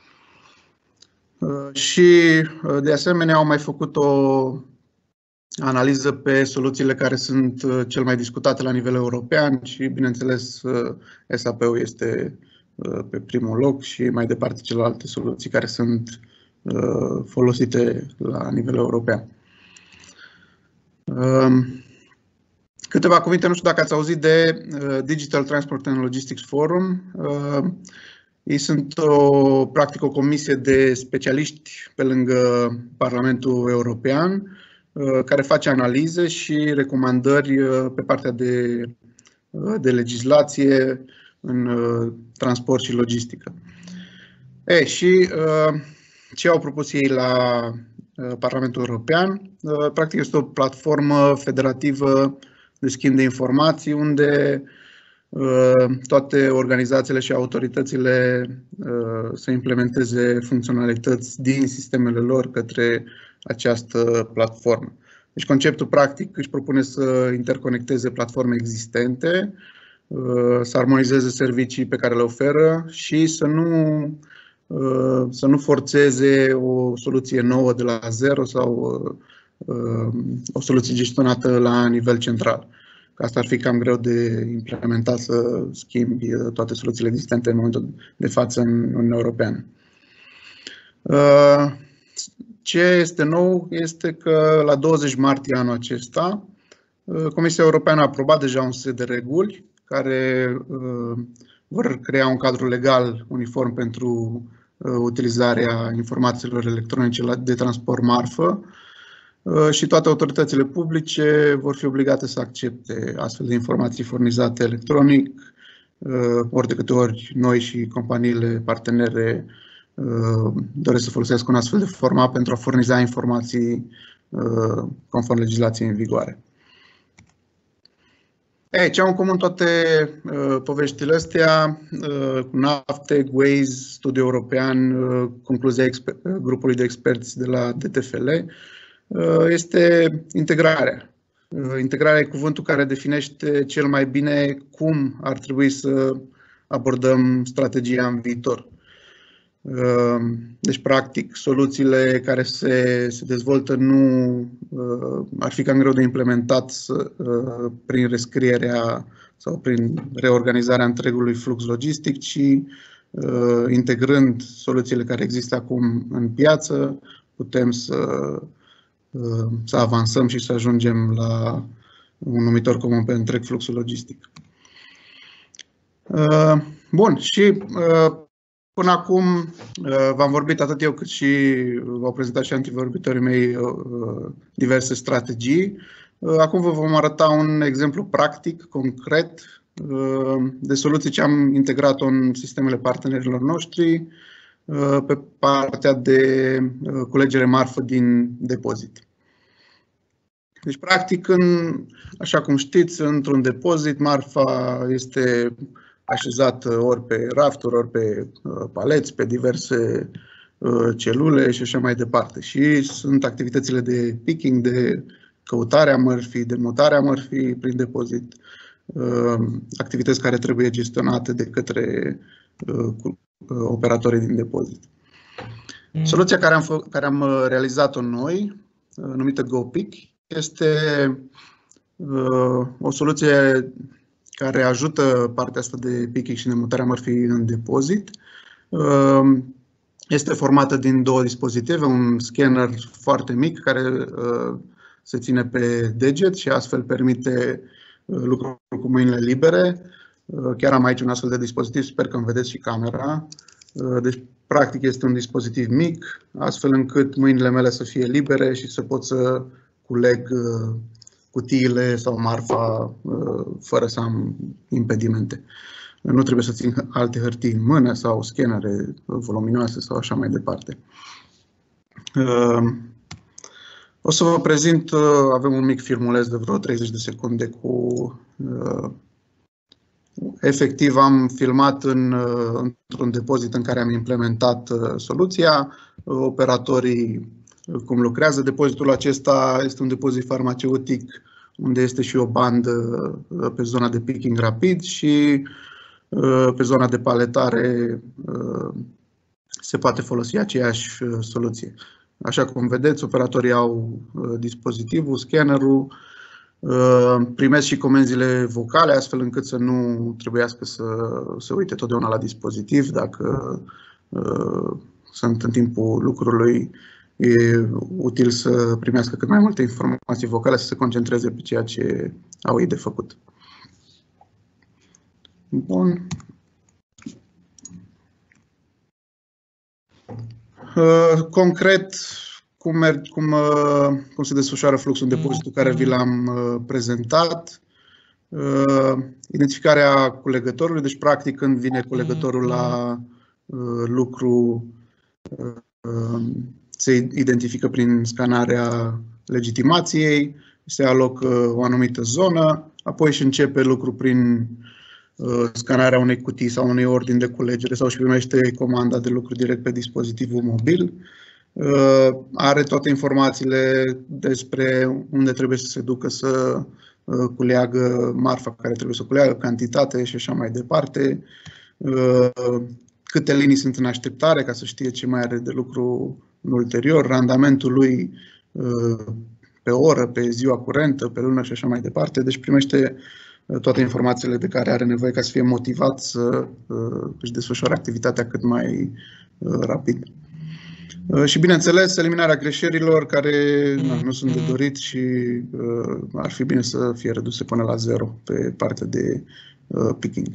Și, de asemenea, au mai făcut o analiză pe soluțiile care sunt cel mai discutate la nivel european și, bineînțeles, S A P-ul este pe primul loc și mai departe celelalte soluții care sunt folosite la nivel european. Câteva cuvinte, nu știu dacă ați auzit de Digital Transport and Logistics Forum. Ei sunt o, practic o comisie de specialiști pe lângă Parlamentul European care face analize și recomandări pe partea de, de legislație în transport și logistică. E, și ce au propus ei la Parlamentul European? Practic este o platformă federativă de schimb de informații unde toate organizațiile și autoritățile să implementeze funcționalități din sistemele lor către această platformă. Deci conceptul practic își propune să interconecteze platforme existente, să armonizeze servicii pe care le oferă și să nu, să nu forțeze o soluție nouă de la zero sau o soluție gestionată la nivel central. Asta ar fi cam greu de implementat, să schimbi toate soluțiile existente în momentul de față în Uniunea Europeană. Ce este nou este că la douăzeci martie anul acesta Comisia Europeană a aprobat deja un set de reguli care vor crea un cadru legal uniform pentru utilizarea informațiilor electronice de transport marfă și toate autoritățile publice vor fi obligate să accepte astfel de informații furnizate electronic, ori de câte ori noi și companiile partenere doresc să folosească un astfel de format pentru a furniza informații conform legislației în vigoare. Ei, ce au în comun toate uh, poveștile astea, uh, NAVTEG, Waze, Studiu European, uh, concluzia grupului de experți de la D T F L, uh, este integrarea. Uh, integrarea e cuvântul care definește cel mai bine cum ar trebui să abordăm strategia în viitor. Deci, practic, soluțiile care se, se dezvoltă nu ar fi cam greu de implementat prin rescrierea sau prin reorganizarea întregului flux logistic, ci integrând soluțiile care există acum în piață, putem să, să avansăm și să ajungem la un numitor comun pe întreg fluxul logistic. Bun, și până acum v-am vorbit atât eu cât și v-au prezentat și antivorbitorii mei diverse strategii. Acum vă vom arăta un exemplu practic, concret, de soluții ce am integrat în sistemele partenerilor noștri pe partea de culegere marfă din depozit. Deci, practic, în, așa cum știți, într-un depozit, marfa este așezată ori pe rafturi, ori pe paleți, pe diverse celule și așa mai departe. Și sunt activitățile de picking, de căutare a mărfii, de mutare a mărfii prin depozit, activități care trebuie gestionate de către operatorii din depozit. Soluția care am, care am realizat-o noi, numită GoPick, este o soluție care ajută partea asta de picking și de mutarea mărfii în depozit. Este formată din două dispozitive, un scanner foarte mic care se ține pe deget și astfel permite lucrul cu mâinile libere. Chiar am aici un astfel de dispozitiv, sper că îmi vedeți și camera. Deci, practic, este un dispozitiv mic, astfel încât mâinile mele să fie libere și să pot să culeg cutiile sau marfa fără să am impedimente. Nu trebuie să țin alte hârtii în mână sau scanere voluminoase sau așa mai departe. O să vă prezint, avem un mic filmuleț de vreo treizeci de secunde cu... Efectiv am filmat în, într-un depozit în care am implementat soluția, operatorii cum lucrează. Depozitul acesta este un depozit farmaceutic unde este și o bandă pe zona de picking rapid și pe zona de paletare se poate folosi aceeași soluție. Așa cum vedeți, operatorii au dispozitivul, scannerul, primesc și comenzile vocale, astfel încât să nu trebuiască să se uite totdeauna la dispozitiv dacă sunt în timpul lucrului e util să primească cât mai multe informații vocale, să se concentreze pe ceea ce au ei de făcut. Bun. Concret, cum, merg, cum, cum se desfășoară fluxul în depozitul care vi l-am prezentat. Identificarea culegătorului, deci practic când vine culegătorul la lucru, se identifică prin scanarea legitimației, se alocă o anumită zonă, apoi și începe lucru prin scanarea unei cutii sau unei ordini de culegere sau și primește comanda de lucru direct pe dispozitivul mobil. Are toate informațiile despre unde trebuie să se ducă să culeagă marfa care trebuie să culeagă, cantitate și așa mai departe. Câte linii sunt în așteptare ca să știe ce mai are de lucru în ulterior, randamentul lui pe oră, pe ziua curentă, pe lună și așa mai departe. Deci primește toate informațiile de care are nevoie ca să fie motivat să își desfășoare activitatea cât mai rapid. Și bineînțeles, eliminarea greșelilor care nu, nu sunt de dorit și ar fi bine să fie reduse până la zero pe partea de picking.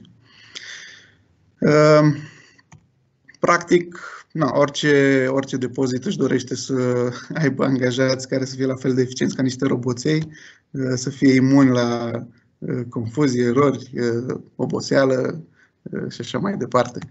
Practic, na, orice, orice depozit își dorește să aibă angajați care să fie la fel de eficienți ca niște roboței, să fie imuni la confuzie, erori, oboseală și așa mai departe.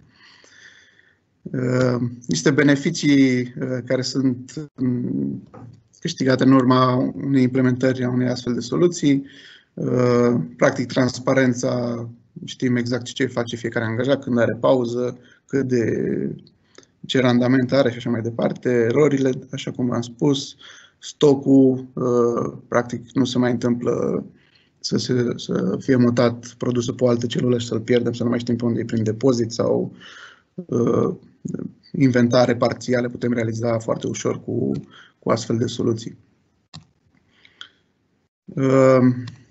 Niște beneficii care sunt câștigate în urma unei implementări a unei astfel de soluții. Practic, transparența, știm exact ce face fiecare angajat, când are pauză, cât de ce randament are și așa mai departe. Erorile, așa cum am spus, stocul, practic nu se mai întâmplă să, se, să fie mutat produsul pe o altă celulă și să-l pierdem, să nu mai știm pe unde e prin depozit sau uh, inventare parțiale putem realiza foarte ușor cu, cu astfel de soluții. Uh,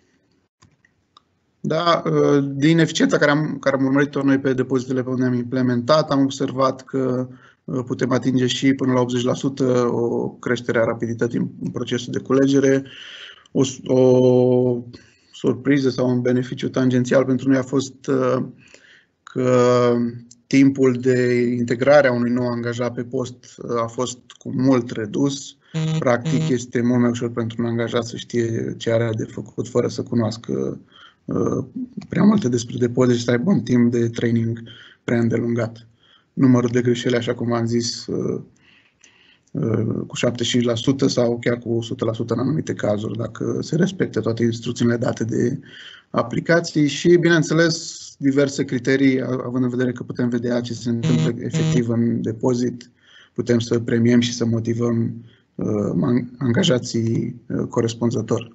da, uh, din eficiența care am, care am urmărit-o noi pe depozitele pe unde am implementat, am observat că uh, putem atinge și până la optzeci la sută o creștere a rapidității în, în procesul de culegere. O, o surpriză sau un beneficiu tangențial pentru noi a fost uh, că timpul de integrare a unui nou angajat pe post uh, a fost cu mult redus. Practic este mult mai ușor pentru un angajat să știe ce are de făcut fără să cunoască uh, prea multe despre depozit și să aibă un timp de training prea îndelungat. Numărul de greșeli, așa cum am zis, uh, cu șaptezeci și cinci la sută sau chiar cu o sută la sută în anumite cazuri, dacă se respectă toate instrucțiunile date de aplicații și, bineînțeles, diverse criterii, având în vedere că putem vedea ce se întâmplă efectiv în depozit, putem să premiem și să motivăm uh, angajații uh, corespunzător.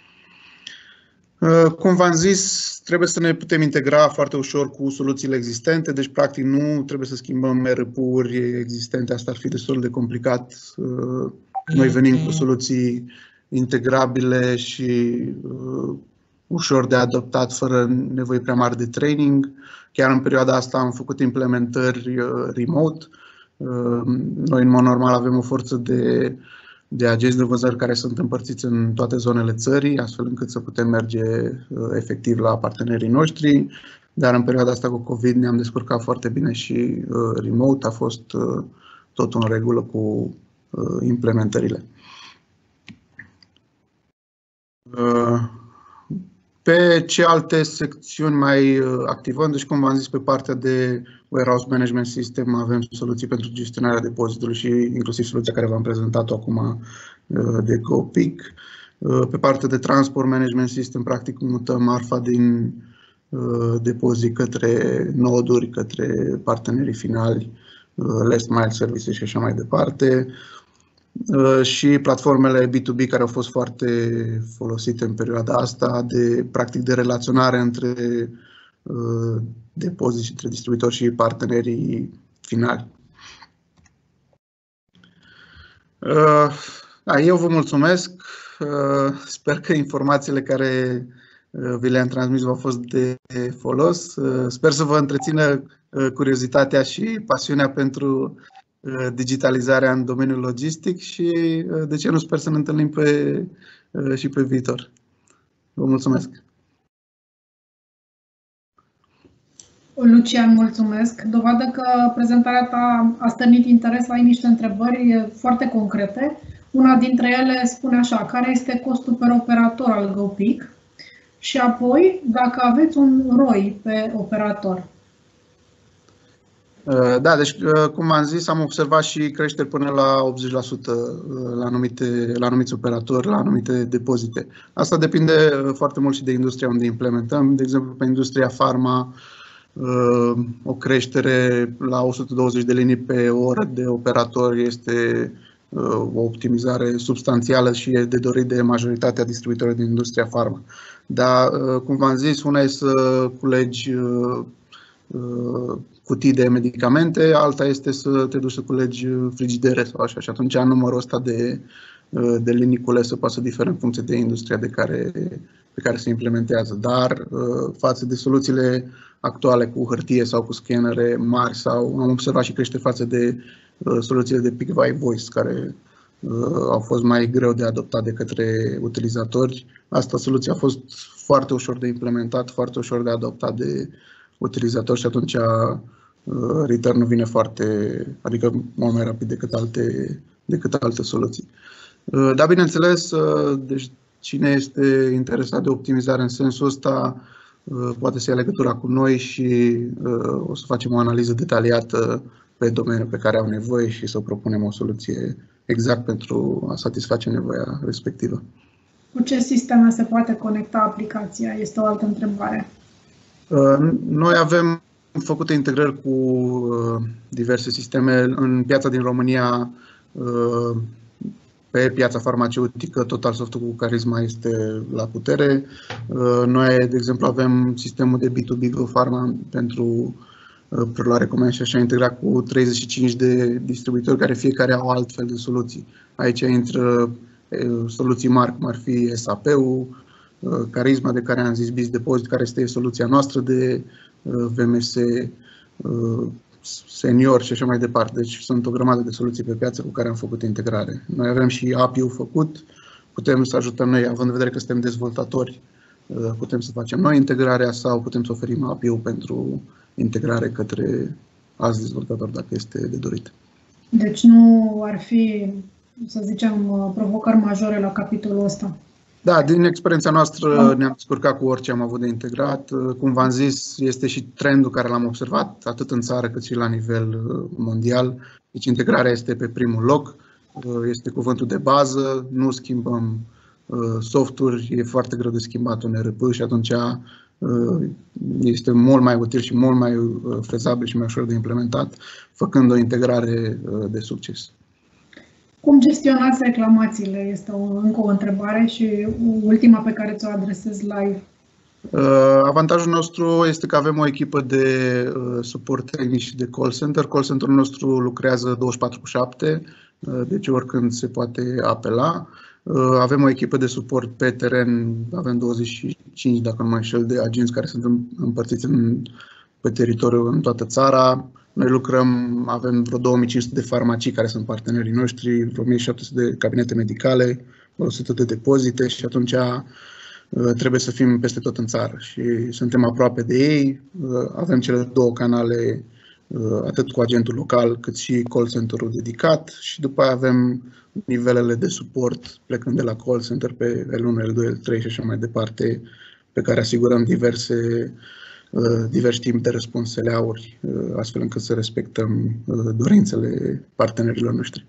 Cum v-am zis, trebuie să ne putem integra foarte ușor cu soluțiile existente, deci practic nu trebuie să schimbăm R P-uri existente, asta ar fi destul de complicat. Noi venim cu soluții integrabile și uh, ușor de adoptat, fără nevoie prea mare de training. Chiar în perioada asta am făcut implementări uh, remote. Uh, noi în mod normal avem o forță de de agenți de vânzări care sunt împărțiți în toate zonele țării, astfel încât să putem merge uh, efectiv la partenerii noștri, dar în perioada asta cu COVID ne-am descurcat foarte bine și uh, remote, a fost uh, tot în regulă cu uh, implementările. Uh, pe ce alte secțiuni mai uh, activăm? Deci, cum v-am zis, pe partea de Warehouse Management System avem soluții pentru gestionarea depozitului și inclusiv soluția care v-am prezentat-o acum de GoPick. Pe partea de Transport Management System, practic mutăm marfa din depozit către noduri, către partenerii finali, Last Mile Services și așa mai departe. Și platformele B doi B care au fost foarte folosite în perioada asta, de practic de relaționare între depozit între distribuitori și partenerii finali. Da, eu vă mulțumesc. Sper că informațiile care vi le-am transmis v-au fost de folos. Sper să vă întrețină curiozitatea și pasiunea pentru digitalizarea în domeniul logistic și de ce nu, sper să ne întâlnim pe, și pe viitor. Vă mulțumesc! Lucian, mulțumesc. Dovadă că prezentarea ta a stârnit interes, ai niște întrebări foarte concrete. Una dintre ele spune așa: care este costul per operator al GoPick? Și apoi, dacă aveți un R O I pe operator. Da, deci, cum am zis, am observat și creșteri până la optzeci la sută la, anumite, la anumiți operatori, la anumite depozite. Asta depinde foarte mult și de industria unde implementăm. De exemplu, pe industria farma, o creștere la o sută douăzeci de linii pe oră de operator este o optimizare substanțială și e de dorit de majoritatea distribuitorilor din industria farma. Dar, cum v-am zis, una e să culegi cutii de medicamente, alta este să te duci să culegi frigidere sau așa. Și atunci numărul ăsta de, de linii culese poate să diferă în funcție de industria de care, pe care se implementează. Dar față de soluțiile actuale cu hârtie sau cu scanere mari, sau am observat și crește față de soluțiile de Pick by Voice, care au fost mai greu de adoptat de către utilizatori. Asta soluția a fost foarte ușor de implementat, foarte ușor de adoptat de utilizatori și atunci return-ul vine foarte, adică mult mai rapid decât alte, decât alte soluții. Dar bineînțeles, deci cine este interesat de optimizare în sensul ăsta poate să ia legătura cu noi și o să facem o analiză detaliată pe domeniul pe care au nevoie și să propunem o soluție exact pentru a satisface nevoia respectivă. Cu ce sisteme se poate conecta aplicația? Este o altă întrebare. Noi avem făcute integrări cu diverse sisteme în piața din România. Pe piața farmaceutică, TotalSoft-ul cu Carisma este la putere. Noi, de exemplu, avem sistemul de B doi B GoPharma pentru preluare comenzi și așa, integrat cu treizeci și cinci de distribuitori care fiecare au altfel de soluții. Aici intră soluții mari, cum ar fi S A P-ul, Carisma, de care am zis, BizDeposit, care este soluția noastră de V M S senior și așa mai departe. Deci sunt o grămadă de soluții pe piață cu care am făcut integrare. Noi avem și A P I-ul făcut, putem să ajutăm noi, având în vedere că suntem dezvoltatori, putem să facem noi integrarea sau putem să oferim A P I-ul pentru integrare către alți dezvoltatori, dacă este de dorit. Deci nu ar fi, să zicem, provocări majore la capitolul ăsta? Da, din experiența noastră ne-am descurcat cu orice am avut de integrat. Cum v-am zis, este și trendul care l-am observat, atât în țară cât și la nivel mondial. Deci integrarea este pe primul loc, este cuvântul de bază, nu schimbăm softuri, e foarte greu de schimbat un R P și atunci este mult mai util și mult mai fezabil și mai ușor de implementat, făcând o integrare de succes. Cum gestionați reclamațiile? Este o, încă o întrebare și ultima pe care ți-o adresez live. Avantajul nostru este că avem o echipă de suport tehnic și de call center. Call centerul nostru lucrează douăzeci și patru pe șapte, deci oricând se poate apela. Avem o echipă de suport pe teren, avem douăzeci și cinci, dacă nu mă înșel, de agenți care sunt împărțiți în, pe teritoriul în toată țara. Noi lucrăm, avem vreo două mii cinci sute de farmacii care sunt partenerii noștri, vreo o mie șapte sute de cabinete medicale, vreo o sută de depozite și atunci trebuie să fim peste tot în țară și suntem aproape de ei. Avem cele două canale, atât cu agentul local cât și call center-ul dedicat și după aia avem nivelele de suport plecând de la call center pe L unu, L doi, L trei și așa mai departe, pe care asigurăm diverse diversi timp de răspuns S L A-uri, astfel încât să respectăm dorințele partenerilor noștri.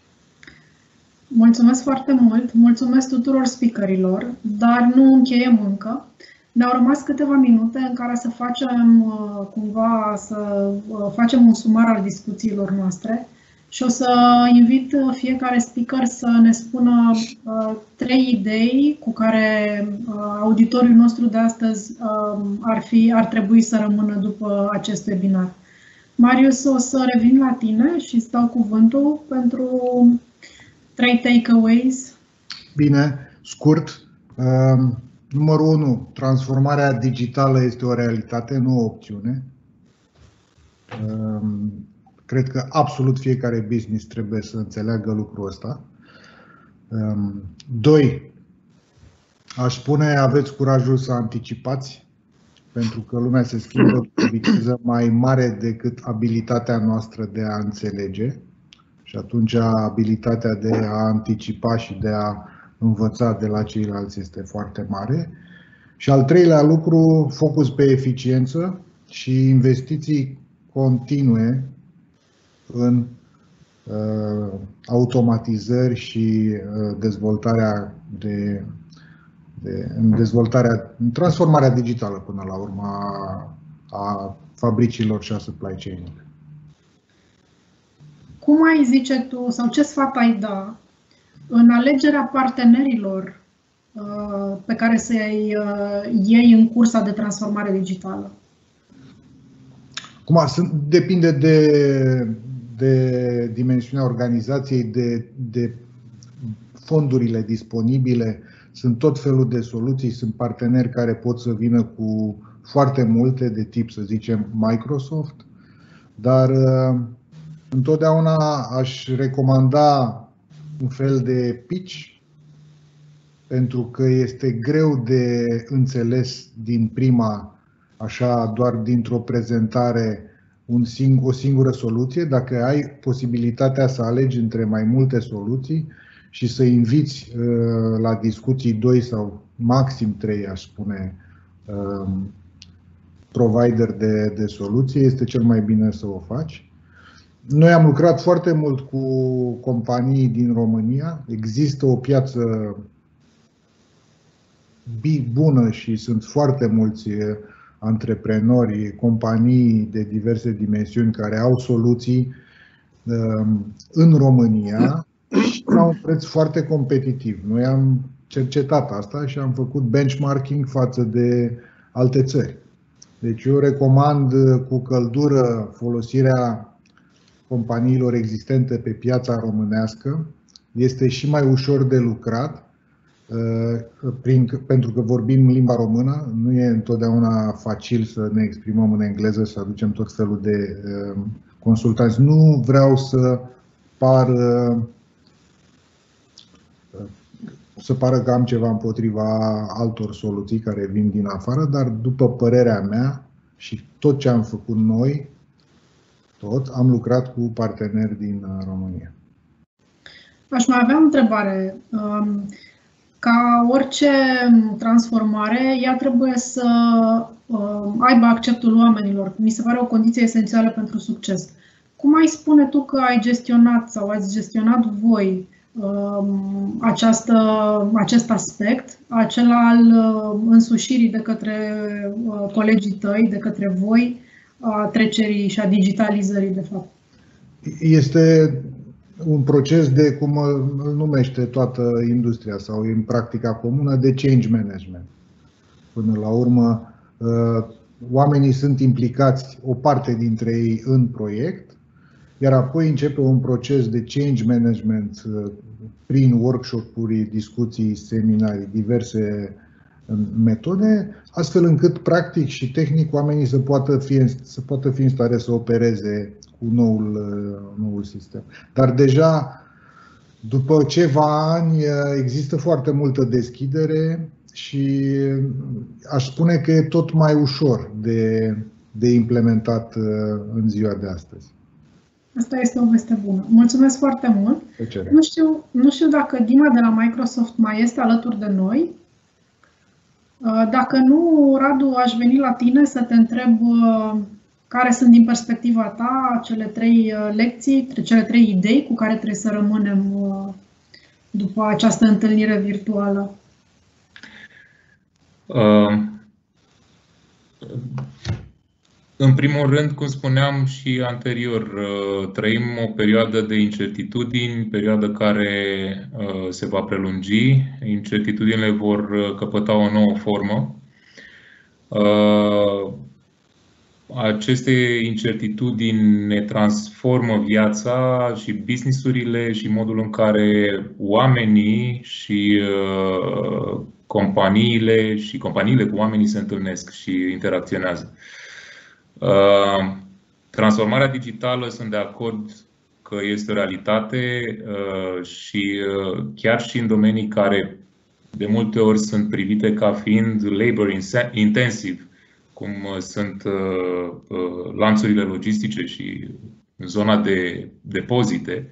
Mulțumesc foarte mult, mulțumesc tuturor speakerilor, dar nu încheiem încă. Ne-au rămas câteva minute în care să facem cumva să facem un sumar al discuțiilor noastre și o să invit fiecare speaker să ne spună trei idei cu care auditoriul nostru de astăzi ar, fi, ar trebui să rămână după acest webinar. Marius, o să revin la tine și îți dau cuvântul pentru trei takeaways. Bine, scurt. Numărul unu, transformarea digitală este o realitate, nu o opțiune. cred că absolut fiecare business trebuie să înțeleagă lucrul ăsta. Doi, aș spune, aveți curajul să anticipați, pentru că lumea se schimbă cu o viteză mai mare decât abilitatea noastră de a înțelege. Și atunci abilitatea de a anticipa și de a învăța de la ceilalți este foarte mare. Și al treilea lucru, focus pe eficiență și investiții continue în uh, automatizări și uh, dezvoltarea de, de în dezvoltarea, în transformarea digitală până la urmă a, a fabricilor și a supply chain-ului. Cum ai zice tu, sau ce sfat ai da în alegerea partenerilor uh, pe care să-i uh, iei în cursa de transformare digitală? Cum sunt, depinde de, de dimensiunea organizației, de, de fondurile disponibile. Sunt tot felul de soluții, sunt parteneri care pot să vină cu foarte multe de tip, să zicem, Microsoft, dar uh, întotdeauna aș recomanda un fel de pitch, pentru că este greu de înțeles din prima, așa, doar dintr-o prezentare, un sing- o singură soluție. Dacă ai posibilitatea să alegi între mai multe soluții și să inviți uh, la discuții doi sau maxim trei, aș spune, uh, provider de, de soluție, este cel mai bine să o faci. Noi am lucrat foarte mult cu companii din România. Există o piață bună și sunt foarte mulți antreprenori, companii de diverse dimensiuni care au soluții în România și la un preț foarte competitiv. Noi am cercetat asta și am făcut benchmarking față de alte țări. Deci eu recomand cu căldură folosirea companiilor existente pe piața românească. Este și mai ușor de lucrat, prin, pentru că vorbim limba română. Nu e întotdeauna facil să ne exprimăm în engleză și să aducem tot felul de consultanți. Nu vreau să par să pară că am ceva împotriva altor soluții care vin din afară, dar după părerea mea și tot ce am făcut noi, tot, am lucrat cu parteneri din România. Aș mai avea o întrebare. Ca orice transformare, ea trebuie să aibă acceptul oamenilor. Mi se pare o condiție esențială pentru succes. Cum ai spune tu că ai gestionat sau ați gestionat voi această, acest aspect, acela al însușirii de către colegii tăi, de către voi, a trecerii și a digitalizării, de fapt? Este un proces de, cum îl numește toată industria sau în practica comună, de change management. Până la urmă, oamenii sunt implicați, o parte dintre ei, în proiect, iar apoi începe un proces de change management prin workshop-uri, discuții, seminarii, diverse metode, astfel încât practic și tehnic oamenii să poată fi, să poată fi în stare să opereze cu noul, noul sistem. Dar deja după ceva ani există foarte multă deschidere și aș spune că e tot mai ușor de, de implementat în ziua de astăzi. Asta este o veste bună. Mulțumesc foarte mult. Nu știu, nu știu dacă Dima de la Microsoft mai este alături de noi. Dacă nu, Radu, aș veni la tine să te întreb care sunt din perspectiva ta cele trei lecții, cele trei idei cu care trebuie să rămânem după această întâlnire virtuală. Uh, în primul rând, cum spuneam și anterior, trăim o perioadă de incertitudini, perioadă care se va prelungi, incertitudinile vor căpăta o nouă formă. Aceste incertitudini ne transformă viața și businessurile și modul în care oamenii și companiile și companiile cu oamenii se întâlnesc și interacționează. Transformarea digitală, sunt de acord că este o realitate și chiar și în domenii care de multe ori sunt privite ca fiind labor intensive, cum sunt lanțurile logistice și zona de depozite,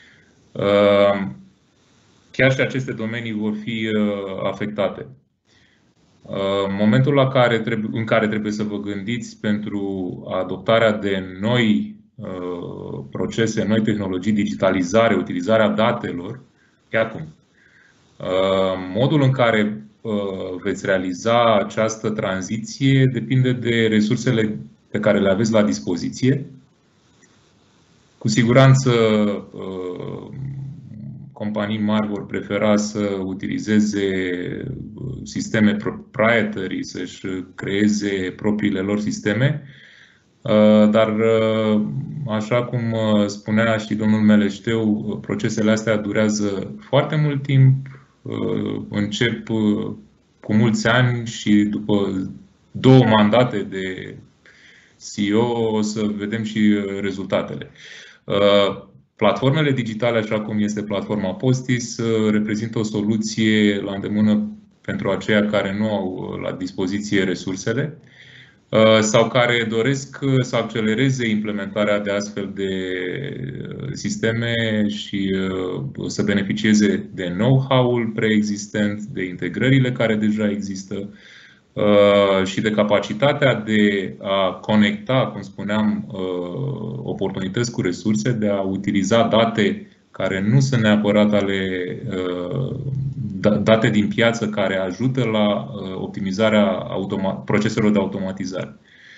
chiar și aceste domenii vor fi afectate. În momentul la care trebuie, în care trebuie să vă gândiți pentru adoptarea de noi procese, noi tehnologii, digitalizare, utilizarea datelor, e acum. Modul în care veți realiza această tranziție depinde de resursele pe care le aveți la dispoziție. Cu siguranță companii mari vor prefera să utilizeze sisteme proprietary, să-și creeze propriile lor sisteme, dar așa cum spunea și domnul Meleșteu, procesele astea durează foarte mult timp, încep cu mulți ani și după două mandate de C E O o să vedem și rezultatele. Platformele digitale, așa cum este platforma Postis, reprezintă o soluție la îndemână pentru aceia care nu au la dispoziție resursele sau care doresc să accelereze implementarea de astfel de sisteme și să beneficieze de know-how-ul preexistent, de integrările care deja există și de capacitatea de a conecta, cum spuneam, oportunități cu resurse, de a utiliza date care nu sunt neapărat ale date din piață, care ajută la optimizarea proceselor de automatizare.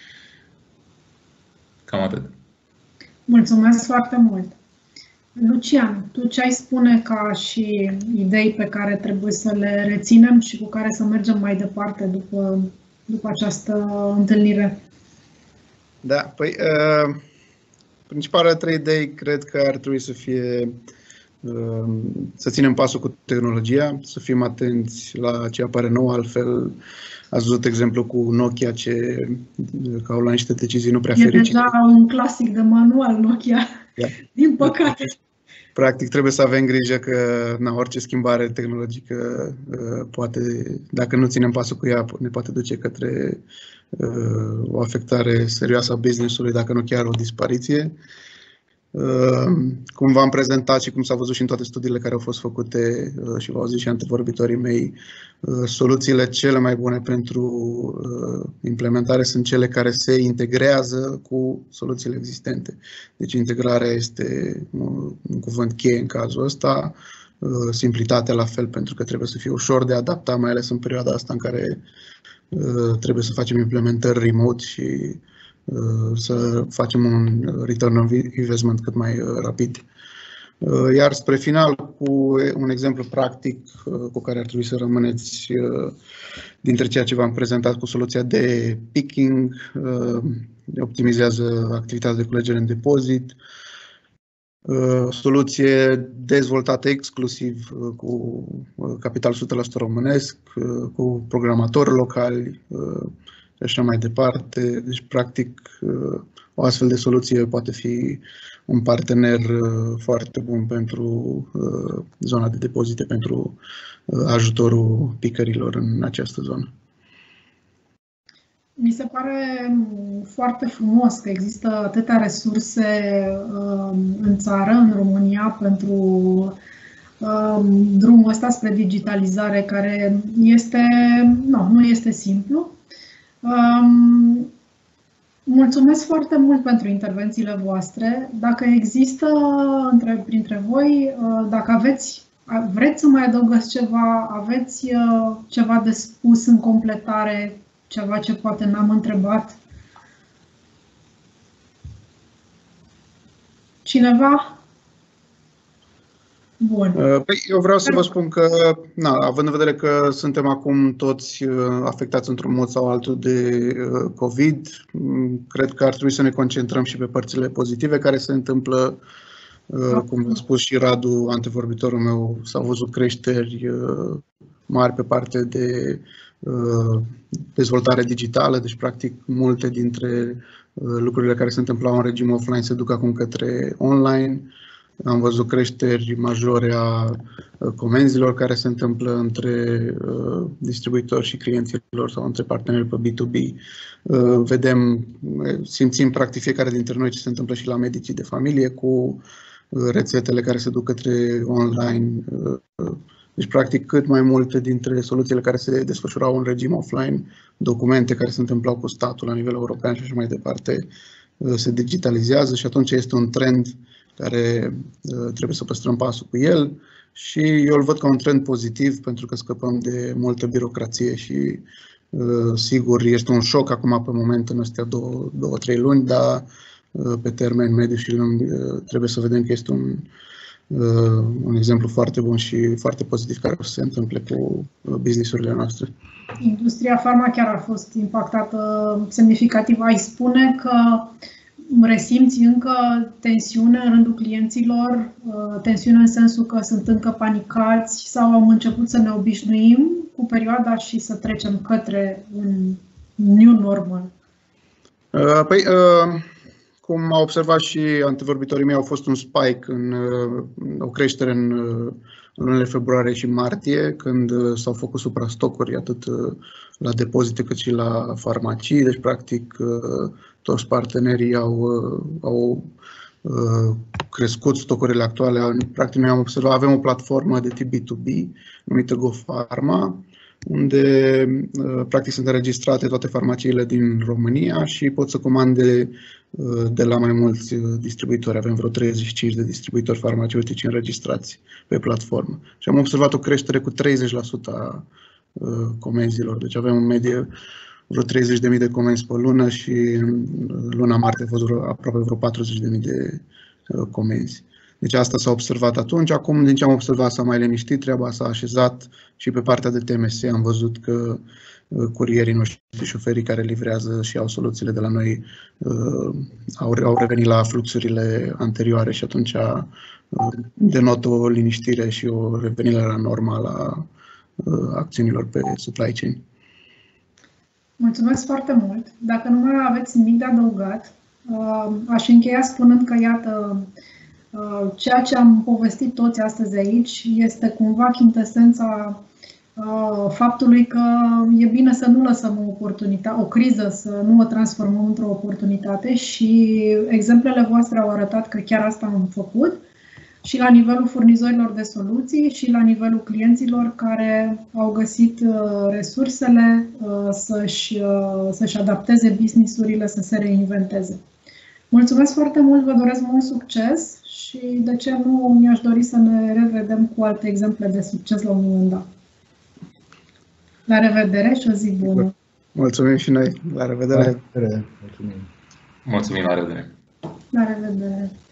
Cam atât. Mulțumesc foarte mult. Lucian, tu ce ai spune ca și idei pe care trebuie să le reținem și cu care să mergem mai departe după, după această întâlnire? Da, păi, uh, principalele trei idei cred că ar trebui să fie uh, să ținem pasul cu tehnologia, să fim atenți la ce apare nou, altfel ați văzut exemplu cu Nokia, ce, că au luat niște decizii nu prea fericite. E deja un clasic de manual Nokia, da. Din păcate. Practic trebuie să avem grijă că na, orice schimbare tehnologică poate, dacă nu ținem pasul cu ea, ne poate duce către uh, o afectare serioasă a business-ului, dacă nu chiar o dispariție. Uh, cum v-am prezentat și cum s-a văzut și în toate studiile care au fost făcute uh, și v-au zis și antevorbitorii mei, uh, soluțiile cele mai bune pentru uh, implementare sunt cele care se integrează cu soluțiile existente. Deci integrarea este uh, un cuvânt cheie în cazul ăsta, uh, simplitatea la fel, pentru că trebuie să fie ușor de adaptat, mai ales în perioada asta în care uh, trebuie să facem implementări remote și să facem un return on investment cât mai rapid. Iar spre final, cu un exemplu practic cu care ar trebui să rămâneți dintre ceea ce v-am prezentat cu soluția de picking, optimizează activitatea de culegere în depozit, soluție dezvoltată exclusiv cu capital o sută la sută românesc, cu programatori locali, și așa mai departe. Deci, practic, o astfel de soluție poate fi un partener foarte bun pentru zona de depozite, pentru ajutorul picărilor în această zonă. Mi se pare foarte frumos că există atâtea resurse în țară, în România, pentru drumul ăsta spre digitalizare, care este, nu, nu este simplu. Um, mulțumesc foarte mult pentru intervențiile voastre. Dacă există între, printre voi, uh, dacă aveți, vreți să mai adăugați ceva, aveți uh, ceva de spus în completare, ceva ce poate n-am întrebat. Cineva? Bun. Păi, eu vreau să vă spun că, na, având în vedere că suntem acum toți afectați într-un mod sau altul de COVID, cred că ar trebui să ne concentrăm și pe părțile pozitive care se întâmplă. Cum a spus și Radu, antevorbitorul meu, s-au văzut creșteri mari pe partea de dezvoltare digitală, deci practic multe dintre lucrurile care se întâmplau în regim offline se duc acum către online. Am văzut creșteri majore a comenzilor care se întâmplă între distribuitori și clienților sau între parteneri pe B to B. Vedem, simțim practic fiecare dintre noi ce se întâmplă și la medicii de familie cu rețetele care se duc către online. Deci, practic, cât mai multe dintre soluțiile care se desfășurau în regim offline, documente care se întâmplau cu statul la nivel european și așa mai departe, se digitalizează și atunci este un trend care trebuie să păstrăm pasul cu el și eu îl văd ca un trend pozitiv pentru că scăpăm de multă birocrație și sigur este un șoc acum pe moment în astea două, două trei luni, dar pe termen mediu și lung trebuie să vedem că este un, un exemplu foarte bun și foarte pozitiv care o să se întâmple cu business-urile noastre. Industria farma chiar a fost impactată semnificativ. Ai spune că resimți încă tensiune în rândul clienților, tensiune în sensul că sunt încă panicați sau am început să ne obișnuim cu perioada și să trecem către un new normal? Păi, cum au observat și antevorbitorii mei, au fost un spike, în, o creștere în, în lunile februarie și martie, când s-au făcut suprastocuri atât la depozite cât și la farmacii. Deci, practic, toți partenerii au, au crescut stocurile actuale. Practic, noi am observat, avem o platformă de tip B to B numită GoPharma, unde practic sunt înregistrate toate farmaciile din România și pot să comande de la mai mulți distribuitori. Avem vreo treizeci și cinci de distribuitori farmaceutici înregistrați pe platformă. Și am observat o creștere cu treizeci la sută a comenzilor. Deci avem în medie vreo treizeci de mii de comenzi pe lună și în luna martie a fost vreo, aproape vreo patruzeci de mii de comenzi. Deci asta s-a observat atunci. Acum, din ce am observat, s-a mai liniștit treaba, s-a așezat și pe partea de T M S am văzut că curierii noștri, șoferii care livrează și au soluțiile de la noi, au, au revenit la fluxurile anterioare și atunci denotă o liniștire și o revenire la normal a acțiunilor pe supply chain. Mulțumesc foarte mult! Dacă nu mai aveți nimic de adăugat, aș încheia spunând că, iată, ceea ce am povestit toți astăzi aici este cumva chintesența faptului că e bine să nu lăsăm o oportunitate, o criză, să nu o transformăm într-o oportunitate și exemplele voastre au arătat că chiar asta am făcut și la nivelul furnizorilor de soluții și la nivelul clienților care au găsit resursele să-și, să-și adapteze business-urile, să se reinventeze. Mulțumesc foarte mult, vă doresc mult succes și de ce nu mi-aș dori să ne revedem cu alte exemple de succes la un moment dat. La revedere și o zi bună! Mulțumim și noi! La revedere! La revedere. Mulțumim! Mulțumim, la revedere! La revedere!